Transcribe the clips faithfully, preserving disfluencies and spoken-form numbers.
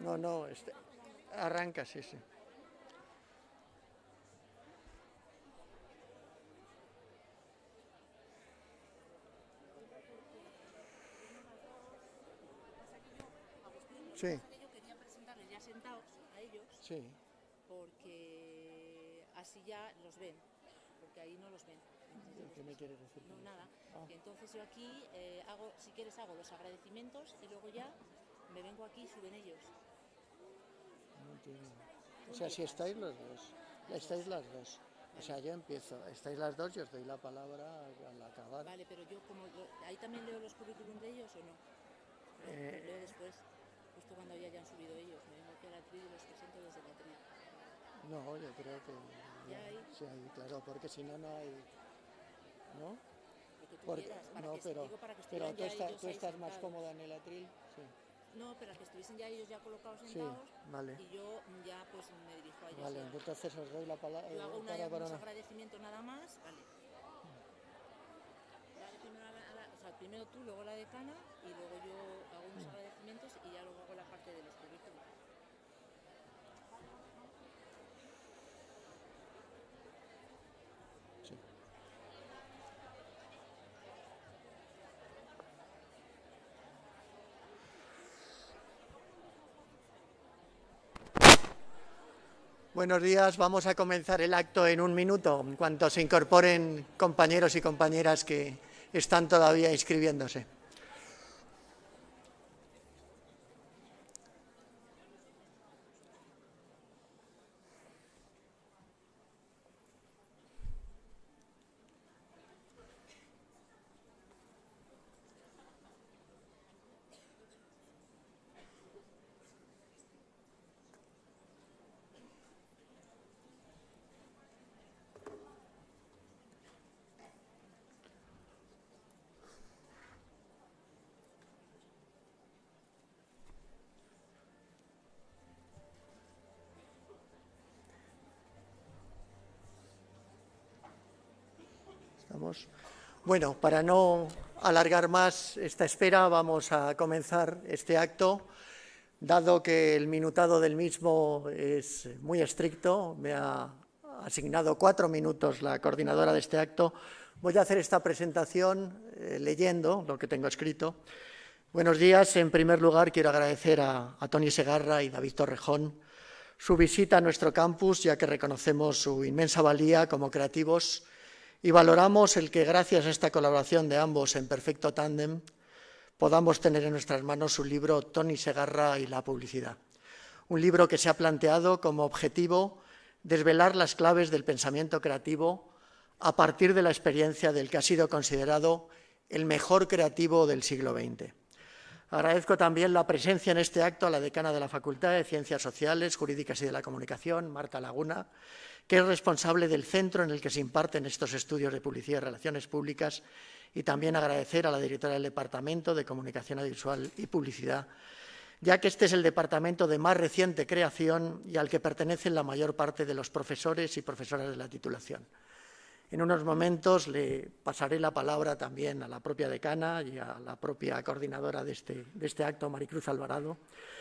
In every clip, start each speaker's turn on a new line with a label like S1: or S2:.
S1: No, no, este, arranca, sí, sí. Sí.
S2: Yo quería presentarles ya sentados a ellos,
S1: Sí.
S2: porque así ya los ven, porque ahí no los ven. Entonces,
S1: ¿Qué me quieres decir?
S2: no, nada.
S1: Ah.
S2: Y entonces yo aquí eh, hago, si quieres hago los agradecimientos y luego ya me vengo aquí y suben ellos.
S1: No entiendo. O sea, si estáis los dos, estáis las dos. O sea, yo empiezo, estáis las dos y os doy la palabra al acabar.
S2: Vale, pero yo como lo, ahí también leo los currículum de ellos o no.
S1: Eh,
S2: Los leo después, justo cuando ya hayan subido ellos. Me vengo aquí a la atril y los presento desde la atril.
S1: no, yo creo que
S2: ¿Ya ahí?
S1: sí, ahí, claro, porque si no, no hay, ¿no?
S2: Lo que tú
S1: Porque,
S2: quieras, para
S1: no,
S2: que,
S1: pero,
S2: digo para que
S1: pero
S2: estuvieran
S1: tú,
S2: ya
S1: está-
S2: ellos
S1: tú
S2: ahí
S1: estás más
S2: sentados.
S1: cómoda en el atril, sí.
S2: No, pero que estuviesen ya ellos ya colocados
S1: Sí,
S2: sentados
S1: vale.
S2: y yo ya pues me dirijo a ellos.
S1: Vale,
S2: ya.
S1: entonces os doy la palabra
S2: Yo hago una,
S1: para, para
S2: unos
S1: una.
S2: agradecimientos nada más, vale. Dale primero, a la, a la, o sea, primero tú, luego la decana y luego yo hago unos agradecimientos y ya luego hago la parte de los currículums.
S1: Sí. Buenos días, vamos a comenzar el acto en un minuto, en cuanto se incorporen compañeros y compañeras que están todavía inscribiéndose. ¿Estamos? Bueno, para no alargar más esta espera, vamos a comenzar este acto. Dado que el minutado del mismo es muy estricto, me ha asignado cuatro minutos la coordinadora de este acto, voy a hacer esta presentación eh, leyendo lo que tengo escrito. Buenos días. En primer lugar, quiero agradecer a, a Toni Segarra y David Torrejón su visita a nuestro campus, ya que reconocemos su inmensa valía como creativos y valoramos el que, gracias a esta colaboración de ambos en perfecto tándem, podamos tener en nuestras manos su libro Toni Segarra y la publicidad. Un libro que se ha planteado como objetivo desvelar las claves del pensamiento creativo a partir de la experiencia del que ha sido considerado el mejor creativo del siglo veinte. Agradezco también la presencia en este acto a la decana de la Facultad de Ciencias Sociales, Jurídicas y de la Comunicación, Marta Laguna, que es responsable del centro en el que se imparten estos estudios de publicidad y relaciones públicas, y también agradecer a la directora del Departamento de Comunicación Audiovisual y Publicidad, ya que este es el departamento de más reciente creación y al que pertenecen la mayor parte de los profesores y profesoras de la titulación. En unos momentos le pasaré la palabra también a la propia decana y a la propia coordinadora de este, de este acto, Maricruz Alvarado,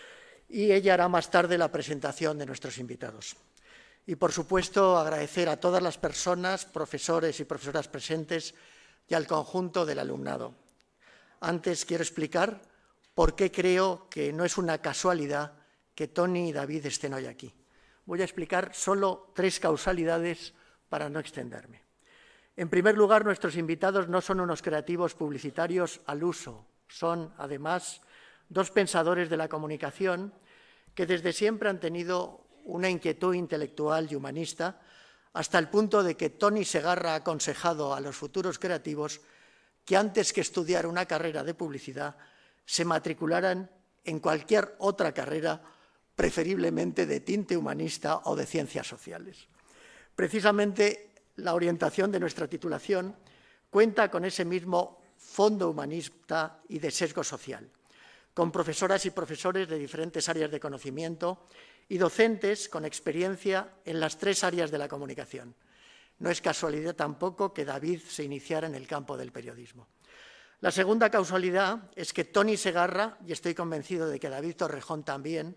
S1: y ella hará más tarde la presentación de nuestros invitados. Y, por supuesto, agradecer a todas las personas, profesores y profesoras presentes y al conjunto del alumnado. Antes quiero explicar por qué creo que no es una casualidad que Toni y David estén hoy aquí. Voy a explicar solo tres causalidades para no extenderme. En primer lugar, nuestros invitados no son unos creativos publicitarios al uso, son, además, dos pensadores de la comunicación que desde siempre han tenido una inquietud intelectual y humanista, hasta el punto de que Toni Segarra ha aconsejado a los futuros creativos que antes que estudiar una carrera de publicidad se matricularan en cualquier otra carrera, preferiblemente de tinte humanista o de ciencias sociales. Precisamente la orientación de nuestra titulación cuenta con ese mismo fondo humanista y de sesgo social, con profesoras y profesores de diferentes áreas de conocimiento y docentes con experiencia en las tres áreas de la comunicación. No es casualidad tampoco que David se iniciara en el campo del periodismo. La segunda causalidad es que Toni Segarra, y estoy convencido de que David Torrejón también,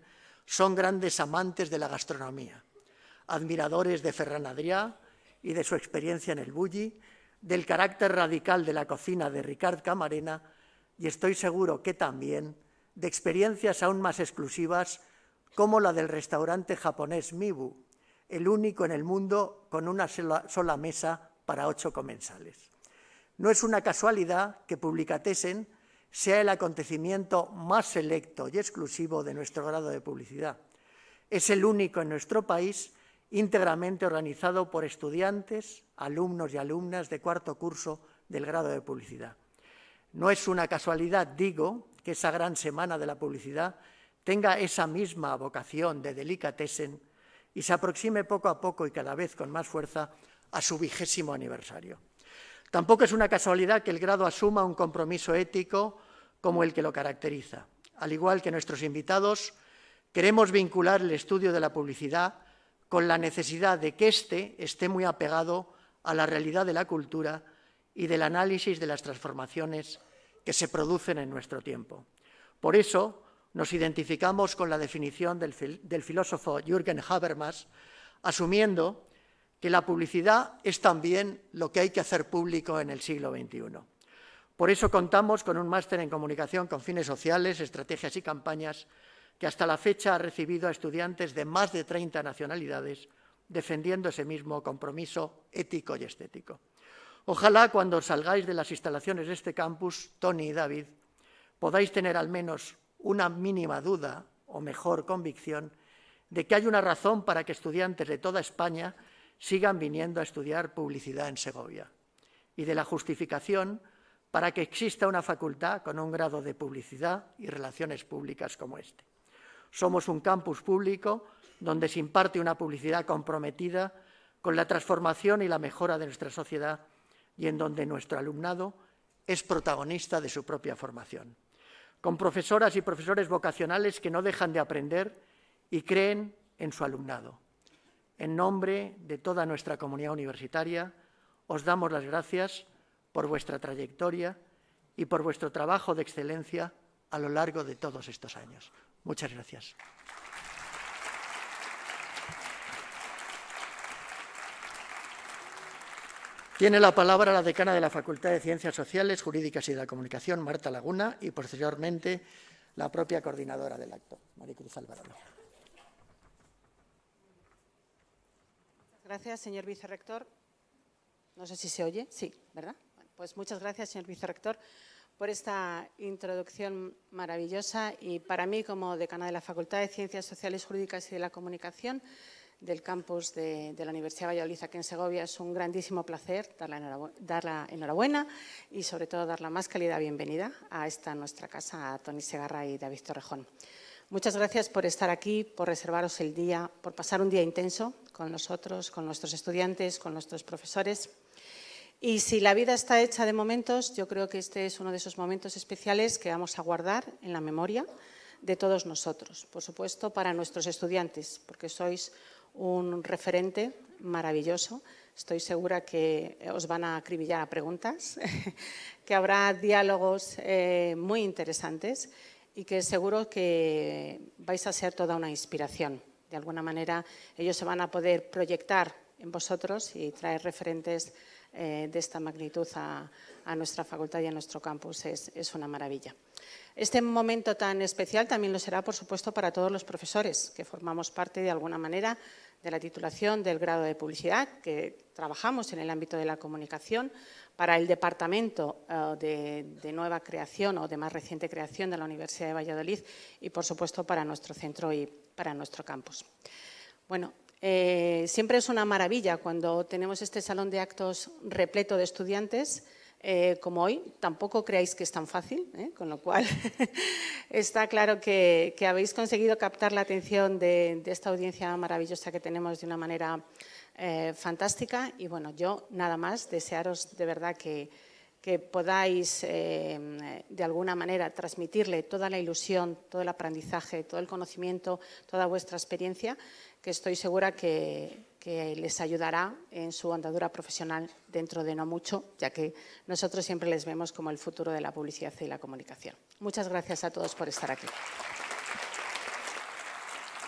S1: son grandes amantes de la gastronomía, admiradores de Ferran Adrià y de su experiencia en el Bulli, del carácter radical de la cocina de Ricard Camarena y estoy seguro que también de experiencias aún más exclusivas como la del restaurante japonés Mibu, el único en el mundo con una sola, sola mesa para ocho comensales. No es una casualidad que Publicatessen sea el acontecimiento más selecto y exclusivo de nuestro grado de publicidad. Es el único en nuestro país íntegramente organizado por estudiantes, alumnos y alumnas de cuarto curso del grado de publicidad. No es una casualidad, digo, que esa gran semana de la publicidad tenga esa misma vocación de delicatessen y se aproxime poco a poco y cada vez con más fuerza a su vigésimo aniversario. Tampoco es una casualidad que el grado asuma un compromiso ético como el que lo caracteriza. Al igual que nuestros invitados, queremos vincular el estudio de la publicidad con la necesidad de que éste esté muy apegado a la realidad de la cultura y del análisis de las transformaciones que se producen en nuestro tiempo. Por eso nos identificamos con la definición del, del filósofo Jürgen Habermas, asumiendo que la publicidad es también lo que hay que hacer público en el siglo veintiuno. Por eso contamos con un máster en comunicación con fines sociales, estrategias y campañas que hasta la fecha ha recibido a estudiantes de más de treinta nacionalidades defendiendo ese mismo compromiso ético y estético. Ojalá cuando salgáis de las instalaciones de este campus, Tony y David, podáis tener al menos una mínima duda o mejor convicción de que hay una razón para que estudiantes de toda España sigan viniendo a estudiar publicidad en Segovia y de la justificación para que exista una facultad con un grado de publicidad y relaciones públicas como este. Somos un campus público donde se imparte una publicidad comprometida con la transformación y la mejora de nuestra sociedad y en donde nuestro alumnado es protagonista de su propia formación, con profesoras y profesores vocacionales que no dejan de aprender y creen en su alumnado. En nombre de toda nuestra comunidad universitaria, os damos las gracias por vuestra trayectoria y por vuestro trabajo de excelencia a lo largo de todos estos años. Muchas gracias. Tiene la palabra la decana de la Facultad de Ciencias Sociales, Jurídicas y de la Comunicación, Marta Laguna, y posteriormente la propia coordinadora del acto, Maricruz Alvarado.
S3: Gracias, señor vicerrector. No sé si se oye. Sí, ¿verdad? Bueno, pues muchas gracias, señor vicerrector, por esta introducción maravillosa y para mí, como decana de la Facultad de Ciencias Sociales, Jurídicas y de la Comunicación del campus de, de la Universidad de Valladolid aquí en Segovia, es un grandísimo placer dar la, enhorabuena, dar la enhorabuena y sobre todo dar la más cálida bienvenida a esta nuestra casa, a Tony Segarra y David Torrejón. Muchas gracias por estar aquí, por reservaros el día, por pasar un día intenso con nosotros, con nuestros estudiantes, con nuestros profesores. Y si la vida está hecha de momentos, yo creo que este es uno de esos momentos especiales que vamos a guardar en la memoria de todos nosotros. Por supuesto, para nuestros estudiantes, porque sois un referente maravilloso. Estoy segura que os van a acribillar a preguntas, que habrá diálogos eh, muy interesantes y que seguro que vais a ser toda una inspiración. De alguna manera, ellos se van a poder proyectar en vosotros y traer referentes eh, de esta magnitud a, a nuestra facultad y a nuestro campus. Es, es una maravilla. Este momento tan especial también lo será, por supuesto, para todos los profesores que formamos parte, de alguna manera, de la titulación del grado de publicidad, que trabajamos en el ámbito de la comunicación, para el departamento uh, de, de nueva creación o de más reciente creación de la Universidad de Valladolid y, por supuesto, para nuestro centro y para nuestro campus. Bueno, eh, siempre es una maravilla cuando tenemos este salón de actos repleto de estudiantes. Eh, como hoy, tampoco creáis que es tan fácil, ¿eh? Con lo cual está claro que, que habéis conseguido captar la atención de, de esta audiencia maravillosa que tenemos de una manera eh, fantástica. Y bueno, yo nada más desearos de verdad que, que podáis eh, de alguna manera transmitirle toda la ilusión, todo el aprendizaje, todo el conocimiento, toda vuestra experiencia, que estoy segura que, que les ayudará en su andadura profesional dentro de no mucho, ya que nosotros siempre les vemos como el futuro de la publicidad y la comunicación. Muchas gracias a todos por estar aquí.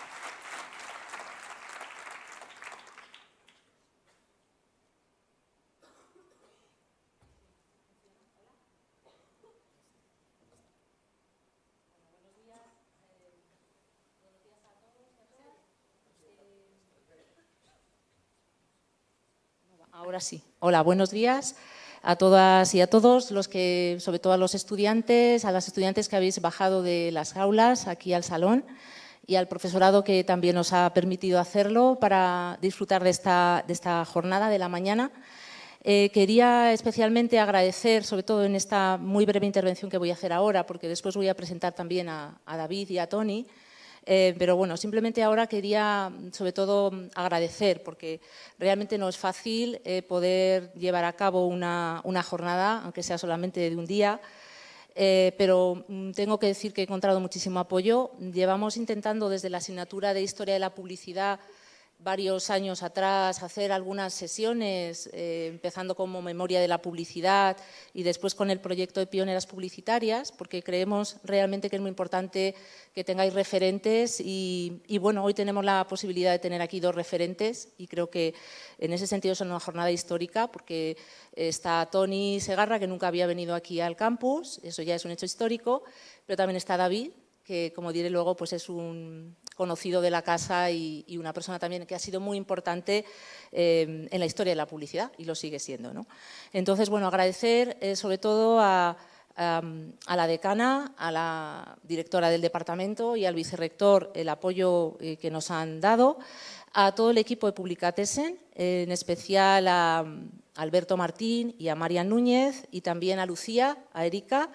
S2: Ahora sí. Hola, buenos días a todas y a todos, los que, sobre todo a los estudiantes, a las estudiantes que habéis bajado de las aulas aquí al salón y al profesorado que también nos ha permitido hacerlo para disfrutar de esta, de esta jornada de la mañana. Eh, quería especialmente agradecer, sobre todo en esta muy breve intervención que voy a hacer ahora, porque después voy a presentar también a, a David y a Toni, eh, pero bueno, simplemente ahora quería sobre todo agradecer, porque realmente no es fácil eh, poder llevar a cabo una, una jornada, aunque sea solamente de un día, eh, pero tengo que decir que he encontrado muchísimo apoyo. Llevamos intentando desde la asignatura de Historia de la Publicidad varios años atrás hacer algunas sesiones, eh, empezando como Memoria de la Publicidad y después con el proyecto de Pioneras Publicitarias, porque creemos realmente que es muy importante que tengáis referentes y, y bueno, hoy tenemos la posibilidad de tener aquí dos referentes y creo que en ese sentido es una jornada histórica porque está Toni Segarra, que nunca había venido aquí al campus, eso ya es un hecho histórico, pero también está David, que como diré luego pues es un conocido de la casa y, y una persona también que ha sido muy importante eh, en la historia de la publicidad y lo sigue siendo, ¿no? Entonces, bueno, agradecer eh, sobre todo a, a, a la decana, a la directora del departamento y al vicerrector el apoyo eh, que nos han dado, a todo el equipo de Publicatessen, eh, en especial a Alberto Martín y a Marian Núñez y también a Lucía, a Erika,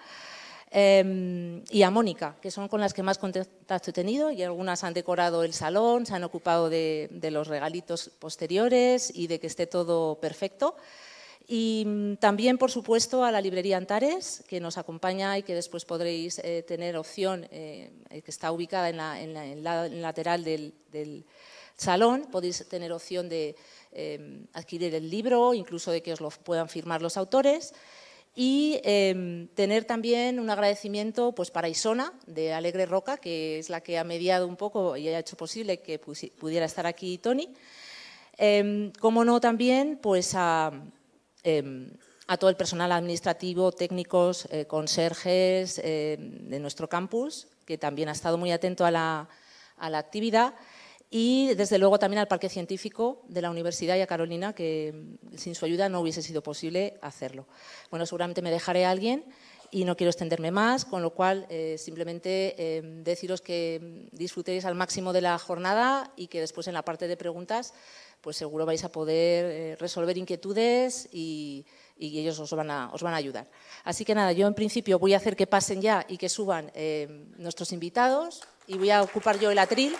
S2: Eh, y a Mónica, que son con las que más contacto he tenido y algunas han decorado el salón, se han ocupado de, de los regalitos posteriores y de que esté todo perfecto. Y también, por supuesto, a la librería Antares, que nos acompaña y que después podréis eh, tener opción, eh, que está ubicada en la, en la, en la, en la lateral del, del salón, podéis tener opción de eh, adquirir el libro, incluso de que os lo puedan firmar los autores. Y eh, tener también un agradecimiento pues, para Isona, de Alegre Roca, que es la que ha mediado un poco y ha hecho posible que pudiera estar aquí Toni. Eh, como no, también pues, a, eh, a todo el personal administrativo, técnicos, eh, conserjes eh, de nuestro campus, que también ha estado muy atento a la, a la actividad. Y, desde luego, también al Parque Científico de la Universidad y a Carolina, que sin su ayuda no hubiese sido posible hacerlo. Bueno, seguramente me dejaré a alguien y no quiero extenderme más, con lo cual eh, simplemente eh, deciros que disfrutéis al máximo de la jornada y que después en la parte de preguntas pues seguro vais a poder eh, resolver inquietudes y, y ellos os van, a, os van a ayudar. Así que nada, yo en principio voy a hacer que pasen ya y que suban eh, nuestros invitados y voy a ocupar yo el atril.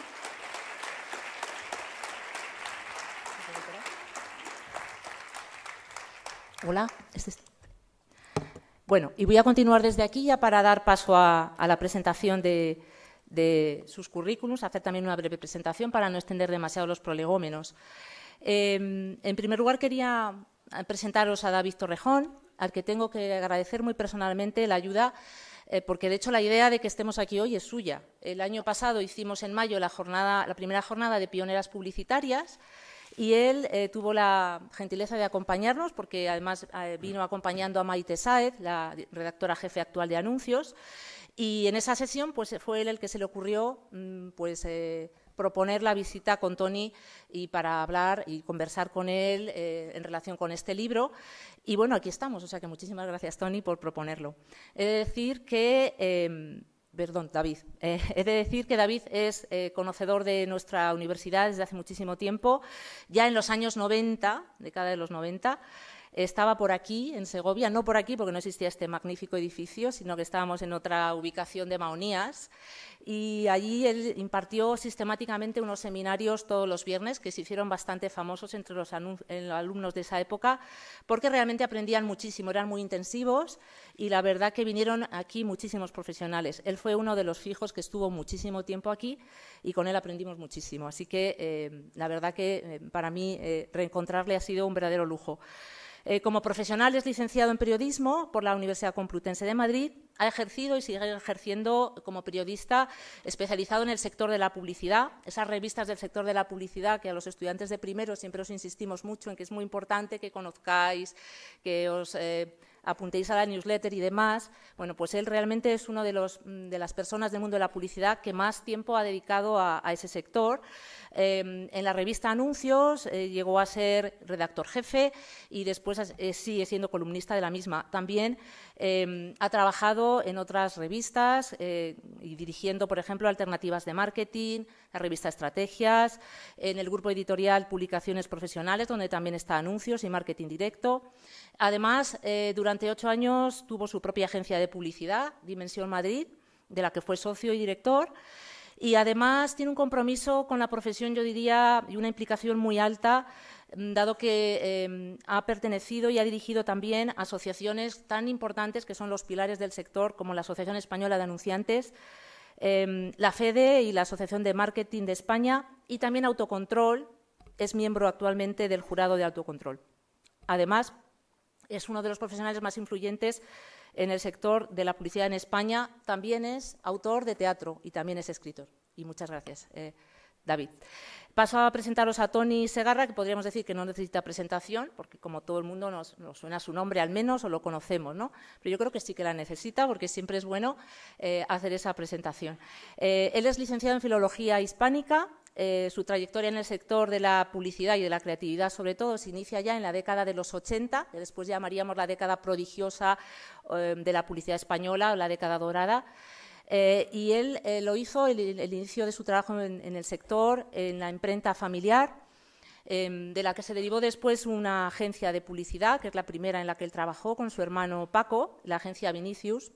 S2: Hola. Este es... Bueno, y voy a continuar desde aquí ya para dar paso a, a la presentación de, de sus currículums, hacer también una breve presentación para no extender demasiado los prolegómenos. Eh, en primer lugar, quería presentaros a David Torrejón, al que tengo que agradecer muy personalmente la ayuda, eh, porque de hecho la idea de que estemos aquí hoy es suya. El año pasado hicimos en mayo la, jornada, la primera jornada de Pioneras Publicitarias, y él eh, tuvo la gentileza de acompañarnos, porque además eh, vino acompañando a Maite Sáez, la redactora jefe actual de Anuncios, y en esa sesión pues, fue él el que se le ocurrió mmm, pues, eh, proponer la visita con Toni y para hablar y conversar con él eh, en relación con este libro. Y bueno, aquí estamos, o sea que muchísimas gracias, Toni, por proponerlo. He de decir que... Eh, Perdón, David. Eh, he de decir que David es eh, conocedor de nuestra universidad desde hace muchísimo tiempo. Ya en los años noventa, década de los noventa, estaba por aquí, en Segovia, no por aquí porque no existía este magnífico edificio, sino que estábamos en otra ubicación de Mahonías, y allí él impartió sistemáticamente unos seminarios todos los viernes que se hicieron bastante famosos entre los alumnos de esa época, porque realmente aprendían muchísimo, eran muy intensivos y la verdad que vinieron aquí muchísimos profesionales. Él fue uno de los fijos que estuvo muchísimo tiempo aquí y con él aprendimos muchísimo. Así que eh, la verdad que eh, para mí eh, reencontrarle ha sido un verdadero lujo. Eh, como profesional es licenciado en periodismo por la Universidad Complutense de Madrid, ha ejercido y sigue ejerciendo como periodista especializado en el sector de la publicidad, esas revistas del sector de la publicidad que a los estudiantes de primero siempre os insistimos mucho en que es muy importante que conozcáis, que os eh, apuntéis a la newsletter y demás, bueno, pues él realmente es uno de, los, de las personas del mundo de la publicidad que más tiempo ha dedicado a, a ese sector. Eh, en la revista Anuncios eh, llegó a ser redactor jefe y después eh, sigue siendo columnista de la misma. También eh, ha trabajado en otras revistas eh, y dirigiendo, por ejemplo, Alternativas de Marketing, la revista Estrategias, en el grupo editorial Publicaciones Profesionales, donde también está Anuncios y Marketing Directo. Además, eh, durante ocho años tuvo su propia agencia de publicidad, Dimensión Madrid, de la que fue socio y director. Y además tiene un compromiso con la profesión, yo diría, y una implicación muy alta, dado que eh, ha pertenecido y ha dirigido también asociaciones tan importantes que son los pilares del sector, como la Asociación Española de Anunciantes, eh, la FEDE y la Asociación de Marketing de España, y también Autocontrol, es miembro actualmente del jurado de Autocontrol. Además, es uno de los profesionales más influyentes en el sector de la publicidad en España. También es autor de teatro y también es escritor. Y muchas gracias, eh, David. Paso a presentaros a Toni Segarra, que podríamos decir que no necesita presentación, porque como todo el mundo nos, nos suena su nombre al menos o lo conocemos, ¿no? Pero yo creo que sí que la necesita, porque siempre es bueno eh, hacer esa presentación. Eh, él es licenciado en Filología Hispánica. Eh, su trayectoria en el sector de la publicidad y de la creatividad, sobre todo, se inicia ya en la década de los ochenta, que después llamaríamos la década prodigiosa eh, de la publicidad española, la década dorada. Eh, y él eh, lo hizo, el, el inicio de su trabajo en, en el sector, en la imprenta familiar, eh, de la que se derivó después una agencia de publicidad, que es la primera en la que él trabajó con su hermano Paco, la agencia Vinicius.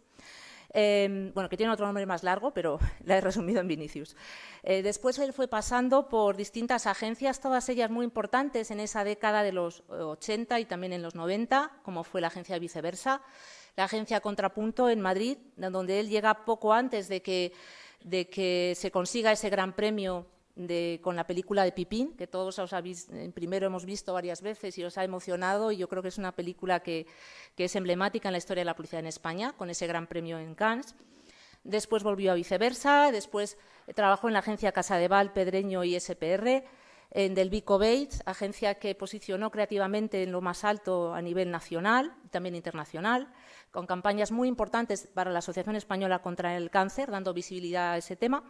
S2: Eh, bueno, que tiene otro nombre más largo, pero la he resumido en Vinicius. Eh, después él fue pasando por distintas agencias, todas ellas muy importantes en esa década de los ochenta y también en los noventa, como fue la agencia Viceversa, la agencia Contrapunto en Madrid, donde él llega poco antes de que, de que se consiga ese gran premio De, con la película de Pipín, que todos os habéis, primero hemos visto varias veces y os ha emocionado, y yo creo que es una película que, que es emblemática en la historia de la publicidad en España, con ese gran premio en Cannes. Después volvió a Viceversa, después trabajó en la agencia Casadeval, Pedreño y S P R, en Delvico Bates, agencia que posicionó creativamente en lo más alto a nivel nacional y también internacional, con campañas muy importantes para la Asociación Española contra el Cáncer, dando visibilidad a ese tema.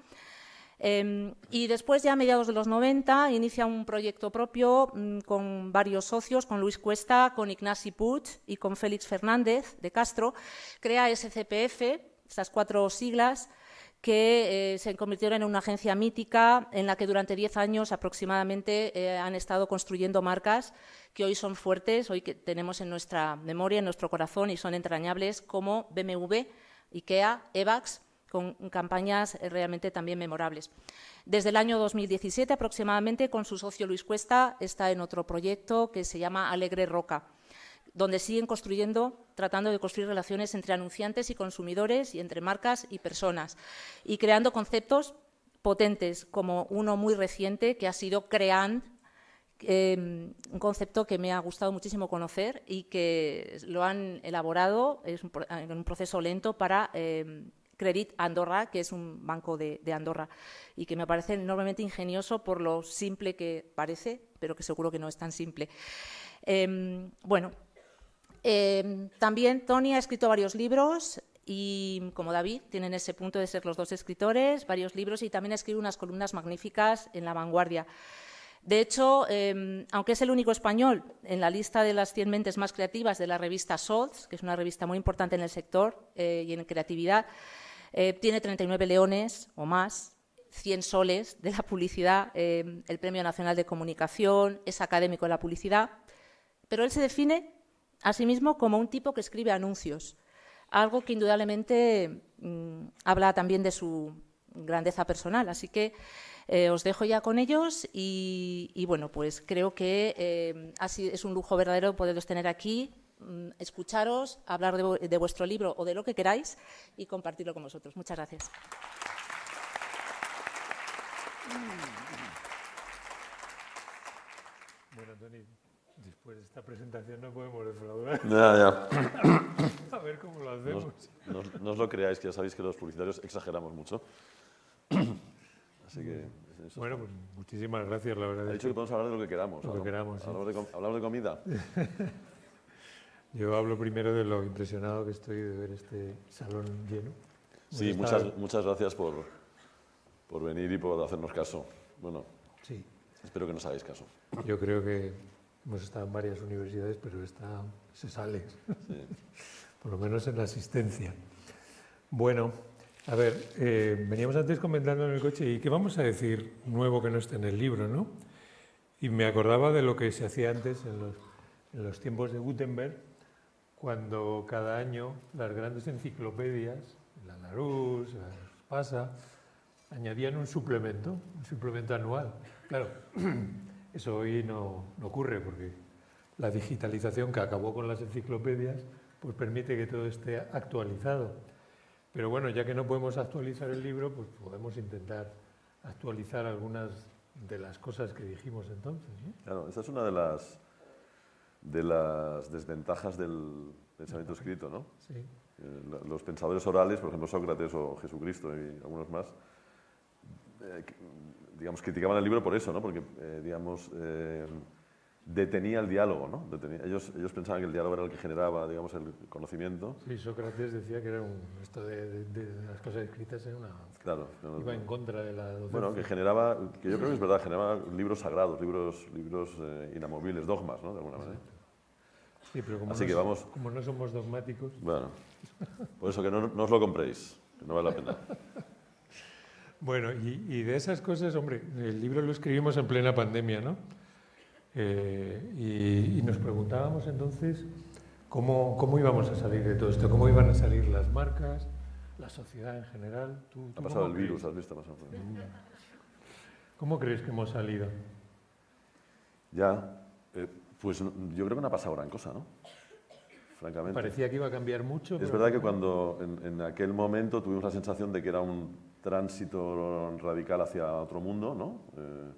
S2: Eh, y después, ya a mediados de los noventa, inicia un proyecto propio mmm, con varios socios, con Luis Cuesta, con Ignasi Puig y con Félix Fernández de Castro. Crea S C P F, estas cuatro siglas, que eh, se convirtieron en una agencia mítica en la que durante diez años aproximadamente eh, han estado construyendo marcas que hoy son fuertes, hoy que tenemos en nuestra memoria, en nuestro corazón, y son entrañables, como B M W, IKEA, Evax, con campañas realmente también memorables. Desde el año dos mil diecisiete, aproximadamente, con su socio Luis Cuesta, está en otro proyecto que se llama Alegre Roca, donde siguen construyendo, tratando de construir relaciones entre anunciantes y consumidores, y entre marcas y personas, y creando conceptos potentes, como uno muy reciente que ha sido Creant, eh, un concepto que me ha gustado muchísimo conocer y que lo han elaborado, es un, un proceso lento para eh, Credit Andorra, que es un banco de, de Andorra, y que me parece enormemente ingenioso por lo simple que parece, pero que seguro que no es tan simple. Eh, bueno, eh, también Toni ha escrito varios libros y, como David, tienen ese punto de ser los dos escritores, varios libros, y también ha escrito unas columnas magníficas en La Vanguardia. De hecho, eh, aunque es el único español en la lista de las cien mentes más creativas de la revista Sols, que es una revista muy importante en el sector eh, y en creatividad, Eh, tiene treinta y nueve leones o más, cien soles de la publicidad, eh, el Premio Nacional de Comunicación, es académico de la publicidad, pero él se define a sí mismo como un tipo que escribe anuncios, algo que indudablemente mmm, habla también de su grandeza personal. Así que eh, os dejo ya con ellos y, y bueno, pues creo que eh, así es un lujo verdadero poderos tener aquí, escucharos, hablar de, de vuestro libro o de lo que queráis y compartirlo con vosotros. Muchas gracias.
S4: Bueno, Toni, después de esta presentación no podemos defraudar.
S5: Ya, ya.
S4: A ver cómo lo hacemos.
S5: No, no, no os lo creáis, que ya sabéis que los publicitarios exageramos mucho. Así que... Eso
S4: bueno, pues muchísimas gracias, la verdad.
S5: Ha dicho que podemos hablar de lo que queramos.
S4: Lo que queramos, sí.
S5: Hablamos de, hablamos de comida.
S4: Yo hablo primero de lo impresionado que estoy de ver este salón lleno.
S5: Sí,
S4: Está-
S5: muchas, muchas gracias por, por venir y por hacernos caso. Bueno,
S4: Sí,
S5: espero que nos hagáis caso.
S4: yo creo que hemos estado en varias universidades, pero esta se sale,
S5: Sí.
S4: por lo menos en la asistencia. Bueno, a ver, eh, veníamos antes comentando en el coche, ¿y qué vamos a decir nuevo que no esté en el libro, no? Y me acordaba de lo que se hacía antes en los, en los tiempos de Gutenberg, cuando cada año las grandes enciclopedias, la Larousse, la Espasa, añadían un suplemento, un suplemento anual. Claro, eso hoy no, no ocurre porque la digitalización que acabó con las enciclopedias pues permite que todo esté actualizado. Pero bueno, ya que no podemos actualizar el libro, pues podemos intentar actualizar algunas de las cosas que dijimos entonces, ¿no?
S5: Claro, esta es una de las, de las desventajas del pensamiento escrito, ¿no?
S4: Sí.
S5: Eh, la- Los pensadores orales, por ejemplo Sócrates o Jesucristo y algunos más, eh, que- digamos, criticaban el libro por eso, ¿no? Porque, eh, digamos, eh, detenía el diálogo, ¿no? Detenía- ellos, ellos pensaban que el diálogo era el que generaba, digamos, el conocimiento.
S4: Sí, Sócrates decía que era un, esto de, de- de las cosas escritas era una,
S5: Claro, no, no,
S4: iba en
S5: no.
S4: contra de la docencia.
S5: Bueno, que generaba, que yo creo que es verdad, generaba libros sagrados, libros, libros eh, inamovibles, dogmas, ¿no? De alguna manera.
S4: Sí, pero como,
S5: Así
S4: no,
S5: que
S4: so-
S5: vamos-
S4: como no somos dogmáticos,
S5: Bueno, por eso que no, no os lo compréis, que no vale la pena.
S4: bueno, y, y de esas cosas, hombre, el libro lo escribimos en plena pandemia, ¿no? Eh, y, y nos preguntábamos entonces cómo, cómo íbamos a salir de todo esto, cómo iban a salir las marcas, la sociedad en general. ¿Tú, tú
S5: Ha pasado
S4: cómo
S5: el virus,
S4: crees?
S5: has visto, ha pasado.
S4: ¿Cómo crees que hemos salido?
S5: Ya, eh, pues no- yo creo que no ha pasado gran cosa, ¿no? Francamente.
S4: Parecía que iba a cambiar mucho.
S5: Es
S4: pero-
S5: verdad que cuando en, en aquel momento tuvimos la sensación de que era un tránsito radical hacia otro mundo, ¿no? Eh,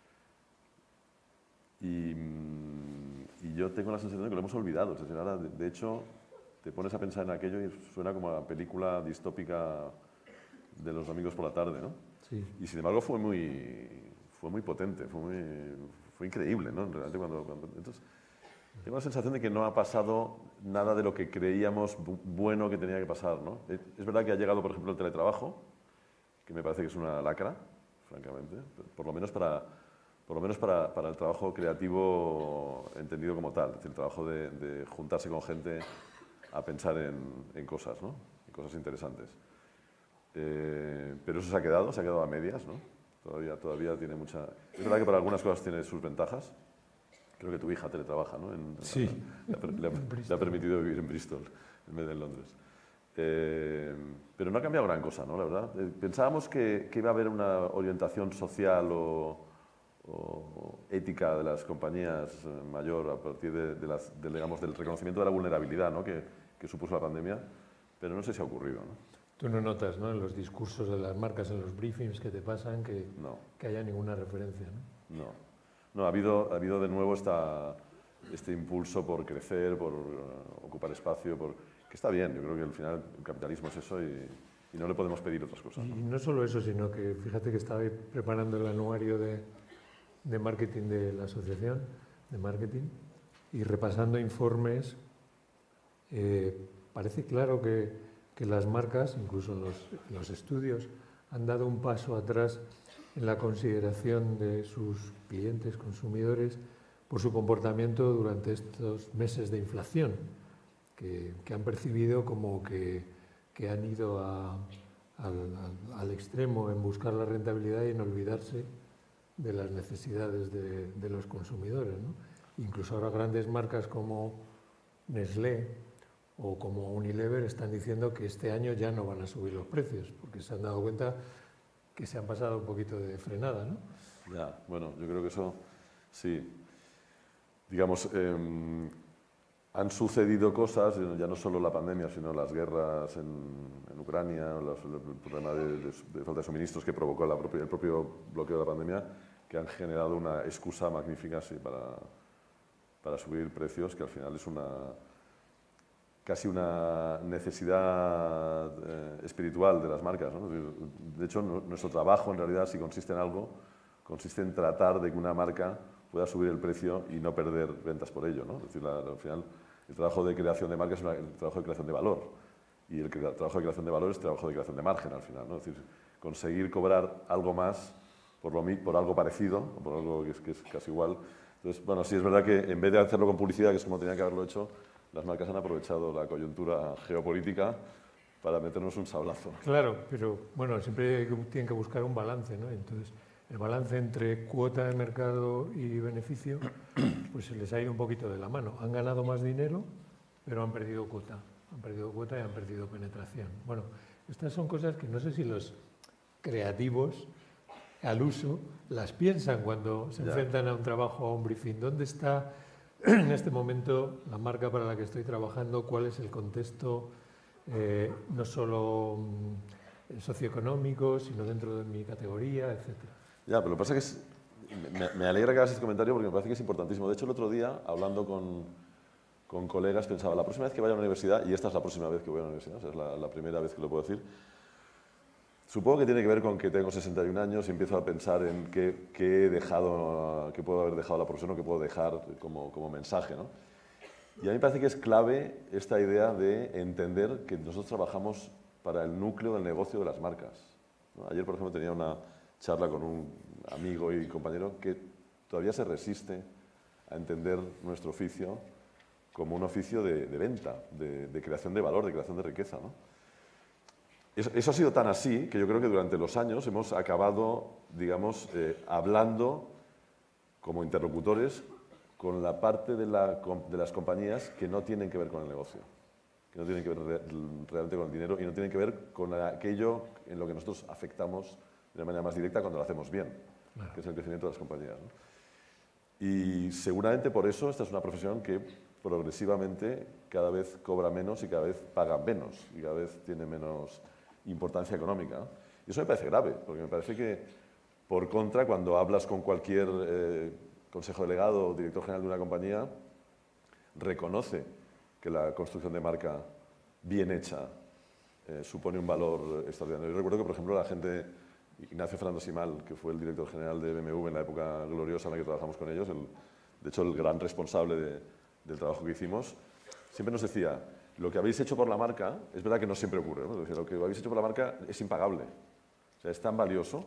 S5: y, mm, y yo tengo la sensación de que lo hemos olvidado. Es decir, ahora, de, de hecho, te pones a pensar en aquello y suena como a película distópica de los domingos por la tarde, ¿no?
S4: Sí.
S5: Y sin embargo fue muy, fue muy potente, fue, muy, fue increíble, ¿no? Realmente cuando, cuando- entonces, tengo la sensación de que no ha pasado nada de lo que creíamos bu- bueno que tenía que pasar, ¿no? Es es verdad que ha llegado, por ejemplo, el teletrabajo, que me parece que es una lacra, francamente, por lo menos para, por lo menos para, para el trabajo creativo entendido como tal, es decir, el trabajo de, de juntarse con gente a pensar en, en cosas, ¿no? En cosas interesantes. Eh, pero eso se ha quedado, se ha quedado a medias, ¿no? Todavía, todavía tiene mucha... Es verdad que para algunas cosas tiene sus ventajas. Creo que tu hija teletrabaja, ¿no? En-
S4: Sí.
S5: Le ha, per- le ha-
S4: En
S5: le ha
S4: Bristol.
S5: permitido vivir en Bristol en vez de en Londres. Eh, pero no ha cambiado gran cosa, ¿no? La verdad. Eh, pensábamos que, que iba a haber una orientación social o, o ética de las compañías eh, mayor a partir de, de las, de, digamos, del reconocimiento de la vulnerabilidad, ¿no? que, que supuso la pandemia, pero no sé si ha ocurrido, ¿no?
S4: Tú no notas, ¿no? En los discursos de las marcas, en los briefings que te pasan, que,
S5: No.
S4: que haya ninguna referencia, ¿no?
S5: No, no ha, habido, ha habido de nuevo esta, este impulso por crecer, por uh, ocupar espacio, por, que está bien, yo creo que al final el capitalismo es eso y, y no le podemos pedir otras cosas,
S4: Y
S5: ¿no?
S4: no solo eso, sino que fíjate que estaba ahí preparando el anuario de, de marketing de la asociación de marketing y repasando informes, eh, parece claro que, que las marcas, incluso los, los estudios, han dado un paso atrás en la consideración de sus clientes, consumidores, por su comportamiento durante estos meses de inflación, que, que han percibido como que, que han ido a, al, al, al extremo en buscar la rentabilidad y en olvidarse de las necesidades de, de los consumidores, ¿no? Incluso ahora grandes marcas como Nestlé o como Unilever están diciendo que este año ya no van a subir los precios, porque se han dado cuenta que se han pasado un poquito de frenada, ¿no?
S5: Ya, bueno, yo creo que eso, sí. Digamos, eh, han sucedido cosas, ya no solo la pandemia, sino las guerras en, en Ucrania, los, el problema de, de, de falta de suministros que provocó la propia, el propio bloqueo de la pandemia, que han generado una excusa magnífica, sí, para, para subir precios, que al final es una... casi una necesidad eh, espiritual de las marcas, ¿no? De hecho, no, nuestro trabajo en realidad, si consiste en algo, consiste en tratar de que una marca pueda subir el precio y no perder ventas por ello, ¿no? Es decir, la, al final, El trabajo de creación de marca es una, el trabajo de creación de valor. Y el, el trabajo de creación de valor es trabajo de creación de margen al final, ¿no? Es decir, conseguir cobrar algo más por, lo, por algo parecido, o por algo que es, que es casi igual. Entonces, bueno, sí es verdad que en vez de hacerlo con publicidad, que es como tenían que haberlo hecho, las marcas han aprovechado la coyuntura geopolítica para meternos un sablazo.
S4: Claro, pero bueno, siempre tienen que buscar un balance, ¿no? Entonces, el balance entre cuota de mercado y beneficio, pues se les ha ido un poquito de la mano. Han ganado más dinero, pero han perdido cuota. Han perdido cuota y han perdido penetración. Bueno, estas son cosas que no sé si los creativos al uso las piensan cuando se
S5: Ya.
S4: enfrentan a un trabajo, a un briefing. ¿Dónde está en este momento la marca para la que estoy trabajando? ¿Cuál es el contexto, eh, no solo mm, socioeconómico, sino dentro de mi categoría, etcétera?
S5: Ya, pero lo que pasa es que es, me, me alegra que hagas este comentario porque me parece que es importantísimo. De hecho, el otro día, hablando con, con colegas, pensaba, la próxima vez que vaya a una universidad, y esta es la próxima vez que voy a una universidad, o sea, es la, la primera vez que lo puedo decir, supongo que tiene que ver con que tengo sesenta y un años y empiezo a pensar en qué, qué he dejado, qué puedo haber dejado a la profesión o qué puedo dejar como, como mensaje, ¿no? Y a mí me parece que es clave esta idea de entender que nosotros trabajamos para el núcleo del negocio de las marcas, ¿no? Ayer, por ejemplo, tenía una charla con un amigo y compañero que todavía se resiste a entender nuestro oficio como un oficio de, de venta, de, de creación de valor, de creación de riqueza, ¿no? Eso, eso ha sido tan así que yo creo que durante los años hemos acabado, digamos, eh, hablando como interlocutores con la parte de, la, de las compañías que no tienen que ver con el negocio, que no tienen que ver re, realmente con el dinero y no tienen que ver con aquello en lo que nosotros afectamos de una manera más directa cuando lo hacemos bien, claro, que es el crecimiento de las compañías, ¿no? Y seguramente por eso esta es una profesión que progresivamente cada vez cobra menos y cada vez paga menos y cada vez tiene menos importancia económica, ¿no? Y eso me parece grave, porque me parece que, por contra, cuando hablas con cualquier eh, consejo delegado o director general de una compañía, reconoce que la construcción de marca bien hecha eh, supone un valor extraordinario. Yo recuerdo que, por ejemplo, la gente, Ignacio Fernando Simal, que fue el director general de B M W en la época gloriosa en la que trabajamos con ellos, el, de hecho el gran responsable de, del trabajo que hicimos, siempre nos decía, lo que habéis hecho por la marca, es verdad que no siempre ocurre, ¿no? Decía, lo que habéis hecho por la marca es impagable, o sea, es tan valioso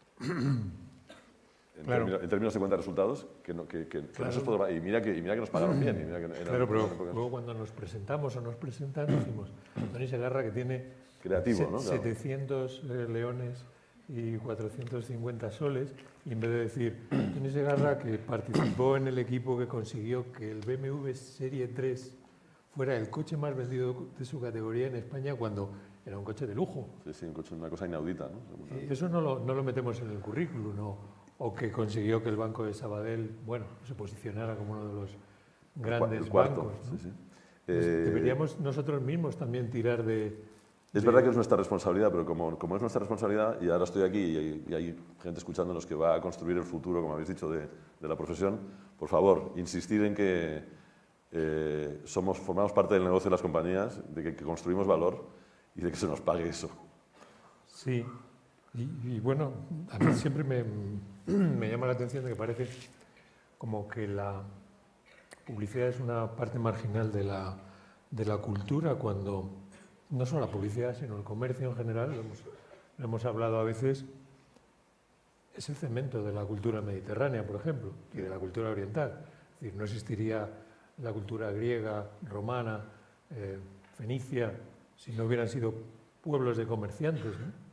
S5: en,
S4: claro.
S5: términos, en términos de cuenta de resultados que no, que, que, que
S4: claro.
S5: no se os puede, y mira que, y mira que nos pagaron bien. Y mira que
S4: claro, pero luego cuando nos presentamos o nos presentan decimos, Tony Segarra que tiene
S5: creativo,
S4: se,
S5: ¿no? Claro.
S4: setecientos eh, leones y cuatrocientos cincuenta soles, y en vez de decir, Tony Segarra que participó en el equipo que consiguió que el B M W Serie tres fuera el coche más vendido de su categoría en España cuando era un coche de lujo.
S5: Sí, sí, un coche, una cosa inaudita, ¿no?
S4: Y eso no lo, no lo metemos en el currículum, ¿no? O que consiguió que el Banco de Sabadell, bueno, se posicionara como uno de los grandes
S5: el cuarto,
S4: bancos, ¿no?
S5: Sí, sí.
S4: Pues
S5: eh,
S4: deberíamos nosotros mismos también tirar de...
S5: Es
S4: de...
S5: verdad que es nuestra responsabilidad, pero como, como es nuestra responsabilidad, y ahora estoy aquí y hay, y hay gente escuchándonos que va a construir el futuro, como habéis dicho, de, de la profesión, por favor, insistir en que eh, somos, formamos parte del negocio de las compañías, de que, que construimos valor y de que se nos pague eso.
S4: Sí, y, y bueno, a mí siempre me, me llama la atención de que parece como que la publicidad es una parte marginal de la, de la cultura, cuando no solo la publicidad, sino el comercio en general, lo hemos, lo hemos hablado a veces, es el cemento de la cultura mediterránea, por ejemplo, y de la cultura oriental. Es decir, no existiría la cultura griega, romana, eh, fenicia, si no hubieran sido pueblos de comerciantes, ¿no?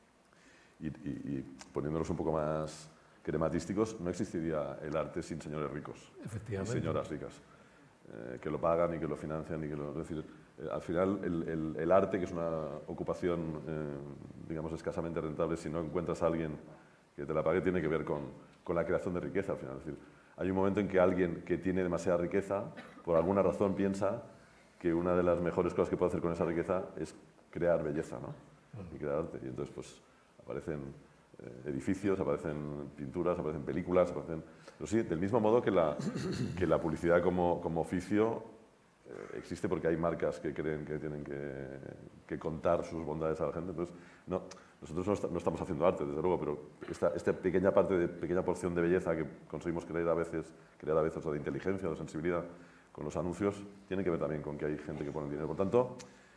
S5: Y, y, y poniéndonos un poco más crematísticos, no existiría el arte sin señores ricos y señoras ricas, eh, que lo pagan y que lo financian. Y que lo, es decir, eh, al final, el, el, el arte, que es una ocupación, eh, digamos, escasamente rentable, si no encuentras a alguien que te la pague, tiene que ver con, con la creación de riqueza al final. Es decir, hay un momento en que alguien que tiene demasiada riqueza, por alguna razón piensa que una de las mejores cosas que puede hacer con esa riqueza es crear belleza, ¿no? Y crear arte. Y entonces, pues, aparecen eh, edificios, aparecen pinturas, aparecen películas, aparecen... Pero sí, del mismo modo que la, que la publicidad como, como oficio eh, existe porque hay marcas que creen que tienen que, que contar sus bondades a la gente. Entonces, no, nosotros no, está, no estamos haciendo arte, desde luego, pero esta, esta pequeña parte, de, pequeña porción de belleza que conseguimos crear a veces, crear a veces o de inteligencia o de sensibilidad con los anuncios, tiene que ver también con que hay gente que pone el dinero. Por tanto,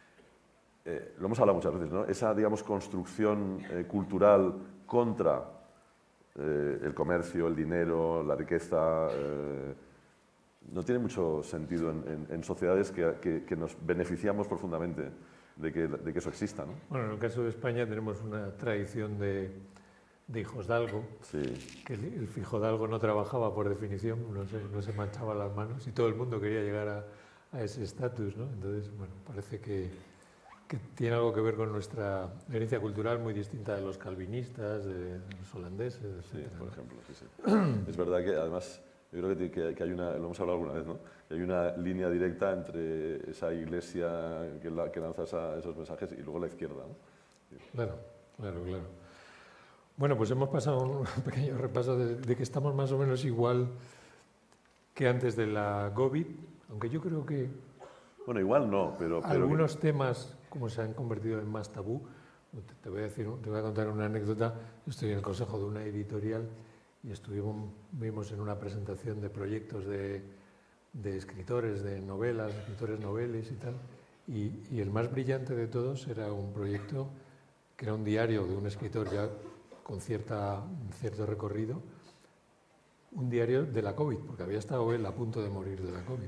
S5: eh, lo hemos hablado muchas veces, ¿no? Esa, digamos, construcción eh, cultural contra eh, el comercio, el dinero, la riqueza, eh, no tiene mucho sentido en, en, en sociedades que, que, que nos beneficiamos profundamente de que, de que eso exista, ¿no?
S4: Bueno, en el caso de España tenemos una tradición de, de hijosdalgo,
S5: sí.
S4: que el, el hijodalgo no trabajaba por definición, no se, no se manchaba las manos y todo el mundo quería llegar a, a ese estatus, ¿no? Entonces, bueno, parece que, que tiene algo que ver con nuestra herencia cultural muy distinta de los calvinistas, de los holandeses, etcétera,
S5: sí, por
S4: ¿no?
S5: ejemplo, sí, sí. Es verdad que además yo creo que, que, que hay una, lo hemos hablado alguna vez, ¿no? Que hay una línea directa entre esa iglesia que, la, que lanza esa, esos mensajes y luego la izquierda, ¿no? Sí.
S4: Claro, claro, claro. Bueno, pues hemos pasado un pequeño repaso de, de que estamos más o menos igual que antes de la COVID, aunque yo creo que
S5: bueno, igual no, pero... pero
S4: algunos
S5: que...
S4: temas como se han convertido en más tabú. Te, te, voy a decir, te voy a contar una anécdota. Estoy en el consejo de una editorial y estuvimos vimos en una presentación de proyectos de, de escritores, de novelas, escritores noveles y tal, y, y el más brillante de todos era un proyecto que era un diario de un escritor ya con cierta, cierto recorrido, un diario de la COVID, porque había estado él a punto de morir de la COVID.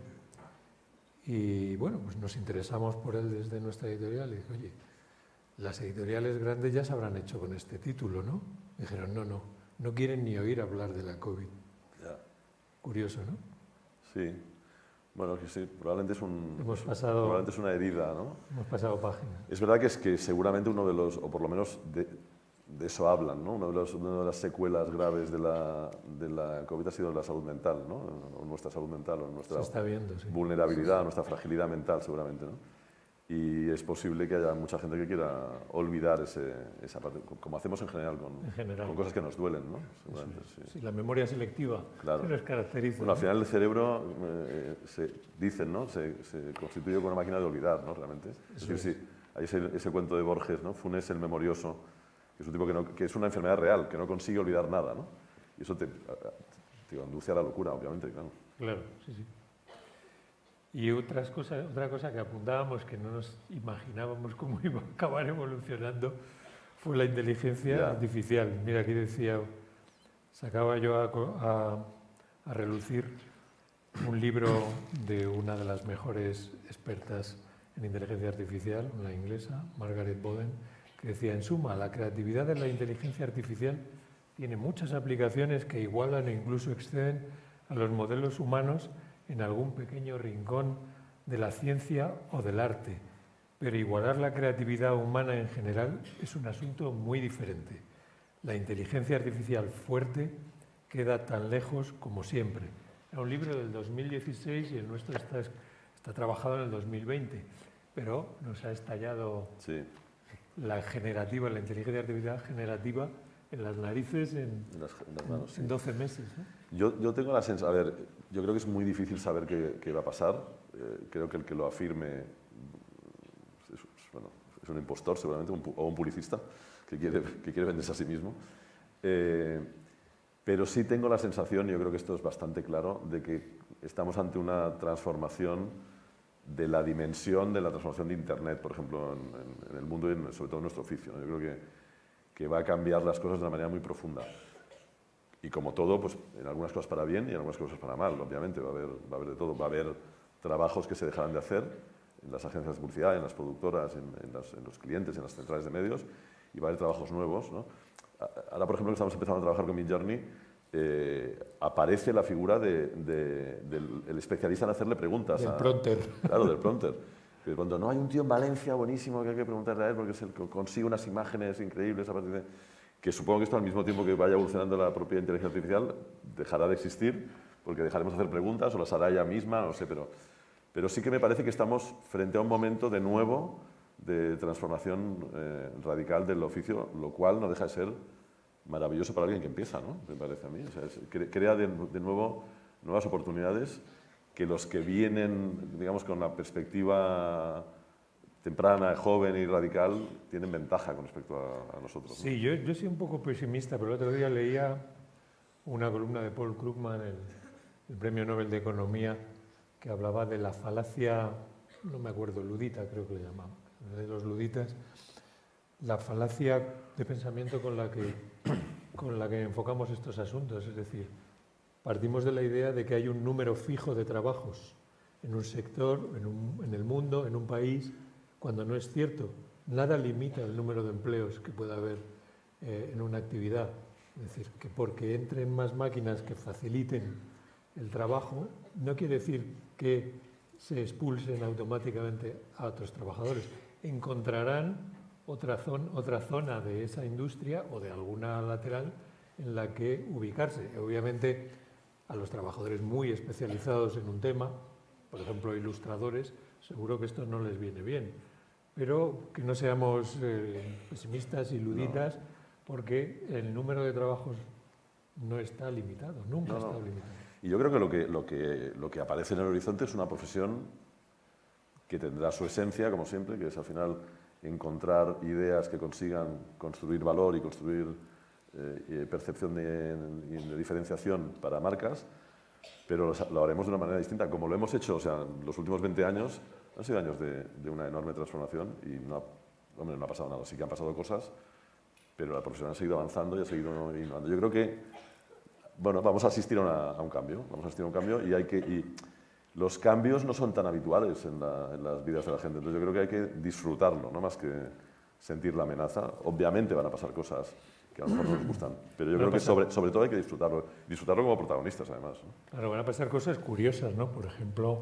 S4: Y bueno, pues nos interesamos por él desde nuestra editorial y dije, oye, las editoriales grandes ya se habrán hecho con este título, ¿no? Dijeron, no, no, no quieren ni oír hablar de la COVID.
S5: Ya.
S4: Curioso, ¿no?
S5: Sí. Bueno, que sí, probablemente es, un,
S4: hemos pasado,
S5: probablemente es una herida, ¿no?
S4: Hemos pasado página.
S5: Es verdad que es que seguramente uno de los, o por lo menos de, de eso hablan, ¿no? Uno de los, una de las secuelas graves de la, de la COVID ha sido la salud mental, ¿no? O nuestra salud mental, o nuestra
S4: Se está viendo, sí.
S5: vulnerabilidad, nuestra fragilidad mental, seguramente, ¿no? Y es posible que haya mucha gente que quiera olvidar ese, esa parte, como hacemos en general con,
S4: en general
S5: con cosas que nos duelen, ¿no? Seguramente,
S4: sí.
S5: Sí.
S4: Sí, la memoria selectiva
S5: claro.
S4: se nos caracteriza.
S5: Bueno, al final el cerebro, eh, se, dicen, ¿no? Se, se constituye con una máquina de olvidar, ¿no? Realmente. Es decir, sí, hay ese, ese cuento de Borges, ¿no? Funes el memorioso, que es un tipo que, no, que es una enfermedad real, que no consigue olvidar nada, ¿no? Y eso te, te induce a la locura, obviamente, claro.
S4: Claro, sí, sí. Y otras cosas, otra cosa que apuntábamos, que no nos imaginábamos cómo iba a acabar evolucionando, fue la inteligencia yeah. artificial. Mira, aquí decía, sacaba yo a, a, a relucir un libro de una de las mejores expertas en inteligencia artificial, una inglesa, Margaret Boden, que decía, en suma, la creatividad de la inteligencia artificial tiene muchas aplicaciones que igualan e incluso exceden a los modelos humanos en algún pequeño rincón de la ciencia o del arte, pero igualar la creatividad humana en general es un asunto muy diferente. La inteligencia artificial fuerte queda tan lejos como siempre. Era un libro del dos mil dieciséis y el nuestro está, está trabajado en el dos mil veinte, pero nos ha estallado sí. la generativa, la inteligencia artificial generativa en las narices en, en, las, en, las manos, en doce sí. meses. ¿eh?
S5: Yo, yo tengo la sensación, a ver, yo creo que es muy difícil saber qué, qué va a pasar. Eh, creo que el que lo afirme es, es, bueno, es un impostor seguramente, un, o un publicista que quiere, que quiere venderse a sí mismo. Eh, pero sí tengo la sensación, y yo creo que esto es bastante claro, de que estamos ante una transformación de la dimensión de la transformación de Internet, por ejemplo, en, en, en el mundo y en, sobre todo en nuestro oficio, ¿no? Yo creo que que va a cambiar las cosas de una manera muy profunda. Y como todo, pues en algunas cosas para bien y en algunas cosas para mal, obviamente, va a haber, va a haber de todo. Va a haber trabajos que se dejarán de hacer en las agencias de publicidad, en las productoras, en, en, las, en los clientes, en las centrales de medios, y va a haber trabajos nuevos, ¿no? Ahora, por ejemplo, que estamos empezando a trabajar con Midjourney, eh, aparece la figura de, de, del el especialista en hacerle preguntas.
S4: Del
S5: a,
S4: prompter.
S5: Claro, del prompter. Que cuando no hay un tío en Valencia buenísimo que hay que preguntarle a él porque es el que consigue unas imágenes increíbles a partir de... Que supongo que esto al mismo tiempo que vaya evolucionando la propia inteligencia artificial dejará de existir porque dejaremos de hacer preguntas o las hará ella misma, no sé, pero, pero sí que me parece que estamos frente a un momento de nuevo de transformación eh, radical del oficio, lo cual no deja de ser maravilloso para alguien que empieza, ¿no? Me parece a mí. O sea, es, crea de, de nuevo nuevas oportunidades que los que vienen, digamos, con la perspectiva temprana, joven y radical, tienen ventaja con respecto a, a nosotros, ¿no?
S4: Sí, yo, yo soy un poco pesimista, pero el otro día leía una columna de Paul Krugman, el, el Premio Nobel de Economía, que hablaba de la falacia, no me acuerdo, ludita creo que le llamaban, de los luditas, la falacia de pensamiento con la que, con la que enfocamos estos asuntos. Es decir, partimos de la idea de que hay un número fijo de trabajos en un sector, en, un, en el mundo, en un país, cuando no es cierto. Nada limita el número de empleos que pueda haber eh, en una actividad. Es decir, que porque entren más máquinas que faciliten el trabajo, no quiere decir que se expulsen automáticamente a otros trabajadores. Encontrarán otra zona, otra zona de esa industria o de alguna lateral en la que ubicarse. Obviamente, a los trabajadores muy especializados en un tema, por ejemplo, ilustradores, seguro que esto no les viene bien. Pero que no seamos eh, pesimistas y luditas, no. Porque el número de trabajos no está limitado, nunca
S5: no,
S4: ha estado
S5: no.
S4: limitado.
S5: Y yo creo que lo, que lo que lo que aparece en el horizonte es una profesión que tendrá su esencia, como siempre, que es al final encontrar ideas que consigan construir valor y construir eh, percepción de, de diferenciación para marcas, pero lo haremos de una manera distinta, como lo hemos hecho. O sea, los últimos veinte años han sido años de, de una enorme transformación y no ha, hombre, no ha pasado nada. Sí que han pasado cosas, pero la profesión ha seguido avanzando y ha seguido innovando. Yo creo que, bueno, vamos a asistir a, una, a un cambio, vamos a asistir a un cambio y hay que... Y los cambios no son tan habituales en, la, en las vidas de la gente, entonces yo creo que hay que disfrutarlo, no más que sentir la amenaza. Obviamente van a pasar cosas que a lo mejor no nos gustan, pero yo creo que sobre, sobre todo hay que disfrutarlo, disfrutarlo como protagonistas además, ¿no?
S4: Claro, van a pasar cosas curiosas, ¿no? Por ejemplo,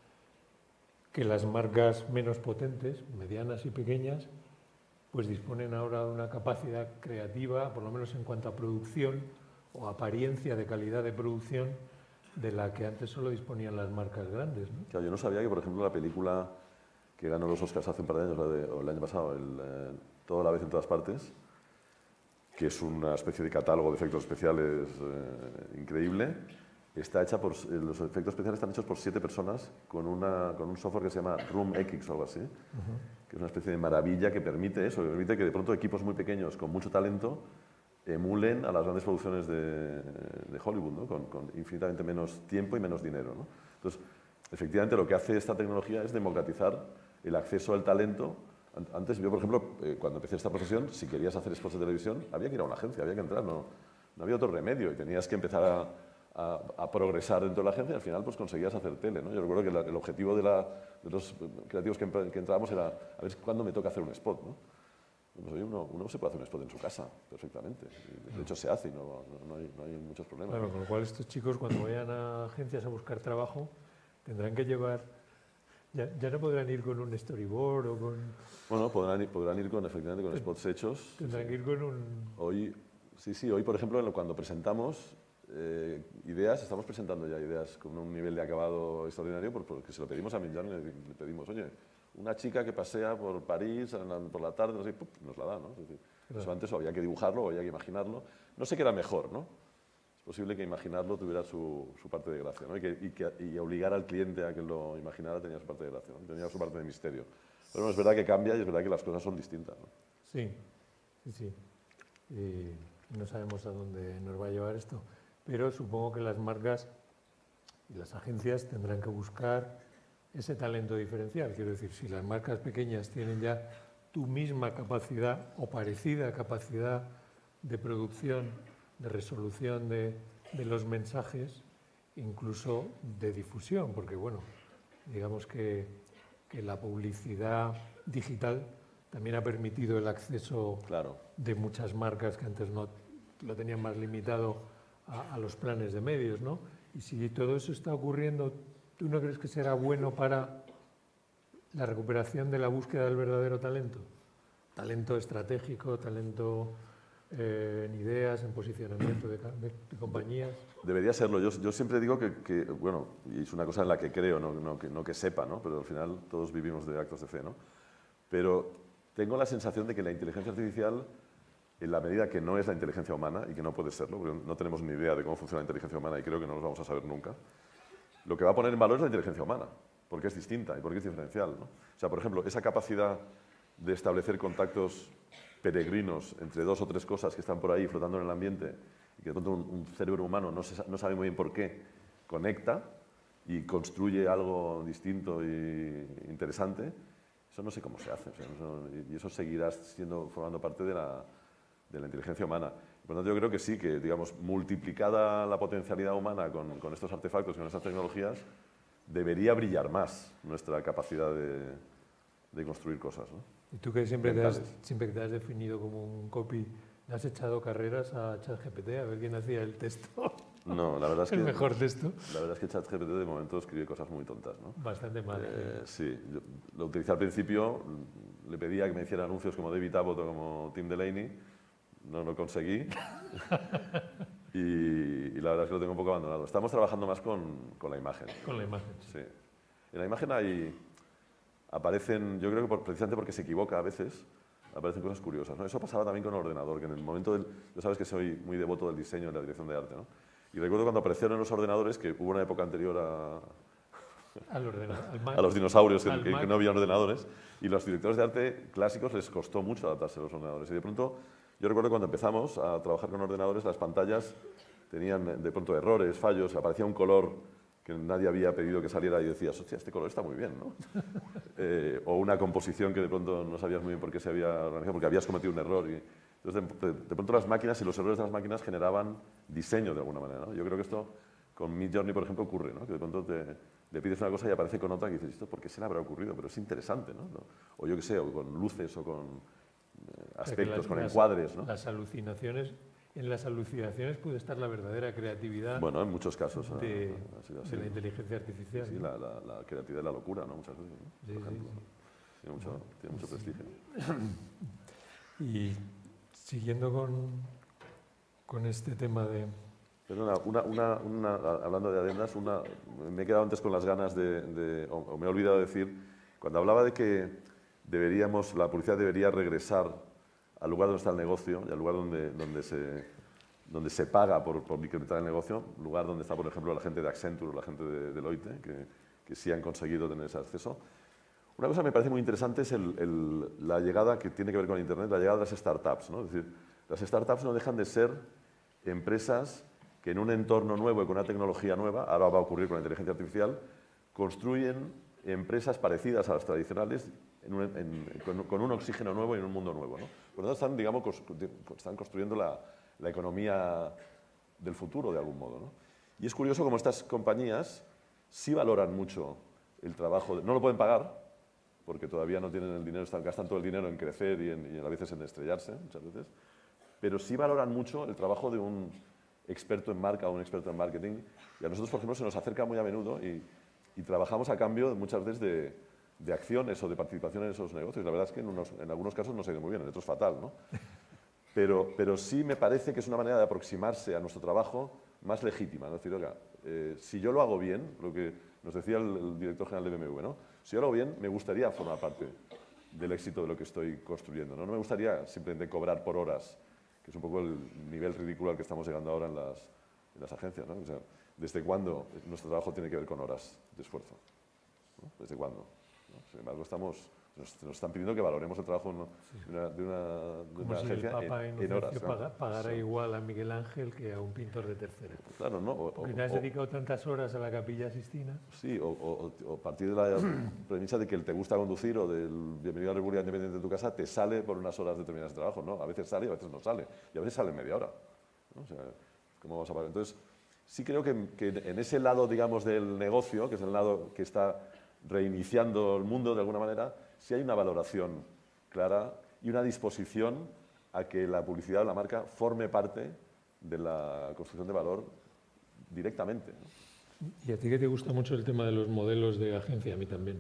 S4: que las marcas menos potentes, medianas y pequeñas, pues disponen ahora de una capacidad creativa, por lo menos en cuanto a producción o apariencia de calidad de producción, de la que antes solo disponían las marcas grandes, ¿no?
S5: Claro, yo no sabía que, por ejemplo, la película que ganó los Oscars hace un par de años, la de, o el año pasado, el, eh, Todo a la vez en todas partes, que es una especie de catálogo de efectos especiales eh, increíble, está hecha por, los efectos especiales están hechos por siete personas con, una, con un software que se llama Room X o algo así, uh-huh. que es una especie de maravilla que permite eso, que permite que de pronto equipos muy pequeños con mucho talento emulen a las grandes producciones de, de Hollywood, ¿no? con, con infinitamente menos tiempo y menos dinero, ¿no? Entonces, efectivamente, lo que hace esta tecnología es democratizar el acceso al talento. Antes, yo, por ejemplo, eh, cuando empecé esta profesión, si querías hacer spots de televisión, había que ir a una agencia, había que entrar, no, no había otro remedio y tenías que empezar a, a, a progresar dentro de la agencia y al final pues, conseguías hacer tele, ¿no? Yo recuerdo que la, el objetivo de, la, de los creativos que, que entrábamos era a ver cuándo me toca hacer un spot, ¿no? Pues, oye, uno, uno se puede hacer un spot en su casa, perfectamente. De hecho, se hace y no, no, no, hay, no hay muchos problemas.
S4: Claro, con lo cual estos chicos, cuando vayan a agencias a buscar trabajo, tendrán que llevar... Ya, ya no podrán ir con un storyboard o con...
S5: Bueno, podrán ir, podrán ir con, efectivamente, con spots hechos.
S4: Tendrán
S5: sí.
S4: que ir con un...
S5: Hoy, sí, sí, hoy, por ejemplo, cuando presentamos eh, ideas, estamos presentando ya ideas con un nivel de acabado extraordinario, porque se lo pedimos a Midjourney, le, le pedimos, oye, una chica que pasea por París por la tarde, no sé, nos la da, ¿no? Es decir, claro. Eso antes había que dibujarlo o había que imaginarlo. No sé qué era mejor, ¿no? Es posible que imaginarlo tuviera su, su parte de gracia, ¿no? Y, que, y, que, y obligar al cliente a que lo imaginara tenía su parte de gracia, ¿no? Tenía su parte de misterio. Pero bueno, es verdad que cambia y es verdad que las cosas son distintas, ¿no?
S4: Sí, sí, sí. Y no sabemos a dónde nos va a llevar esto, pero supongo que las marcas y las agencias tendrán que buscar ese talento diferencial. Quiero decir, si las marcas pequeñas tienen ya tu misma capacidad o parecida capacidad de producción, de resolución de, de los mensajes, incluso de difusión, porque bueno, digamos que, que la publicidad digital también ha permitido el acceso
S5: claro.
S4: de muchas marcas que antes no lo tenían más limitado a, a los planes de medios, ¿no? Y si todo eso está ocurriendo, ¿tú no crees que será bueno para la recuperación de la búsqueda del verdadero talento? Talento estratégico, talento eh, en ideas, en posicionamiento de, de, de compañías.
S5: Debería serlo. Yo, yo siempre digo que, que, bueno, y es una cosa en la que creo, no, no, que, no que sepa, ¿no? Pero al final todos vivimos de actos de fe, ¿no? Pero tengo la sensación de que la inteligencia artificial, en la medida que no es la inteligencia humana, y que no puede serlo, porque no tenemos ni idea de cómo funciona la inteligencia humana y creo que no lo vamos a saber nunca, lo que va a poner en valor es la inteligencia humana, porque es distinta y porque es diferencial, ¿no? O sea, por ejemplo, esa capacidad de establecer contactos peregrinos entre dos o tres cosas que están por ahí flotando en el ambiente y que de pronto un, un cerebro humano no, se, no sabe muy bien por qué conecta, y construye algo distinto e interesante, eso no sé cómo se hace. O sea, eso, y eso seguirá siendo, formando parte de la, de la inteligencia humana. Por lo tanto, yo creo que sí, que digamos, multiplicada la potencialidad humana con, con estos artefactos, con estas tecnologías, debería brillar más nuestra capacidad de, de construir cosas, ¿no?
S4: Y tú que siempre te, has, siempre que te has definido como un copy, ¿le has echado carreras a ChatGPT a ver quién hacía el texto?
S5: No, la verdad es que...
S4: ¿El mejor texto?
S5: La verdad es que ChatGPT de momento escribe cosas muy tontas, ¿no?
S4: Bastante mal.
S5: Eh, sí, yo lo utilicé al principio, le pedía que me hiciera anuncios como David Abbott o como Tim Delaney, no lo conseguí y, y la verdad es que lo tengo un poco abandonado. Estamos trabajando más con, con la imagen.
S4: Con la imagen.
S5: Sí. En la imagen hay, aparecen, yo creo que por, precisamente porque se equivoca a veces, aparecen cosas curiosas, ¿no? Eso pasaba también con el ordenador, que en el momento del... Yo sabes que soy muy devoto del diseño y la dirección de arte, ¿no? Y recuerdo cuando aparecieron los ordenadores, que hubo una época anterior a,
S4: al ordenador, al Mac,
S5: a los dinosaurios, que, que,
S4: Mac.
S5: que no había ordenadores, y los directores de arte clásicos les costó mucho adaptarse a los ordenadores. Y de pronto, yo recuerdo cuando empezamos a trabajar con ordenadores, las pantallas tenían de pronto errores, fallos, aparecía un color que nadie había pedido que saliera y decías, hostia, este color está muy bien, ¿no? eh, o una composición que de pronto no sabías muy bien por qué se había organizado, porque habías cometido un error. Y, entonces, de, de pronto las máquinas y los errores de las máquinas generaban diseño de alguna manera, ¿no? Yo creo que esto con Midjourney, por ejemplo, ocurre, ¿no? Que de pronto te, le pides una cosa y aparece con otra y dices, ¿esto por qué se le habrá ocurrido? Pero es interesante, ¿no? O yo qué sé, o con luces o con eh, aspectos, las, con
S4: las,
S5: encuadres, ¿no?
S4: Las alucinaciones, en las alucinaciones puede estar la verdadera creatividad.
S5: Bueno, en muchos casos.
S4: De,
S5: ha sido así,
S4: de la
S5: ¿no?
S4: inteligencia artificial.
S5: Sí,
S4: ¿no?
S5: la, la, la creatividad y la locura, ¿no? Muchas veces, ¿no?
S4: Sí,
S5: por ejemplo.
S4: Sí, sí.
S5: Tiene mucho, tiene mucho prestigio.
S4: Y siguiendo con, con este tema de...
S5: Perdona, una, una, una, hablando de adendas, una, me he quedado antes con las ganas de, de o, o me he olvidado de decir, cuando hablaba de que deberíamos, la publicidad debería regresar al lugar donde está el negocio y al lugar donde, donde, se, donde se paga por, por incrementar el negocio, lugar donde está, por ejemplo, la gente de Accenture o la gente de Deloitte, que, que sí han conseguido tener ese acceso. Una cosa que me parece muy interesante es el, el, la llegada que tiene que ver con Internet, la llegada de las startups, ¿no? Es decir, las startups no dejan de ser empresas que en un entorno nuevo y con una tecnología nueva, ahora va a ocurrir con la inteligencia artificial, construyen empresas parecidas a las tradicionales en un, en, con, con un oxígeno nuevo y en un mundo nuevo, ¿no? Por lo tanto, están, digamos, están construyendo la, la economía del futuro, de algún modo, ¿no? Y es curioso cómo estas compañías sí valoran mucho el trabajo, de, no lo pueden pagar, porque todavía no tienen el dinero, están, gastan todo el dinero en crecer y, en, y a veces en estrellarse, muchas veces, pero sí valoran mucho el trabajo de un experto en marca o un experto en marketing, y a nosotros, por ejemplo, se nos acerca muy a menudo y, y trabajamos a cambio muchas veces de, de acciones o de participación en esos negocios. La verdad es que en, unos, en algunos casos nos ha ido muy bien, en otros fatal, ¿no? Pero, pero sí me parece que es una manera de aproximarse a nuestro trabajo más legítima, ¿no? Es decir, oiga, eh, si yo lo hago bien, lo que nos decía el, el director general de B M W, ¿no? Si yo lo hago bien, me gustaría formar parte del éxito de lo que estoy construyendo, ¿no? No me gustaría simplemente cobrar por horas, que es un poco el nivel ridículo al que estamos llegando ahora en las, en las agencias, ¿no? O sea, ¿desde cuándo nuestro trabajo tiene que ver con horas de esfuerzo? ¿No? ¿Desde cuándo? ¿No? Sin embargo, estamos, nos, nos están pidiendo que valoremos el trabajo de una, de una, de
S4: Como
S5: una
S4: si
S5: agencia
S4: el Papa
S5: en, en horas.
S4: paga,
S5: ¿no?
S4: pagara
S5: sí.
S4: igual a Miguel Ángel que a un pintor de tercera.
S5: Claro, ¿no? O,
S4: Porque te has
S5: o,
S4: dedicado tantas horas a la Capilla Sistina.
S5: Sí, o, o, o partir de la premisa de que el te gusta conducir o del bienvenido a la República Independiente de tu casa te sale por unas horas determinadas de trabajo, ¿no? A veces sale y a veces no sale. Y a veces sale en media hora, ¿no? O sea, ¿cómo vamos a parar? Entonces, sí creo que, que en ese lado, digamos, del negocio, que es el lado que está reiniciando el mundo de alguna manera, sí hay una valoración clara y una disposición a que la publicidad o la marca forme parte de la construcción de valor directamente, ¿no?
S4: Y a ti que te gusta mucho el tema de los modelos de agencia, a mí también.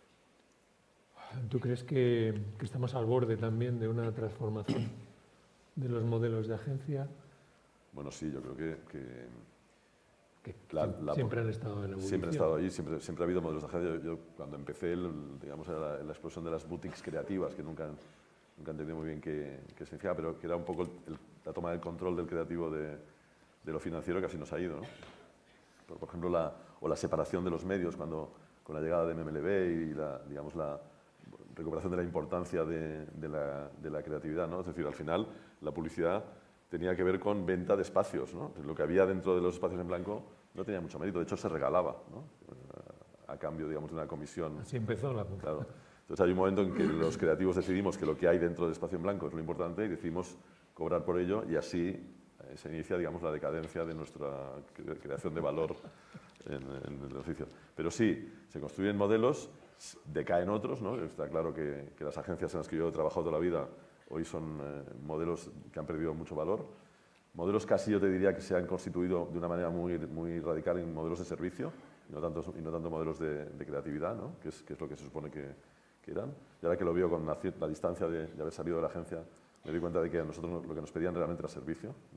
S4: ¿Tú crees que, que estamos al borde también de una transformación de los modelos de agencia?
S5: Bueno, sí, yo creo que... que
S4: que
S5: la, la,
S4: siempre han estado en evolución.
S5: Siempre han estado ahí, siempre, siempre ha habido modelos de agencia. Yo, yo cuando empecé, el, digamos, era la, la explosión de las boutiques creativas, que nunca, nunca entendí muy bien qué, qué significaba, pero que era un poco el, el, la toma del control del creativo de, de lo financiero, que así nos ha ido, ¿no? Por, por ejemplo, la, o la separación de los medios, cuando con la llegada de M M L B y la, digamos, la recuperación de la importancia de, de, la, de la creatividad, ¿no? Es decir, al final, la publicidad tenía que ver con venta de espacios, ¿no? Lo que había dentro de los espacios en blanco no tenía mucho mérito, de hecho se regalaba, ¿no? A cambio, digamos, de una comisión.
S4: Así empezó la punta.
S5: Claro. Entonces hay un momento en que los creativos decidimos que lo que hay dentro del espacio en blanco es lo importante y decidimos cobrar por ello y así eh, se inicia, digamos, la decadencia de nuestra cre creación de valor en, en el oficio. Pero sí, se construyen modelos, decaen otros, ¿no? Está claro que, que las agencias en las que yo he trabajado toda la vida hoy son eh, modelos que han perdido mucho valor. Modelos casi yo te diría que se han constituido de una manera muy, muy radical en modelos de servicio y no tanto, y no tanto modelos de, de creatividad, ¿no? que, es, que es lo que se supone que, que eran. Y ahora que lo veo con la, la distancia de, de haber salido de la agencia, me doy cuenta de que a nosotros lo que nos pedían realmente era servicio, ¿no?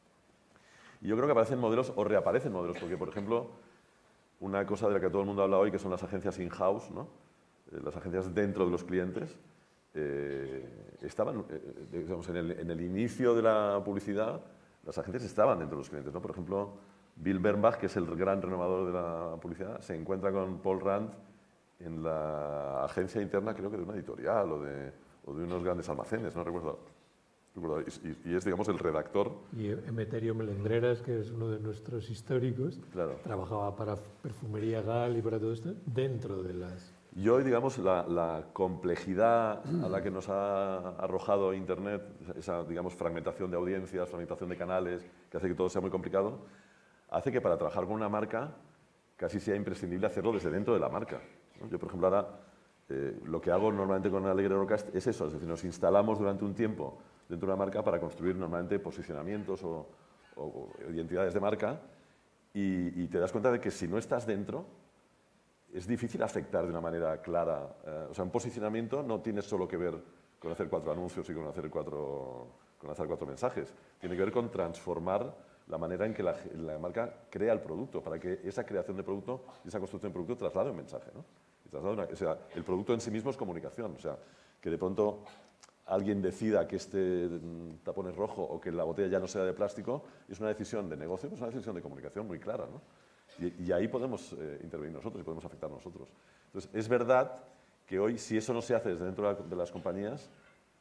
S5: Y yo creo que aparecen modelos o reaparecen modelos, porque, por ejemplo, una cosa de la que todo el mundo habla hoy, que son las agencias in-house, ¿no? eh, las agencias dentro de los clientes, eh, estaban, eh, digamos, en el, en el inicio de la publicidad, las agencias estaban dentro de los clientes, ¿no? Por ejemplo, Bill Bernbach, que es el gran renovador de la publicidad, se encuentra con Paul Rand en la agencia interna, creo que de una editorial o de, o de unos grandes almacenes, no recuerdo. recuerdo y, y es, digamos, el redactor.
S4: Y Emeterio Melendreras, que es uno de nuestros históricos,
S5: claro.
S4: trabajaba para Perfumería Gal y para todo esto, dentro de las...
S5: Y hoy, digamos, la, la complejidad a la que nos ha arrojado Internet, esa, digamos, fragmentación de audiencias, fragmentación de canales, que hace que todo sea muy complicado, hace que para trabajar con una marca casi sea imprescindible hacerlo desde dentro de la marca, ¿no? Yo, por ejemplo, ahora eh, lo que hago normalmente con Alegre Eurocast es eso, es decir, nos instalamos durante un tiempo dentro de una marca para construir normalmente posicionamientos o, o, o identidades de marca y, y te das cuenta de que si no estás dentro, es difícil afectar de una manera clara. Eh, o sea, un posicionamiento no tiene solo que ver con hacer cuatro anuncios y con hacer cuatro, con hacer cuatro mensajes. Tiene que ver con transformar la manera en que la, la marca crea el producto, para que esa creación de producto y esa construcción de producto traslade un mensaje, ¿no? Y traslade una, o sea, el producto en sí mismo es comunicación. O sea, que de pronto alguien decida que este tapón es rojo o que la botella ya no sea de plástico, es una decisión de negocio, es una decisión de comunicación muy clara, ¿no? Y, y ahí podemos eh, intervenir nosotros y podemos afectar nosotros. Entonces, es verdad que hoy, si eso no se hace desde dentro de las compañías,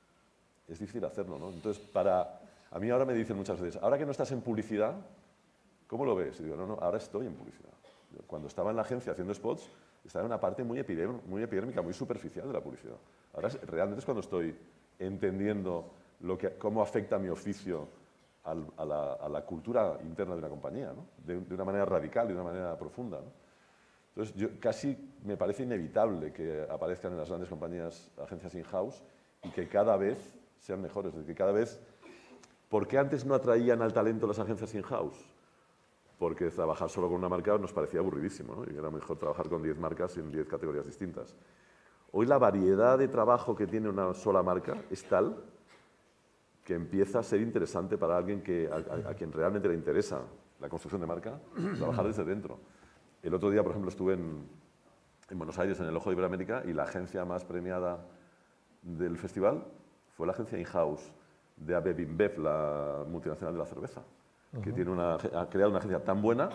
S5: es difícil hacerlo, ¿no? Entonces, para, a mí ahora me dicen muchas veces, ahora que no estás en publicidad, ¿cómo lo ves? Y digo, no, no, ahora estoy en publicidad. Cuando estaba en la agencia haciendo spots, estaba en una parte muy, epidérmica, muy epidérmica, muy superficial de la publicidad. Ahora es, realmente es cuando estoy entendiendo lo que, cómo afecta mi oficio al, a, la, a la cultura interna de una compañía, ¿no? de, de una manera radical, de una manera profunda, ¿no? Entonces, yo, casi me parece inevitable que aparezcan en las grandes compañías agencias in-house y que cada vez sean mejores. Es decir, que cada vez... ¿Por qué antes no atraían al talento las agencias in-house? Porque trabajar solo con una marca nos parecía aburridísimo, ¿no? Y era mejor trabajar con diez marcas en diez categorías distintas. Hoy la variedad de trabajo que tiene una sola marca es tal que empieza a ser interesante para alguien que, a, a, a quien realmente le interesa la construcción de marca, trabajar desde dentro. El otro día, por ejemplo, estuve en, en Buenos Aires, en el Ojo de Iberoamérica, y la agencia más premiada del festival fue la agencia in-house de A B B InBev, la multinacional de la cerveza, uh-huh. que tiene una, ha creado una agencia tan buena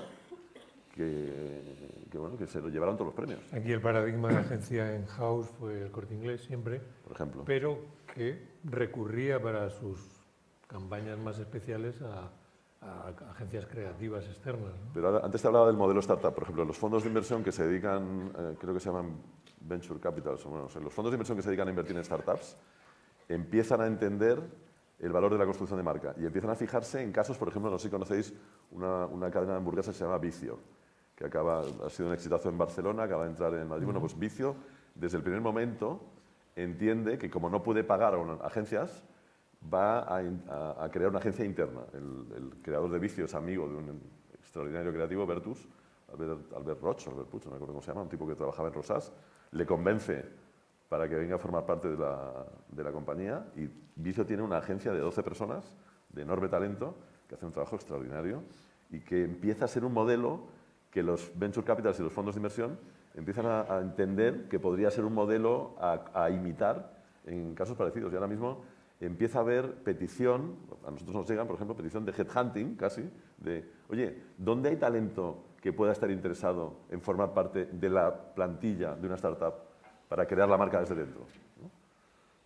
S5: que, que, bueno, que se lo llevaron todos los premios.
S4: Aquí el paradigma de agencia in-house fue el Corte Inglés siempre,
S5: por ejemplo,
S4: pero que recurría para sus campañas más especiales a, a agencias creativas externas, ¿no?
S5: Pero ahora, antes te hablaba del modelo startup, por ejemplo, los fondos de inversión que se dedican, eh, creo que se llaman venture capital, o bueno, no sé, los fondos de inversión que se dedican a invertir en startups empiezan a entender el valor de la construcción de marca y empiezan a fijarse en casos, por ejemplo, no sé si conocéis una, una cadena de hamburguesas que se llama Vicio, que acaba, ha sido un exitazo en Barcelona, acaba de entrar en Madrid. Uh-huh. Bueno, pues Vicio, desde el primer momento, entiende que como no puede pagar a unas agencias, va a, a, a crear una agencia interna. El, el creador de Vicio es amigo de un extraordinario creativo, Bertus, Albert, Albert Roch, Albert Puig, no me acuerdo cómo se llama, un tipo que trabajaba en Rosas, le convence para que venga a formar parte de la, de la compañía, y Vicio tiene una agencia de doce personas de enorme talento que hace un trabajo extraordinario y que empieza a ser un modelo que los venture capitals y los fondos de inversión empiezan a, a entender que podría ser un modelo a, a imitar en casos parecidos. Y ahora mismo empieza a haber petición, a nosotros nos llegan, por ejemplo, petición de headhunting casi, de, oye, ¿dónde hay talento que pueda estar interesado en formar parte de la plantilla de una startup para crear la marca desde dentro? ¿No?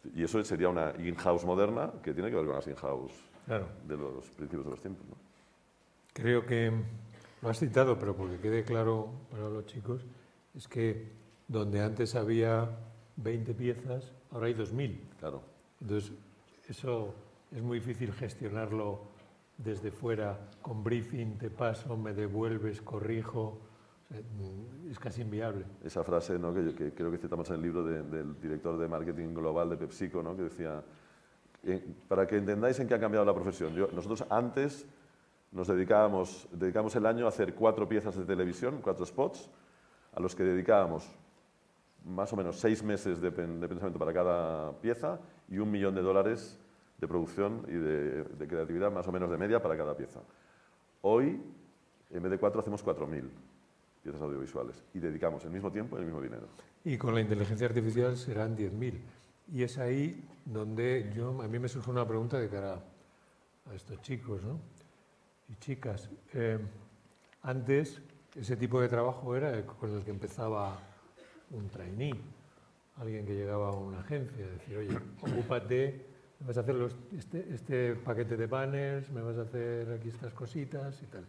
S5: Y eso sería una in-house moderna que tiene que ver con las in-house
S4: Claro.
S5: de los principios de los tiempos, ¿no?
S4: Creo que lo has citado, pero porque quede claro para los chicos, es que donde antes había veinte piezas, ahora hay dos mil.
S5: Claro.
S4: Entonces, eso es muy difícil gestionarlo desde fuera, con briefing, te paso, me devuelves, corrijo. O sea, es casi inviable.
S5: Esa frase, ¿no?, que, que creo que citamos en el libro de, del director de marketing global de PepsiCo, ¿no?, que decía, eh, para que entendáis en qué ha cambiado la profesión. Yo, nosotros antes nos dedicábamos, dedicábamos el año a hacer cuatro piezas de televisión, cuatro spots, a los que dedicábamos más o menos seis meses de, pen, de pensamiento para cada pieza y un millón de dólares de producción y de, de creatividad más o menos de media para cada pieza. Hoy, en vez de cuatro, hacemos cuatro mil piezas audiovisuales y dedicamos el mismo tiempo y el mismo dinero.
S4: Y con la inteligencia artificial serán diez mil. Y es ahí donde yo, a mí me surge una pregunta de cara a estos chicos, ¿no?, y chicas. Eh, antes, ese tipo de trabajo era con el que empezaba un trainee, alguien que llegaba a una agencia, decir, oye, ocúpate, me vas a hacer los, este, este paquete de banners, me vas a hacer aquí estas cositas y tal.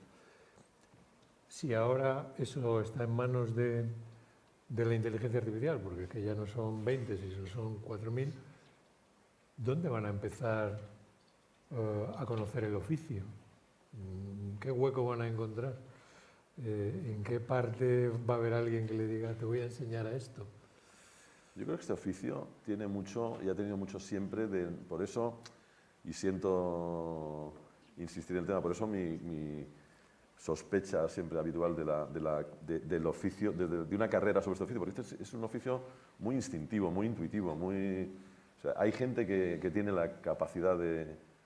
S4: Si ahora eso está en manos de, de la inteligencia artificial, porque es que ya no son veinte, sino son cuatro mil, ¿dónde van a empezar uh, a conocer el oficio? ¿Qué hueco van a encontrar? Eh, ¿En qué parte va a haber alguien que le diga, te voy a enseñar a esto?
S5: Yo creo que este oficio tiene mucho, y ha tenido mucho siempre, de, por eso, y siento insistir en el tema, por eso mi, mi sospecha siempre habitual de la, de la, de, del oficio, de, de, de una carrera sobre este oficio, porque este es, es un oficio muy instintivo, muy intuitivo, muy... O sea, hay gente que, que tiene la capacidad de,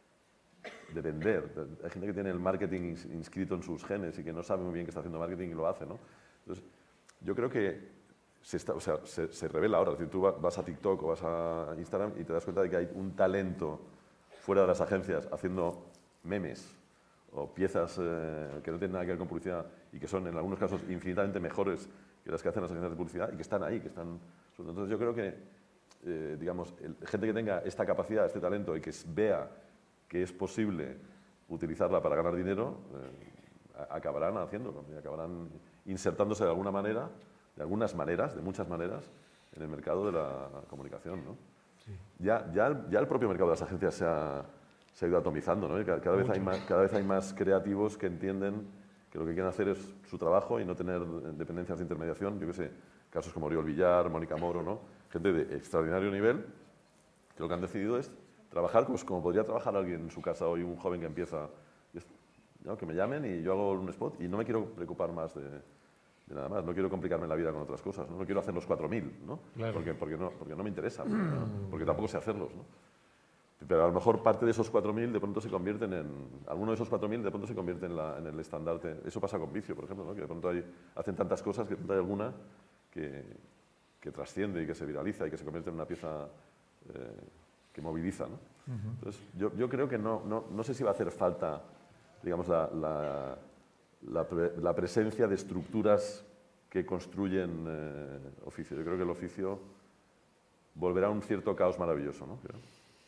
S5: de vender, hay gente que tiene el marketing inscrito en sus genes y que no sabe muy bien que está haciendo marketing y lo hace, ¿no? Entonces, yo creo que se, está, o sea, se, se revela ahora, es decir, tú vas a TikTok o vas a Instagram y te das cuenta de que hay un talento fuera de las agencias haciendo memes o piezas eh, que no tienen nada que ver con publicidad y que son en algunos casos infinitamente mejores que las que hacen las agencias de publicidad y que están ahí, que están... Entonces yo creo que, eh, digamos, el, gente que tenga esta capacidad, este talento y que vea que es posible utilizarla para ganar dinero, eh, acabarán haciéndolo, y acabarán insertándose de alguna manera, de algunas maneras, de muchas maneras, en el mercado de la comunicación, ¿no? Sí. Ya, ya, ya el propio mercado de las agencias se ha, se ha ido atomizando, ¿no? Y cada, cada, vez hay más, cada vez hay más creativos que entienden que lo que quieren hacer es su trabajo y no tener dependencias de intermediación. Yo qué sé, casos como Oriol Villar, Mónica Moro, ¿no? Gente de extraordinario nivel, que lo que han decidido es trabajar pues, como podría trabajar alguien en su casa hoy, un joven que empieza, ¿no? Que me llamen y yo hago un spot y no me quiero preocupar más de, de nada más, no quiero complicarme la vida con otras cosas, no, no quiero hacer los cuatro mil, ¿no? Claro. Porque, porque, no, porque no me interesa, ¿no? Porque tampoco sé hacerlos, ¿no? Pero a lo mejor parte de esos cuatro mil de pronto se convierten en, alguno de esos cuatro mil de pronto se convierte en, la, en el estandarte. Eso pasa con Vicio, por ejemplo, ¿no? Que de pronto hay, hacen tantas cosas que de pronto hay alguna que, que trasciende y que se viraliza y que se convierte en una pieza eh, que moviliza, ¿no? Uh-huh. Entonces, yo, yo creo que no, no, no sé si va a hacer falta, digamos, la, la, la, pre, la presencia de estructuras que construyen eh, oficio. Yo creo que el oficio volverá a un cierto caos maravilloso, ¿no? Creo.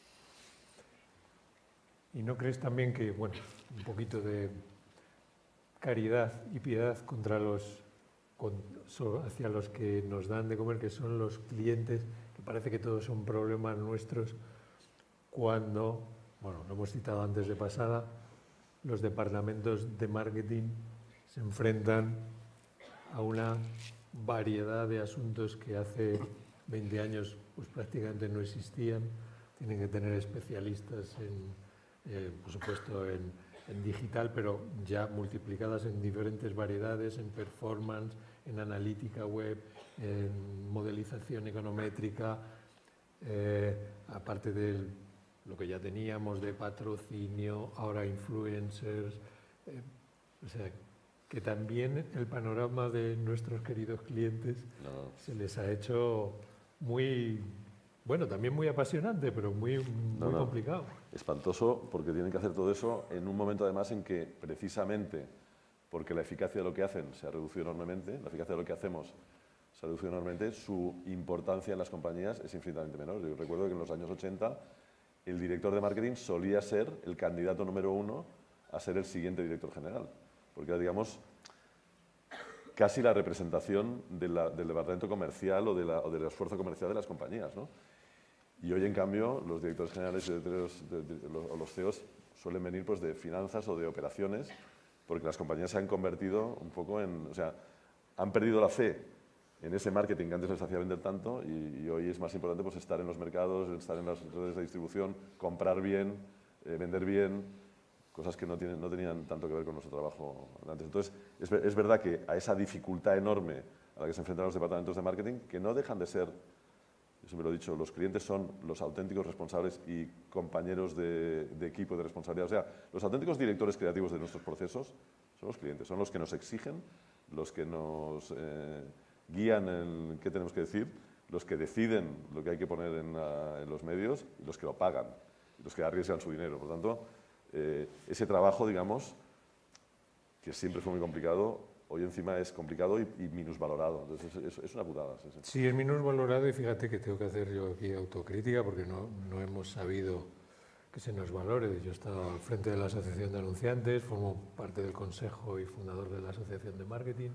S4: ¿Y no crees también que, bueno, un poquito de caridad y piedad contra los, con, hacia los que nos dan de comer, que son los clientes, que parece que todos son problemas nuestros, cuando, bueno, lo hemos citado antes de pasada, los departamentos de marketing se enfrentan a una variedad de asuntos que hace veinte años pues, prácticamente no existían. Tienen que tener especialistas en... Eh, por supuesto en, en digital, pero ya multiplicadas en diferentes variedades, en performance, en analítica web, en modelización econométrica, eh, aparte de lo que ya teníamos de patrocinio, ahora influencers, eh, o sea, que también el panorama de nuestros queridos clientes no. se les ha hecho muy... Bueno, también muy apasionante, pero muy, muy no, no. complicado.
S5: Espantoso, porque tienen que hacer todo eso en un momento además en que precisamente porque la eficacia de lo que hacen se ha reducido enormemente, la eficacia de lo que hacemos se se ha reducido enormemente, su importancia en las compañías es infinitamente menor. Yo recuerdo que en los años ochenta el director de marketing solía ser el candidato número uno a ser el siguiente director general, porque era, digamos, casi la representación de la, del departamento comercial o, de la, o del esfuerzo comercial de las compañías, ¿no? Y hoy, en cambio, los directores generales de, de, de, de, los, o los C E Os suelen venir pues, de finanzas o de operaciones, porque las compañías se han convertido un poco en... O sea, han perdido la fe en ese marketing que antes les hacía vender tanto y, y hoy es más importante pues, estar en los mercados, estar en las redes de distribución, comprar bien, eh, vender bien, cosas que no, tienen, no tenían tanto que ver con nuestro trabajo antes. Entonces, es, es verdad que a esa dificultad enorme a la que se enfrentan los departamentos de marketing, que no dejan de ser, yo siempre lo he dicho, los clientes son los auténticos responsables y compañeros de, de equipo de responsabilidad. O sea, los auténticos directores creativos de nuestros procesos son los clientes, son los que nos exigen, los que nos eh, guían en qué tenemos que decir, los que deciden lo que hay que poner en, la, en los medios y los que lo pagan, y los que arriesgan su dinero. Por tanto, eh, ese trabajo, digamos, que siempre fue muy complicado, hoy encima es complicado y, y minusvalorado. Entonces, es, es una putada. Sí, sí.
S4: Sí, es minusvalorado y fíjate que tengo que hacer yo aquí autocrítica porque no, no hemos sabido que se nos valore. Yo he estado al frente de la Asociación de Anunciantes, formo parte del consejo y fundador de la Asociación de Marketing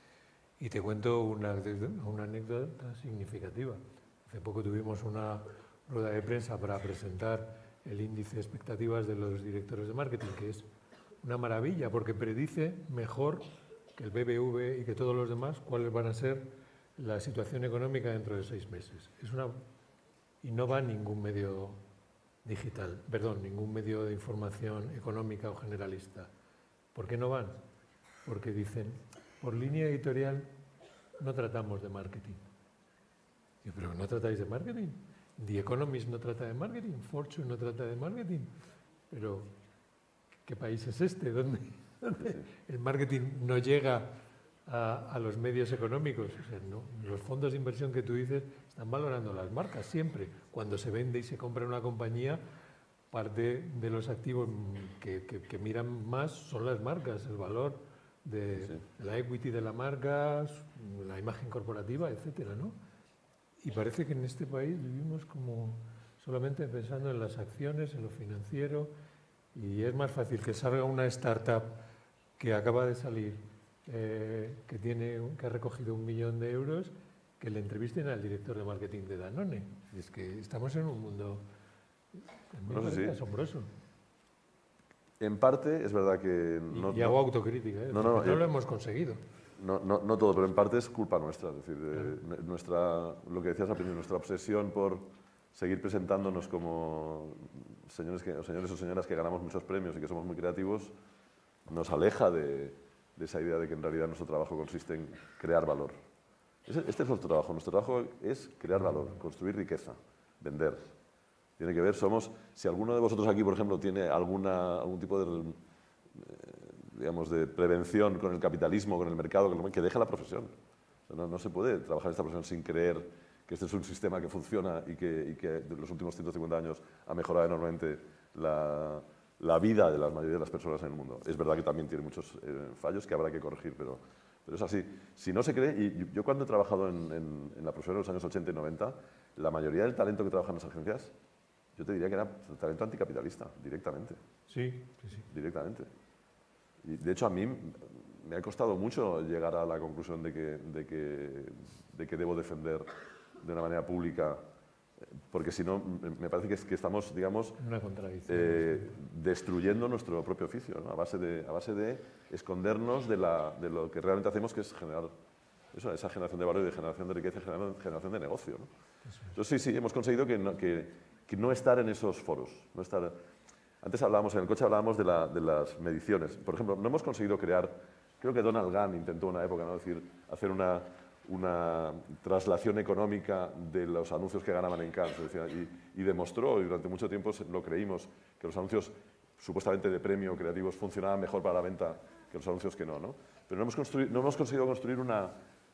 S4: y te cuento una, una anécdota significativa. Hace poco tuvimos una rueda de prensa para presentar el índice de expectativas de los directores de marketing, que es una maravilla porque predice mejor que el B B V y que todos los demás cuáles van a ser la situación económica dentro de seis meses. Es una, y no va ningún medio digital, perdón, ningún medio de información económica o generalista. ¿Por qué no van? Porque dicen, por línea editorial no tratamos de marketing. Yo, pero ¿no tratáis de marketing? The Economist no trata de marketing, Fortune no trata de marketing. Pero, ¿qué país es este? ¿Dónde, dónde el marketing no llega a, a los medios económicos? O sea, no, los fondos de inversión que tú dices están valorando las marcas siempre. Cuando se vende y se compra una compañía, parte de los activos que, que, que miran más son las marcas, el valor de, sí. de la equity de la marca, la imagen corporativa, etcétera, ¿no? Y parece que en este país vivimos como solamente pensando en las acciones, en lo financiero, y es más fácil que salga una startup que acaba de salir, eh, que, tiene, que ha recogido un millón de euros, que le entrevisten al director de marketing de Danone. Y es que estamos en un mundo
S5: no sé, sí.
S4: asombroso.
S5: En parte es verdad que...
S4: No, y, y hago
S5: no,
S4: autocrítica, ¿eh?
S5: no, no,
S4: no, no
S5: eh,
S4: lo hemos conseguido.
S5: No, no, no todo, pero en parte es culpa nuestra. Es decir, claro. nuestra, lo que decías al principio, nuestra obsesión por seguir presentándonos como señores, que, o señores o señoras que ganamos muchos premios y que somos muy creativos, nos aleja de, de esa idea de que en realidad nuestro trabajo consiste en crear valor. Este es nuestro trabajo. Nuestro trabajo es crear valor, construir riqueza, vender. Tiene que ver, somos... Si alguno de vosotros aquí, por ejemplo, tiene alguna, algún tipo de... Eh, digamos, de prevención con el capitalismo, con el mercado, que deje la profesión. No, no se puede trabajar en esta profesión sin creer que este es un sistema que funciona y que, y que en los últimos ciento cincuenta años ha mejorado enormemente la, la vida de la mayoría de las personas en el mundo. Es verdad que también tiene muchos eh, fallos que habrá que corregir, pero, pero es así. Si no se cree, y yo cuando he trabajado en, en, en la profesión en los años ochenta y noventa, la mayoría del talento que trabaja en las agencias, yo te diría que era talento anticapitalista, directamente.
S4: Sí, sí, sí.
S5: Directamente. Y de hecho, a mí me ha costado mucho llegar a la conclusión de que, de que, de que debo defender de una manera pública, porque si no, me parece que, es, que estamos, digamos,
S4: una contradicción,
S5: eh, destruyendo nuestro propio oficio, ¿no? a, base de, a base de escondernos de, la, de lo que realmente hacemos, que es generar eso, esa generación de valor y de generación de riqueza y generación de negocio, ¿no? Entonces, sí, sí, hemos conseguido que no, que, que no estar en esos foros, no estar... Antes hablábamos, en el coche hablábamos de, la, de las mediciones. Por ejemplo, no hemos conseguido crear, creo que Donald Gunn intentó en una época, ¿no? decir, hacer una, una traslación económica de los anuncios que ganaban en Cannes. Y, y demostró, y durante mucho tiempo lo creímos, que los anuncios supuestamente de premio creativos funcionaban mejor para la venta que los anuncios que no. ¿no? Pero no hemos, construido, no hemos conseguido construir una,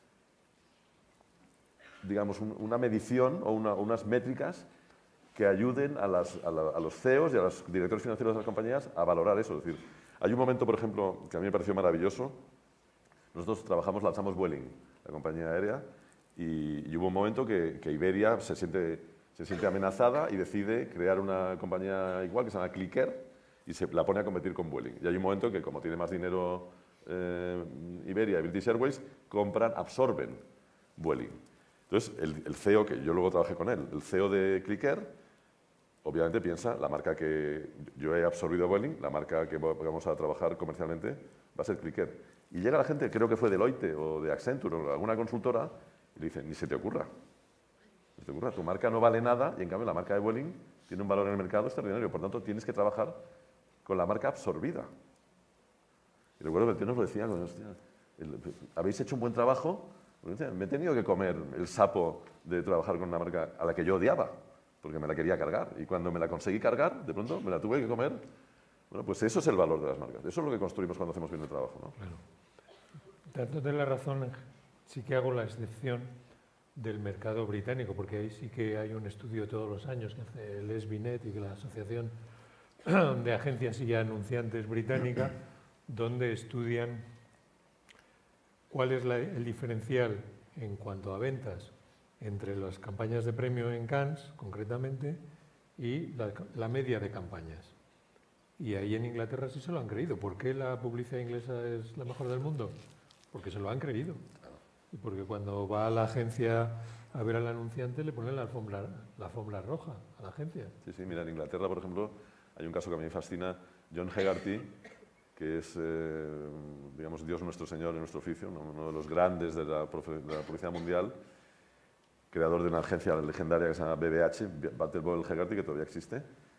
S5: digamos, un, una medición o una, unas métricas que ayuden a, las, a, la, a los C E Os y a los directores financieros de las compañías a valorar eso. Es decir, hay un momento, por ejemplo, que a mí me pareció maravilloso. Nosotros trabajamos, lanzamos Vueling, la compañía aérea, Y, y hubo un momento que, que Iberia se siente, se siente amenazada y decide crear una compañía igual que se llama Clicker y se la pone a competir con Vueling. Y hay un momento que, como tiene más dinero eh, Iberia y British Airways, compran, absorben Vueling. Entonces, el, el C E O, que yo luego trabajé con él, el C E O de Clicker, obviamente piensa, la marca que yo he absorbido Vueling, la marca que vamos a trabajar comercialmente va a ser Clicker. Y llega la gente, creo que fue Deloitte o de Accenture o alguna consultora, y le dicen, ni se te ocurra. Ni se te ocurra, tu marca no vale nada y en cambio la marca de Vueling tiene un valor en el mercado extraordinario. Por tanto, tienes que trabajar con la marca absorbida. Y recuerdo que el tío nos lo decía, hostia, el, habéis hecho un buen trabajo, me he tenido que comer el sapo de trabajar con una marca a la que yo odiaba, porque me la quería cargar. Y cuando me la conseguí cargar, de pronto me la tuve que comer. Bueno, pues eso es el valor de las marcas. Eso es lo que construimos cuando hacemos bien el trabajo, ¿no?
S4: Claro. Dándote la razón, sí que hago la excepción del mercado británico, porque ahí sí que hay un estudio todos los años que hace el S B Net y que la Asociación de Agencias y Anunciantes Británica, donde estudian cuál es la, el diferencial en cuanto a ventas entre las campañas de premio en Cannes, concretamente, y la, la media de campañas. Y ahí en Inglaterra sí se lo han creído. ¿Por qué la publicidad inglesa es la mejor del mundo? Porque se lo han creído. Y porque cuando va a la agencia a ver al anunciante le ponen la alfombra, la alfombra roja a la agencia.
S5: Sí, sí, mira, en Inglaterra, por ejemplo, hay un caso que a mí me fascina, John Hegarty, que es, eh, digamos, Dios nuestro Señor en nuestro oficio, ¿no? Uno de los grandes de la, de la publicidad mundial, creador de una agencia legendaria que se llama B B H, Battle Boyle Hegarty, que todavía existe.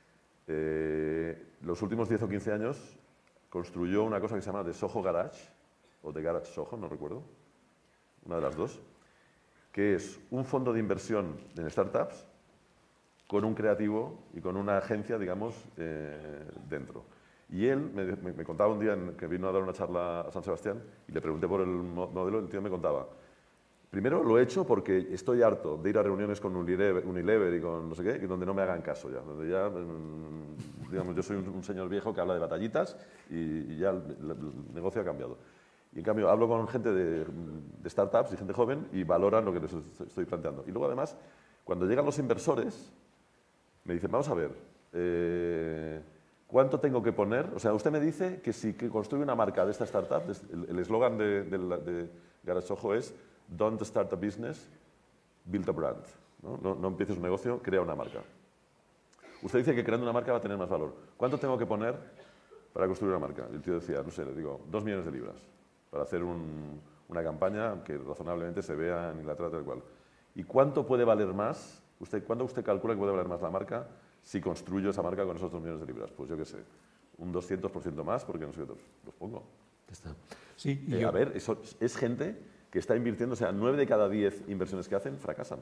S5: Eh, los últimos diez o quince años construyó una cosa que se llama The Soho Garage, o The Garage Soho, no recuerdo, una de las dos, que es un fondo de inversión en startups con un creativo y con una agencia, digamos, eh, dentro. Y él me, me, me contaba un día en que vino a dar una charla a San Sebastián y le pregunté por el modelo y el tío me contaba, primero lo he hecho porque estoy harto de ir a reuniones con Unilever, Unilever y con no sé qué, y donde no me hagan caso ya, donde ya, digamos, yo soy un, un señor viejo que habla de batallitas y, y ya el, el, el negocio ha cambiado. Y en cambio hablo con gente de, de startups y gente joven y valoran lo que les estoy planteando. Y luego además, cuando llegan los inversores, me dicen, vamos a ver, eh, ¿cuánto tengo que poner? O sea, usted me dice que si que construye una marca de esta startup, el eslogan de, de, de Garage Soho es Don't start a business, build a brand. ¿No? No, no empieces un negocio, crea una marca. Usted dice que creando una marca va a tener más valor. ¿Cuánto tengo que poner para construir una marca? Y el tío decía, no sé, le digo, dos millones de libras para hacer un, una campaña que razonablemente se vea en Inglaterra tal cual. ¿Y cuánto puede valer más? Usted, ¿Cuándo usted calcula que puede valer más la marca si construyo esa marca con esos dos millones de libras? Pues yo qué sé, un doscientos por ciento más, porque no sé, los pongo.
S4: Ya está. Sí, y
S5: eh,
S4: yo...
S5: A ver, eso es gente que está invirtiendo, o sea, nueve de cada diez inversiones que hacen fracasan.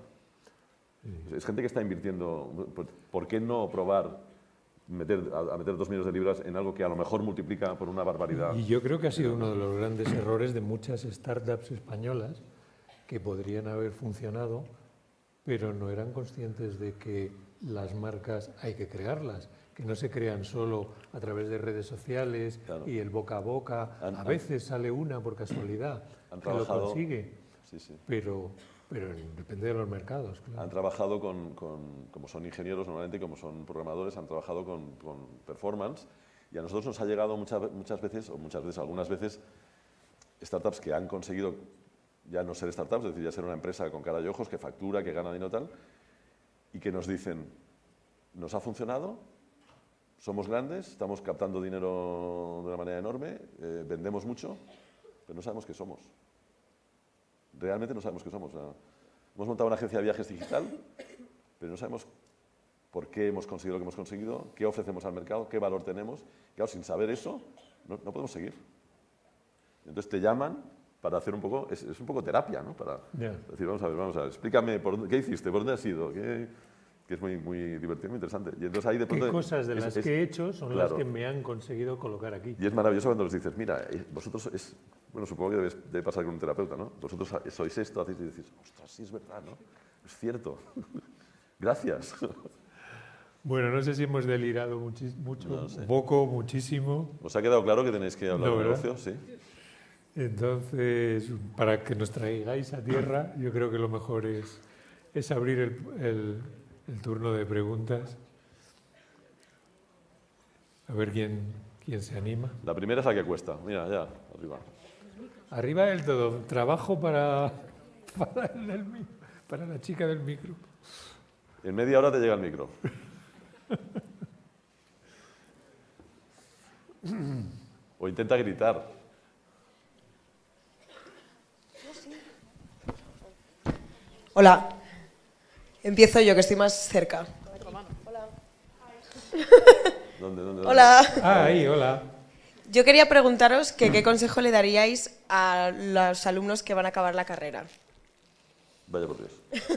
S5: Sí. Es gente que está invirtiendo, ¿por qué no probar meter, a meter dos millones de libras en algo que a lo mejor multiplica por una barbaridad?
S4: Y yo creo que ha sido uno de los grandes errores de muchas startups españolas que podrían haber funcionado, pero no eran conscientes de que las marcas hay que crearlas, que no se crean solo a través de redes sociales, claro, y el boca a boca. Han, a veces han, sale una por casualidad
S5: han
S4: que lo consigue,
S5: sí, sí.
S4: pero, pero depende de los mercados. Claro.
S5: Han trabajado con, con, como son ingenieros normalmente, como son programadores, han trabajado con, con performance y a nosotros nos ha llegado muchas, muchas veces, o muchas veces, algunas veces, startups que han conseguido ya no ser startups, es decir, ya ser una empresa con cara y ojos, que factura, que gana dinero tal, y que nos dicen, nos ha funcionado, somos grandes, estamos captando dinero de una manera enorme, eh, vendemos mucho, pero no sabemos qué somos. Realmente no sabemos qué somos. O sea, hemos montado una agencia de viajes digital, pero no sabemos por qué hemos conseguido lo que hemos conseguido, qué ofrecemos al mercado, qué valor tenemos. Claro, sin saber eso, no, no podemos seguir. Entonces te llaman para hacer un poco, es, es un poco terapia, ¿no? Para yeah. decir, vamos a ver, vamos a ver, explícame, por dónde, ¿qué hiciste? ¿Por dónde has ido? ¿Qué, que es muy, muy divertido, muy interesante. Y entonces ahí de pronto,
S4: ¿qué cosas de
S5: es,
S4: las
S5: es,
S4: que he hecho son
S5: claro,
S4: las que me han conseguido colocar aquí?
S5: Y es maravilloso cuando les dices, mira, vosotros, es, bueno, supongo que debe, debe pasar con un terapeuta, ¿no? Vosotros sois esto, hacéis y decís, ostras, sí es verdad, ¿no? Es cierto. Gracias.
S4: Bueno, no sé si hemos delirado mucho,
S5: no sé.
S4: poco, muchísimo.
S5: ¿Os ha quedado claro que tenéis que hablar
S4: no,
S5: de negocio? Sí.
S4: Entonces, para que nos traigáis a tierra, yo creo que lo mejor es, es abrir el, el, el turno de preguntas. A ver quién, quién se anima.
S5: La primera es la que cuesta. Mira, ya, arriba.
S4: Arriba del todo. Trabajo para, para, el del, para la chica del micro.
S5: En media hora te llega el micro. O intenta gritar.
S6: Hola. Empiezo yo, que estoy más cerca. Hola.
S5: ¿Dónde, dónde,
S6: Hola.
S4: Ah, ahí, hola.
S6: Yo quería preguntaros que qué consejo le daríais a los alumnos que van a acabar la carrera.
S5: Vaya por Dios.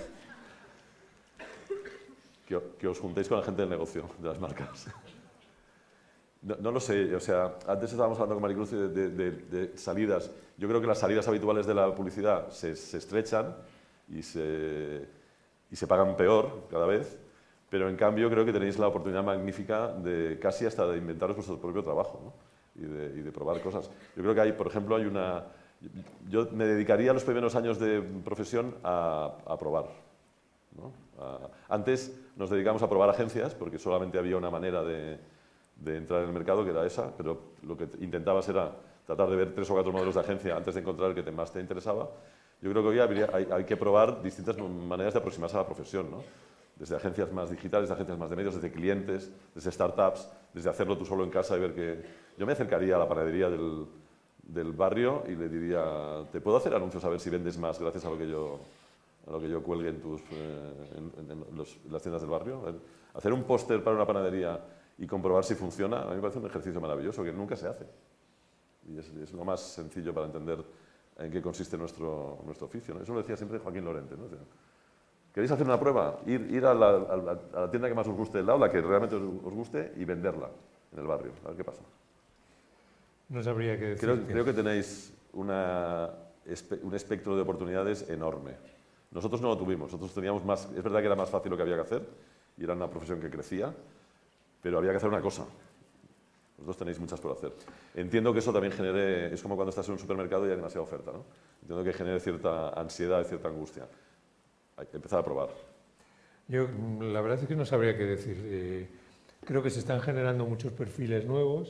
S5: Que, que os juntéis con la gente del negocio, de las marcas. No, no lo sé, o sea, antes estábamos hablando con Maricruz de, de, de, de salidas. Yo creo que las salidas habituales de la publicidad se, se estrechan y se, y se pagan peor cada vez, pero en cambio creo que tenéis la oportunidad magnífica de casi hasta de inventaros vuestro propio trabajo, ¿no? y, de, y de probar cosas. Yo creo que hay, por ejemplo, hay una... Yo me dedicaría los primeros años de profesión a, a probar, ¿no? A, antes nos dedicamos a probar agencias porque solamente había una manera de, de entrar en el mercado, que era esa, pero lo que intentabas era tratar de ver tres o cuatro modelos de agencia antes de encontrar el que te, más te interesaba. Yo creo que hoy habría, hay, hay que probar distintas maneras de aproximarse a la profesión, ¿no? Desde agencias más digitales, desde agencias más de medios, desde clientes, desde startups, desde hacerlo tú solo en casa y ver que... Yo me acercaría a la panadería del, del barrio y le diría, ¿te puedo hacer anuncios a ver si vendes más gracias a lo que yo, a lo que yo cuelgue en, tus, eh, en, en, los, en las tiendas del barrio? Hacer un póster para una panadería y comprobar si funciona, a mí me parece un ejercicio maravilloso que nunca se hace. Y es, es lo más sencillo para entender en qué consiste nuestro, nuestro oficio, ¿no? Eso lo decía siempre Joaquín Lorente, ¿no? O sea, ¿queréis hacer una prueba? Ir, ir a, la, a, la, a la tienda que más os guste del lado, la que realmente os, os guste, y venderla en el barrio. A ver qué pasa.
S4: No sabría qué decir.
S5: Creo, creo que tenéis una, un espectro de oportunidades enorme. Nosotros no lo tuvimos. Nosotros teníamos más... Es verdad que era más fácil lo que había que hacer, y era una profesión que crecía, pero había que hacer una cosa. Vosotros tenéis muchas por hacer. Entiendo que eso también genere... Es como cuando estás en un supermercado y hay demasiada oferta, ¿no? Entiendo que genere cierta ansiedad y cierta angustia. Hay que empezar a probar.
S4: Yo, la verdad es que no sabría qué decir. Eh, creo que se están generando muchos perfiles nuevos,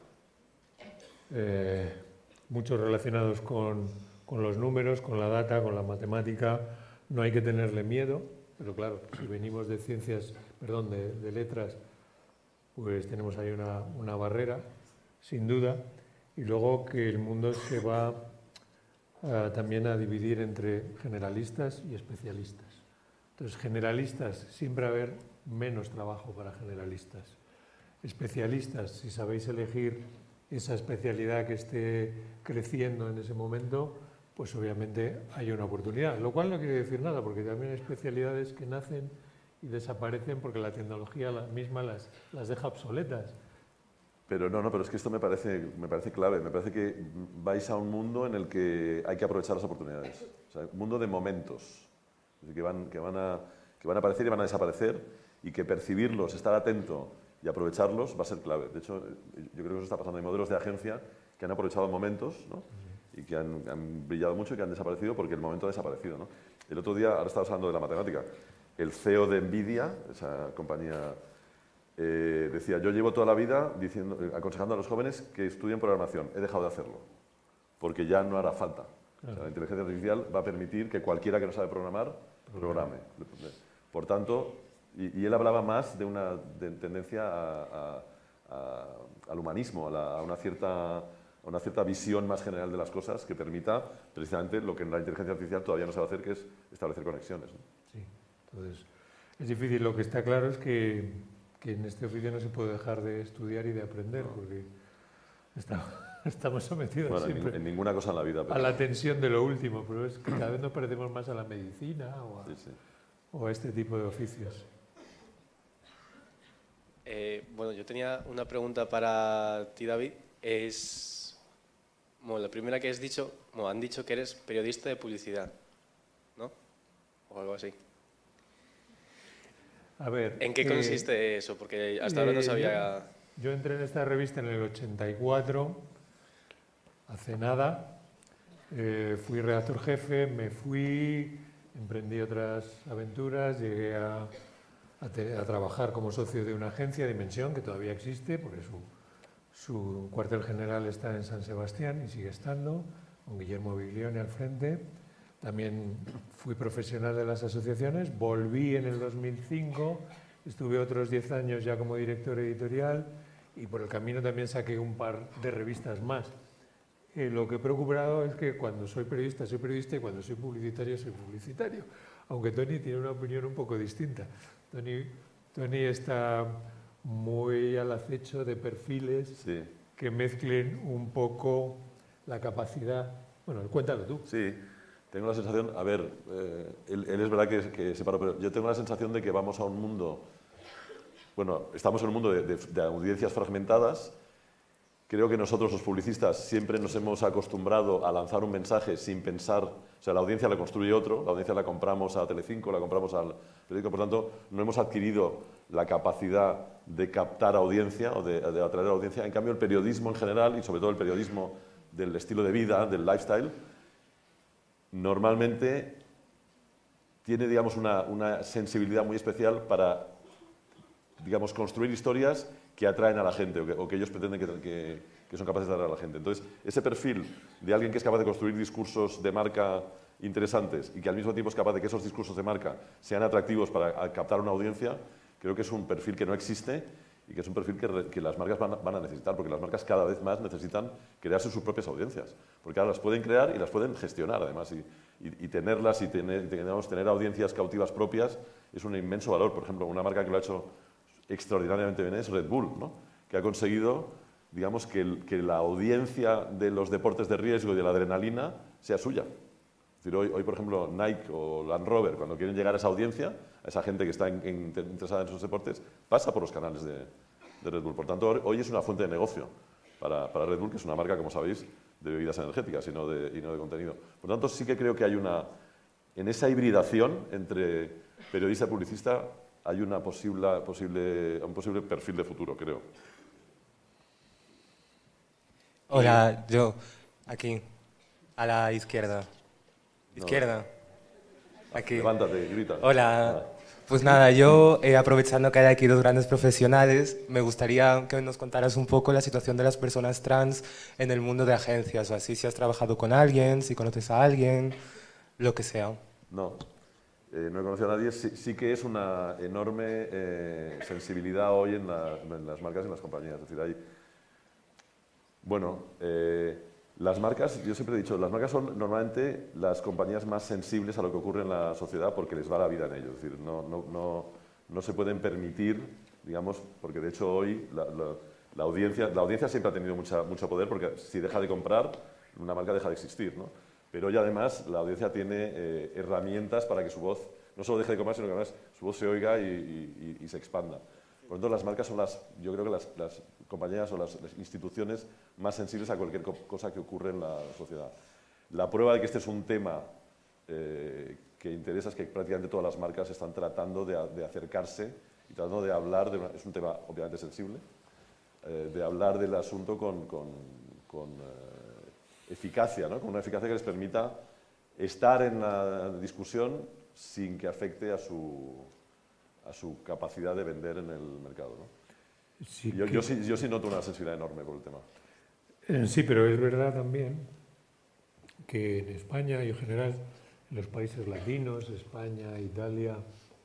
S4: eh, muchos relacionados con, con los números, con la data, con la matemática. No hay que tenerle miedo, pero claro, si venimos de ciencias, perdón, de, de letras, pues tenemos ahí una, una barrera, sin duda, y luego que el mundo se va uh, también a dividir entre generalistas y especialistas. Entonces, generalistas, siempre va a haber menos trabajo para generalistas. Especialistas, si sabéis elegir esa especialidad que esté creciendo en ese momento, pues obviamente hay una oportunidad, lo cual no quiere decir nada, porque también hay especialidades que nacen y desaparecen porque la tecnología la misma las, las deja obsoletas.
S5: Pero no, no, pero es que esto me parece, me parece clave. Me parece que vais a un mundo en el que hay que aprovechar las oportunidades. O sea, un mundo de momentos que van, que, van a, que van a aparecer y van a desaparecer, y que percibirlos, estar atento y aprovecharlos va a ser clave. De hecho, yo creo que eso está pasando. Hay modelos de agencia que han aprovechado momentos, ¿no? Y que han, han brillado mucho y que han desaparecido porque el momento ha desaparecido, ¿no? El otro día, ahora estabas hablando de la matemática, el C E O de Nvidia, esa compañía, eh, decía, yo llevo toda la vida diciendo, aconsejando a los jóvenes que estudien programación. He dejado de hacerlo, porque ya no hará falta. O sea, la inteligencia artificial va a permitir que cualquiera que no sabe programar, programe. Por tanto, y, y él hablaba más de una de tendencia a, a, a, al humanismo, a, la, a, una cierta, a una cierta visión más general de las cosas que permita precisamente lo que en la inteligencia artificial todavía no sabe hacer, que es establecer conexiones, ¿no?
S4: Sí. Entonces, es difícil. Lo que está claro es que, que en este oficio no se puede dejar de estudiar y de aprender, porque está, estamos sometidos
S5: bueno,
S4: siempre
S5: en, en ninguna cosa en la vida, pero...
S4: a la tensión de lo último, pero es que cada vez nos parecemos más a la medicina o a, sí, sí. o a este tipo de oficios.
S7: Eh, bueno, yo tenía una pregunta para ti, David. Es, bueno, la primera que has dicho, bueno, han dicho que eres periodista de publicidad, ¿no? O algo así.
S4: A ver,
S7: ¿en qué eh, consiste eso? Porque hasta ahora no sabía...
S4: Yo, yo entré en esta revista en el ochenta y cuatro, hace nada, eh, fui redactor jefe, me fui, emprendí otras aventuras, llegué a, a, te, a trabajar como socio de una agencia, Dimensión, que todavía existe, porque su, su cuartel general está en San Sebastián y sigue estando, con Guillermo Biglione al frente. También fui profesional de las asociaciones, volví en el dos mil cinco, estuve otros diez años ya como director editorial y por el camino también saqué un par de revistas más. Eh, lo que he procurado es que cuando soy periodista, soy periodista y cuando soy publicitario, soy publicitario. Aunque Tony tiene una opinión un poco distinta. Tony, Tony está muy al acecho de perfiles sí. que mezclen un poco la capacidad. Bueno, cuéntalo tú.
S5: Sí, tengo la sensación, a ver, eh, él, él es verdad que, que separó, pero yo tengo la sensación de que vamos a un mundo, bueno, estamos en un mundo de, de, de audiencias fragmentadas. Creo que nosotros los publicistas siempre nos hemos acostumbrado a lanzar un mensaje sin pensar, o sea, la audiencia la construye otro, la audiencia la compramos a Telecinco, la compramos al periódico, por tanto, no hemos adquirido la capacidad de captar audiencia o de, de atraer audiencia. En cambio, el periodismo en general, y sobre todo el periodismo del estilo de vida, del lifestyle, normalmente tiene, digamos, una, una sensibilidad muy especial para, digamos, construir historias que atraen a la gente o que, o que ellos pretenden que, que, que son capaces de atraer a la gente. Entonces, ese perfil de alguien que es capaz de construir discursos de marca interesantes y que al mismo tiempo es capaz de que esos discursos de marca sean atractivos para captar una audiencia, creo que es un perfil que no existe y que es un perfil que, que las marcas van, van a necesitar, porque las marcas cada vez más necesitan crearse sus propias audiencias, porque ahora las pueden crear y las pueden gestionar además, y, y, y tenerlas y tener, digamos, tener audiencias cautivas propias es un inmenso valor. Por ejemplo, una marca que lo ha hecho extraordinariamente bien es Red Bull, ¿no? Que ha conseguido, digamos, que, el, que la audiencia de los deportes de riesgo y de la adrenalina sea suya. Es decir, hoy, hoy, por ejemplo, Nike o Land Rover, cuando quieren llegar a esa audiencia, a esa gente que está en, en, interesada en esos deportes, pasa por los canales de, de Red Bull. Por tanto, hoy es una fuente de negocio para, para Red Bull, que es una marca, como sabéis, de bebidas energéticas y no de, y no de contenido. Por tanto, sí que creo que hay una... En esa hibridación entre periodista y publicista hay una posible, posible, un posible perfil de futuro, creo.
S8: Hola, yo, aquí, a la izquierda. Izquierda. No. Aquí.
S5: Levántate, grita.
S8: Hola. Pues nada, yo, eh, aprovechando que hay aquí dos grandes profesionales, me gustaría que nos contaras un poco la situación de las personas trans en el mundo de agencias, o así, si has trabajado con alguien, si conoces a alguien, lo que sea.
S5: No. Eh, no he conocido a nadie, sí, sí que es una enorme eh, sensibilidad hoy en, la, en las marcas y en las compañías. Es decir, hay, bueno, eh, las marcas, yo siempre he dicho, las marcas son normalmente las compañías más sensibles a lo que ocurre en la sociedad porque les va la vida en ello. Es decir, no, no, no, no se pueden permitir, digamos, porque de hecho hoy la, la, la, audiencia, la audiencia siempre ha tenido mucha, mucho poder porque si deja de comprar, una marca deja de existir, ¿no? Pero hoy además la audiencia tiene eh, herramientas para que su voz no solo deje de comprar, sino que además su voz se oiga y, y, y se expanda. Por lo tanto, las marcas son las, yo creo que las, las compañías o las, las instituciones más sensibles a cualquier cosa que ocurre en la sociedad. La prueba de que este es un tema eh, que interesa es que prácticamente todas las marcas están tratando de, de acercarse y tratando de hablar, de una, es un tema obviamente sensible, eh, de hablar del asunto con, con, con eh, eficacia, ¿no? Con una eficacia que les permita estar en la discusión sin que afecte a su, a su capacidad de vender en el mercado, ¿no? Sí yo, que... yo, sí, yo sí noto una sensibilidad enorme por el tema.
S4: Eh, sí, pero es verdad también que en España y en general en los países latinos, España, Italia,